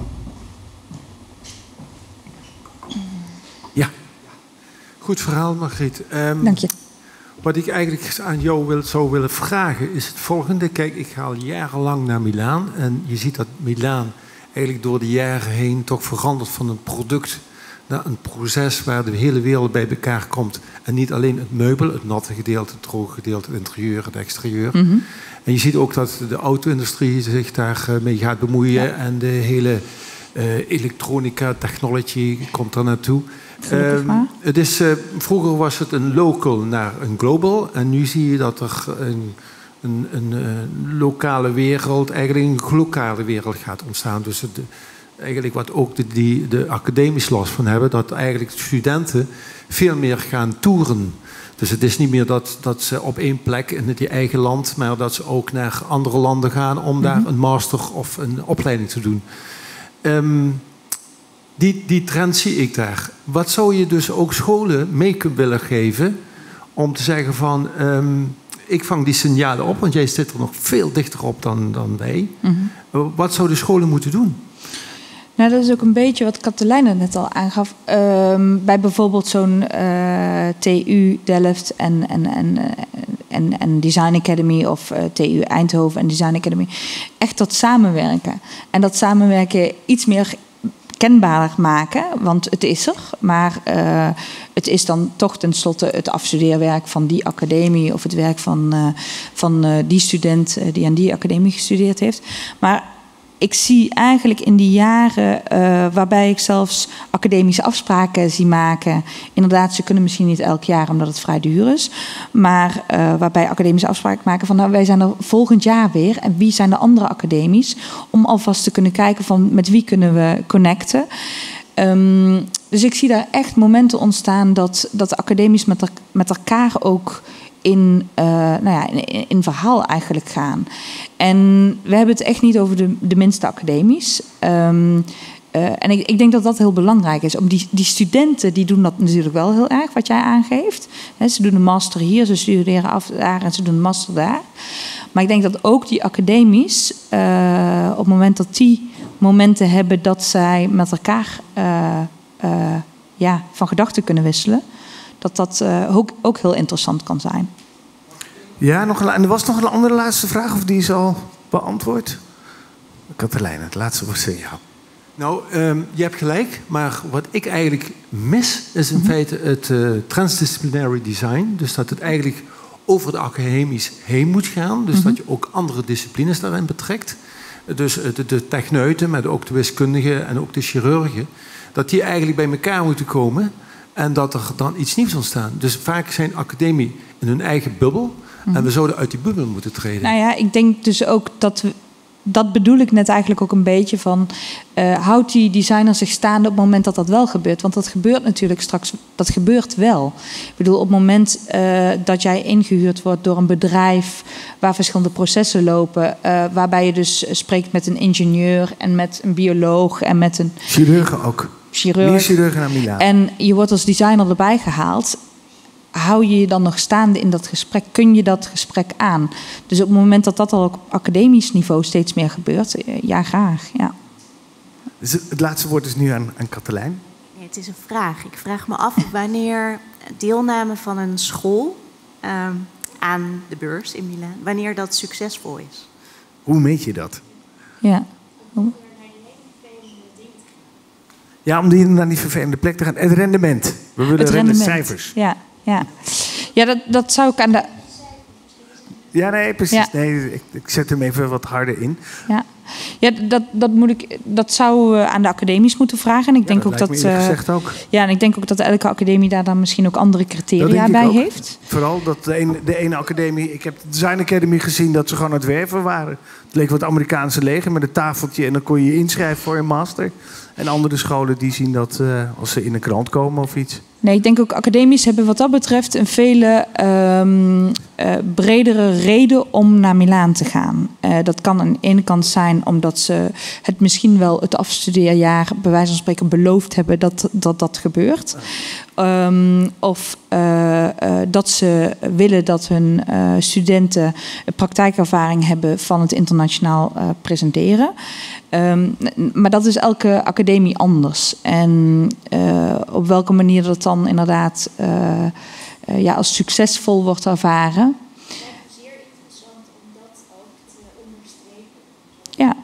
Ja. Goed verhaal, Margriet. Dank je. Wat ik eigenlijk aan jou zou willen vragen is het volgende. Kijk, ik ga al jarenlang naar Milaan. En je ziet dat Milaan eigenlijk door de jaren heen toch verandert van een product naar een proces waar de hele wereld bij elkaar komt. En niet alleen het meubel, het natte gedeelte, het droge gedeelte, het interieur, het exterieur. Mm-hmm. En je ziet ook dat de auto-industrie zich daarmee gaat bemoeien. Ja. En de hele elektronica, technology komt er naartoe. Vroeger was het een local naar een global. En nu zie je dat er een lokale wereld eigenlijk een globale wereld gaat ontstaan. Dus eigenlijk wat ook de academisch last van hebben, dat eigenlijk studenten veel meer gaan toeren. Dus het is niet meer dat ze op één plek in het eigen land, maar dat ze ook naar andere landen gaan om daar een master of een opleiding te doen. Die trend zie ik daar. Wat zou je dus ook scholen mee willen geven om te zeggen van, ik vang die signalen op, want jij zit er nog veel dichter op dan wij. Mm-hmm. Wat zouden scholen moeten doen? Nou, dat is ook een beetje wat Katelijne net al aangaf. Bij bijvoorbeeld zo'n TU Delft en Design Academy of TU Eindhoven en Design Academy. Echt dat samenwerken. En dat samenwerken iets meer kenbaarder maken, want het is er. Maar het is dan toch tenslotte het afstudeerwerk van die academie of het werk van die student die aan die academie gestudeerd heeft. Maar ik zie eigenlijk in die jaren waarbij ik zelfs academische afspraken zie maken. Inderdaad, ze kunnen misschien niet elk jaar omdat het vrij duur is. Maar waarbij academische afspraken maken van, nou, wij zijn er volgend jaar weer. En wie zijn de andere academies? Om alvast te kunnen kijken van met wie kunnen we connecten. Dus ik zie daar echt momenten ontstaan dat de academies met elkaar ook in verhaal eigenlijk gaan. En we hebben het echt niet over de minste academies. En ik denk dat dat heel belangrijk is. Om die studenten die doen dat natuurlijk wel heel erg, wat jij aangeeft. Ze doen een master hier, ze studeren af daar en ze doen een master daar. Maar ik denk dat ook die academies, op het moment dat die momenten hebben dat zij met elkaar van gedachten kunnen wisselen, dat ook heel interessant kan zijn. Ja, en er was nog een andere laatste vraag, of die is al beantwoord? Katelijne, het laatste woord is jou. Nou, je hebt gelijk, maar wat ik eigenlijk mis is in feite het transdisciplinary design. Dus dat het eigenlijk over de academisch heen moet gaan. Dus dat je ook andere disciplines daarin betrekt. Dus de techneuten, maar ook de wiskundigen en ook de chirurgen. Dat die eigenlijk bij elkaar moeten komen. En dat er dan iets nieuws ontstaat. Dus vaak zijn academie in hun eigen bubbel. En we zouden uit die bubbel moeten treden. Nou ja, ik denk dus ook dat bedoel ik net eigenlijk ook een beetje van... houdt die designer zich staande op het moment dat dat wel gebeurt? Want dat gebeurt natuurlijk straks, dat gebeurt wel. Ik bedoel, op het moment dat jij ingehuurd wordt door een bedrijf... waar verschillende processen lopen... waarbij je dus spreekt met een ingenieur en met een bioloog en met een... Chirurgen ook. Meer chirurgen naar Milaan. En je wordt als designer erbij gehaald... hou je je dan nog staande in dat gesprek? Kun je dat gesprek aan? Dus op het moment dat dat al op academisch niveau steeds meer gebeurt... ja, graag, ja. Dus het laatste woord is nu aan Katelijn. Nee, het is een vraag. Ik vraag me af wanneer deelname van een school... aan de beurs in Milaan, wanneer dat succesvol is. Hoe meet je dat? Ja. Ja, om naar die vervelende plek te gaan. Het rendement. We willen cijfers. Ja, dat zou ik aan de... Ja, nee, precies. Ja. Nee, ik zet hem even wat harder in. Ja, dat zou aan de academies moeten vragen. En ik denk ook dat. Gezegd ook. Ja, en ik denk ook dat elke academie daar dan misschien ook andere criteria bij heeft. Vooral dat de ene academie. Ik heb de Design Academy gezien dat ze gewoon aan het werven waren. Het leek wat Amerikaanse leger met een tafeltje en dan kon je je inschrijven voor een master. En andere scholen die zien dat als ze in een krant komen of iets. Nee, ik denk ook academies hebben wat dat betreft een veel bredere reden om naar Milaan te gaan. Dat kan aan de ene kant zijn omdat ze het misschien wel het afstudeerjaar bij wijze van spreken beloofd hebben dat gebeurt. Of dat ze willen dat hun studenten praktijkervaring hebben van het internationaal presenteren. Maar dat is elke academie anders. En op welke manier dat dan inderdaad als succesvol wordt ervaren. Zeer interessant om dat ook te onderstrepen.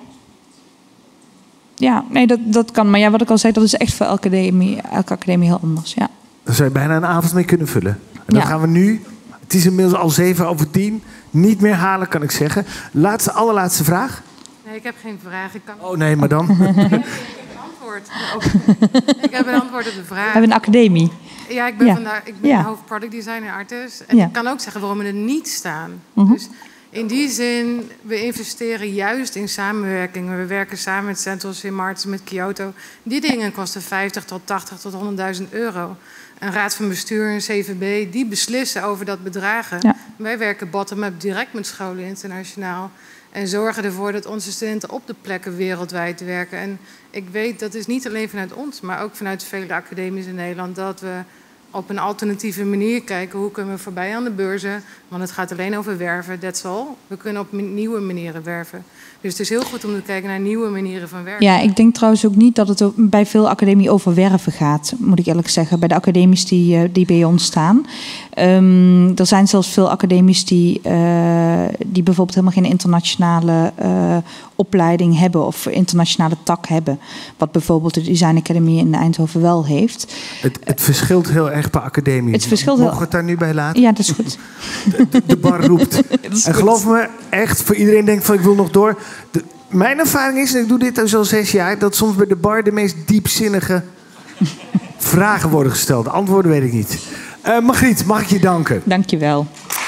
Ja, nee, dat kan. Maar ja, wat ik al zei, dat is echt voor elke academie heel anders. Ja. Daar zou je bijna een avond mee kunnen vullen. En dat gaan we nu, het is inmiddels al 7:10, niet meer halen, kan ik zeggen. Allerlaatste vraag. Nee, ik heb geen vraag. Oh nee, maar dan? Ik heb een antwoord. Ik heb een antwoord op de vraag. We hebben een academie. Ja, ik ben hoofd product designer artist. En ik kan ook zeggen waarom we er niet staan. Dus in die zin, we investeren juist in samenwerking. We werken samen met Central St. Martins, met Kyoto. Die dingen kosten 50 tot 80 tot 100.000 euro. Een raad van bestuur, een CVB, die beslissen over dat bedragen. Ja. Wij werken bottom-up direct met scholen internationaal. En zorgen ervoor dat onze studenten op de plekken wereldwijd werken. En ik weet, dat is niet alleen vanuit ons, maar ook vanuit vele academies in Nederland, dat we op een alternatieve manier kijken. Hoe kunnen we voorbij aan de beurzen? Want het gaat alleen over werven, that's all. We kunnen op nieuwe manieren werven. Dus het is heel goed om te kijken naar nieuwe manieren van werken. Ja, ik denk trouwens ook niet dat het bij veel academie over werven gaat, moet ik eerlijk zeggen. Bij de academies die bij ons staan. Er zijn zelfs veel academies die bijvoorbeeld helemaal geen internationale opleiding hebben of internationale tak hebben. Wat bijvoorbeeld de Design Academy in Eindhoven wel heeft. Het verschilt heel erg per academie. Het verschilt Mogen we het daar nu bij laten? Ja, dat is goed. De bar roept. En geloof me, echt, voor iedereen denkt van ik wil nog door. Mijn ervaring is, en ik doe dit dus al 6 jaar, dat soms bij de bar de meest diepzinnige vragen worden gesteld. De antwoorden weet ik niet. Margriet, mag ik je danken? Dank je wel.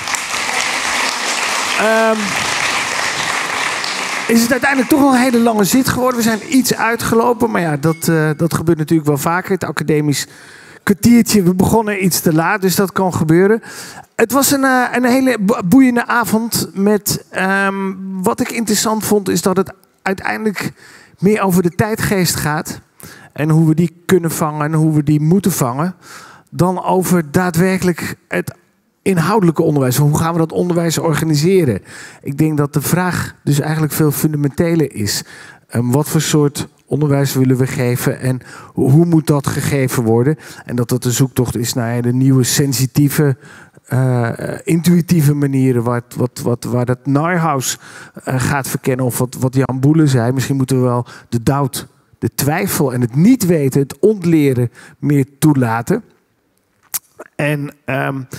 Is het uiteindelijk toch wel een hele lange zit geworden? We zijn iets uitgelopen, maar ja, dat gebeurt natuurlijk wel vaker. Het academisch kwartiertje, we begonnen iets te laat, dus dat kan gebeuren. Het was een hele boeiende avond met... wat ik interessant vond, is dat het uiteindelijk meer over de tijdgeest gaat. En hoe we die kunnen vangen en hoe we die moeten vangen. Dan over daadwerkelijk het inhoudelijke onderwijs. Hoe gaan we dat onderwijs organiseren? Ik denk dat de vraag dus eigenlijk veel fundamenteler is. Wat voor soort onderwijs willen we geven en hoe moet dat gegeven worden? En dat de zoektocht is naar de nieuwe sensitieve, intuïtieve manieren waar dat Neuhaus gaat verkennen. Of wat Jan Boele zei. Misschien moeten we wel de doubt, de twijfel en het niet weten, het ontleren meer toelaten. En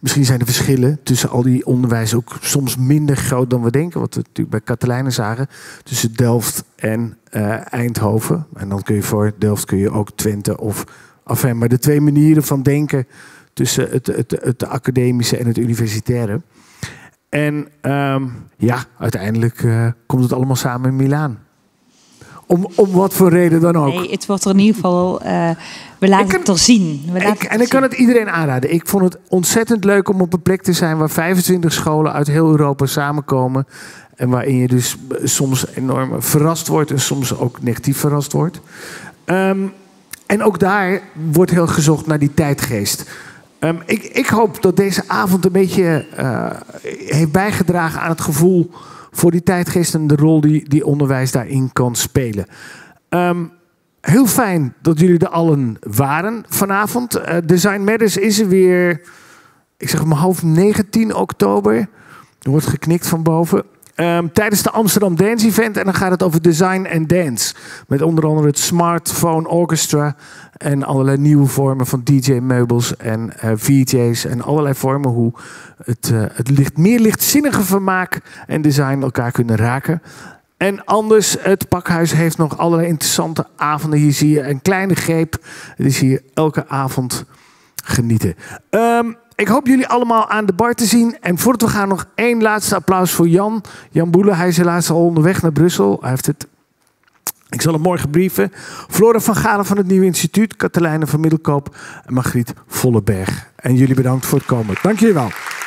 Misschien zijn de verschillen tussen al die onderwijs ook soms minder groot dan we denken. Wat we natuurlijk bij Katelijne zagen. Tussen Delft en Eindhoven. En dan kun je voor Delft ook Twente of... Enfin, maar de twee manieren van denken tussen het academische en het universitaire. En uiteindelijk komt het allemaal samen in Milaan. Om wat voor reden dan ook. Nee, het wordt er in ieder geval... we laten het er zien. Ik kan het iedereen aanraden. Ik vond het ontzettend leuk om op een plek te zijn... waar 25 scholen uit heel Europa samenkomen. En waarin je dus soms enorm verrast wordt... en soms ook negatief verrast wordt. En ook daar wordt heel gezocht naar die tijdgeest. Ik hoop dat deze avond een beetje heeft bijgedragen aan het gevoel... voor die tijdgeest en de rol die onderwijs daarin kan spelen. Heel fijn dat jullie er allen waren vanavond. Design Matters is er weer, ik zeg maar 19 oktober. Er wordt geknikt van boven. Tijdens de Amsterdam Dance Event. En dan gaat het over design en dance. Met onder andere het Smartphone Orchestra. En allerlei nieuwe vormen van DJ-meubels en VJ's. En allerlei vormen hoe het meer lichtzinnige vermaak en design elkaar kunnen raken. En anders, het Pakhuis heeft nog allerlei interessante avonden. Hier zie je een kleine greep. Dus hier elke avond genieten. Ik hoop jullie allemaal aan de bar te zien. En voordat we gaan nog één laatste applaus voor Jan. Jan Boele, hij is helaas al onderweg naar Brussel. Hij heeft het... Ik zal hem morgen brieven. Flora van Galen van het Nieuwe Instituut. Katelijne van Middelkoop. En Margriet Volleberg. En jullie bedankt voor het komen. Dank jullie wel.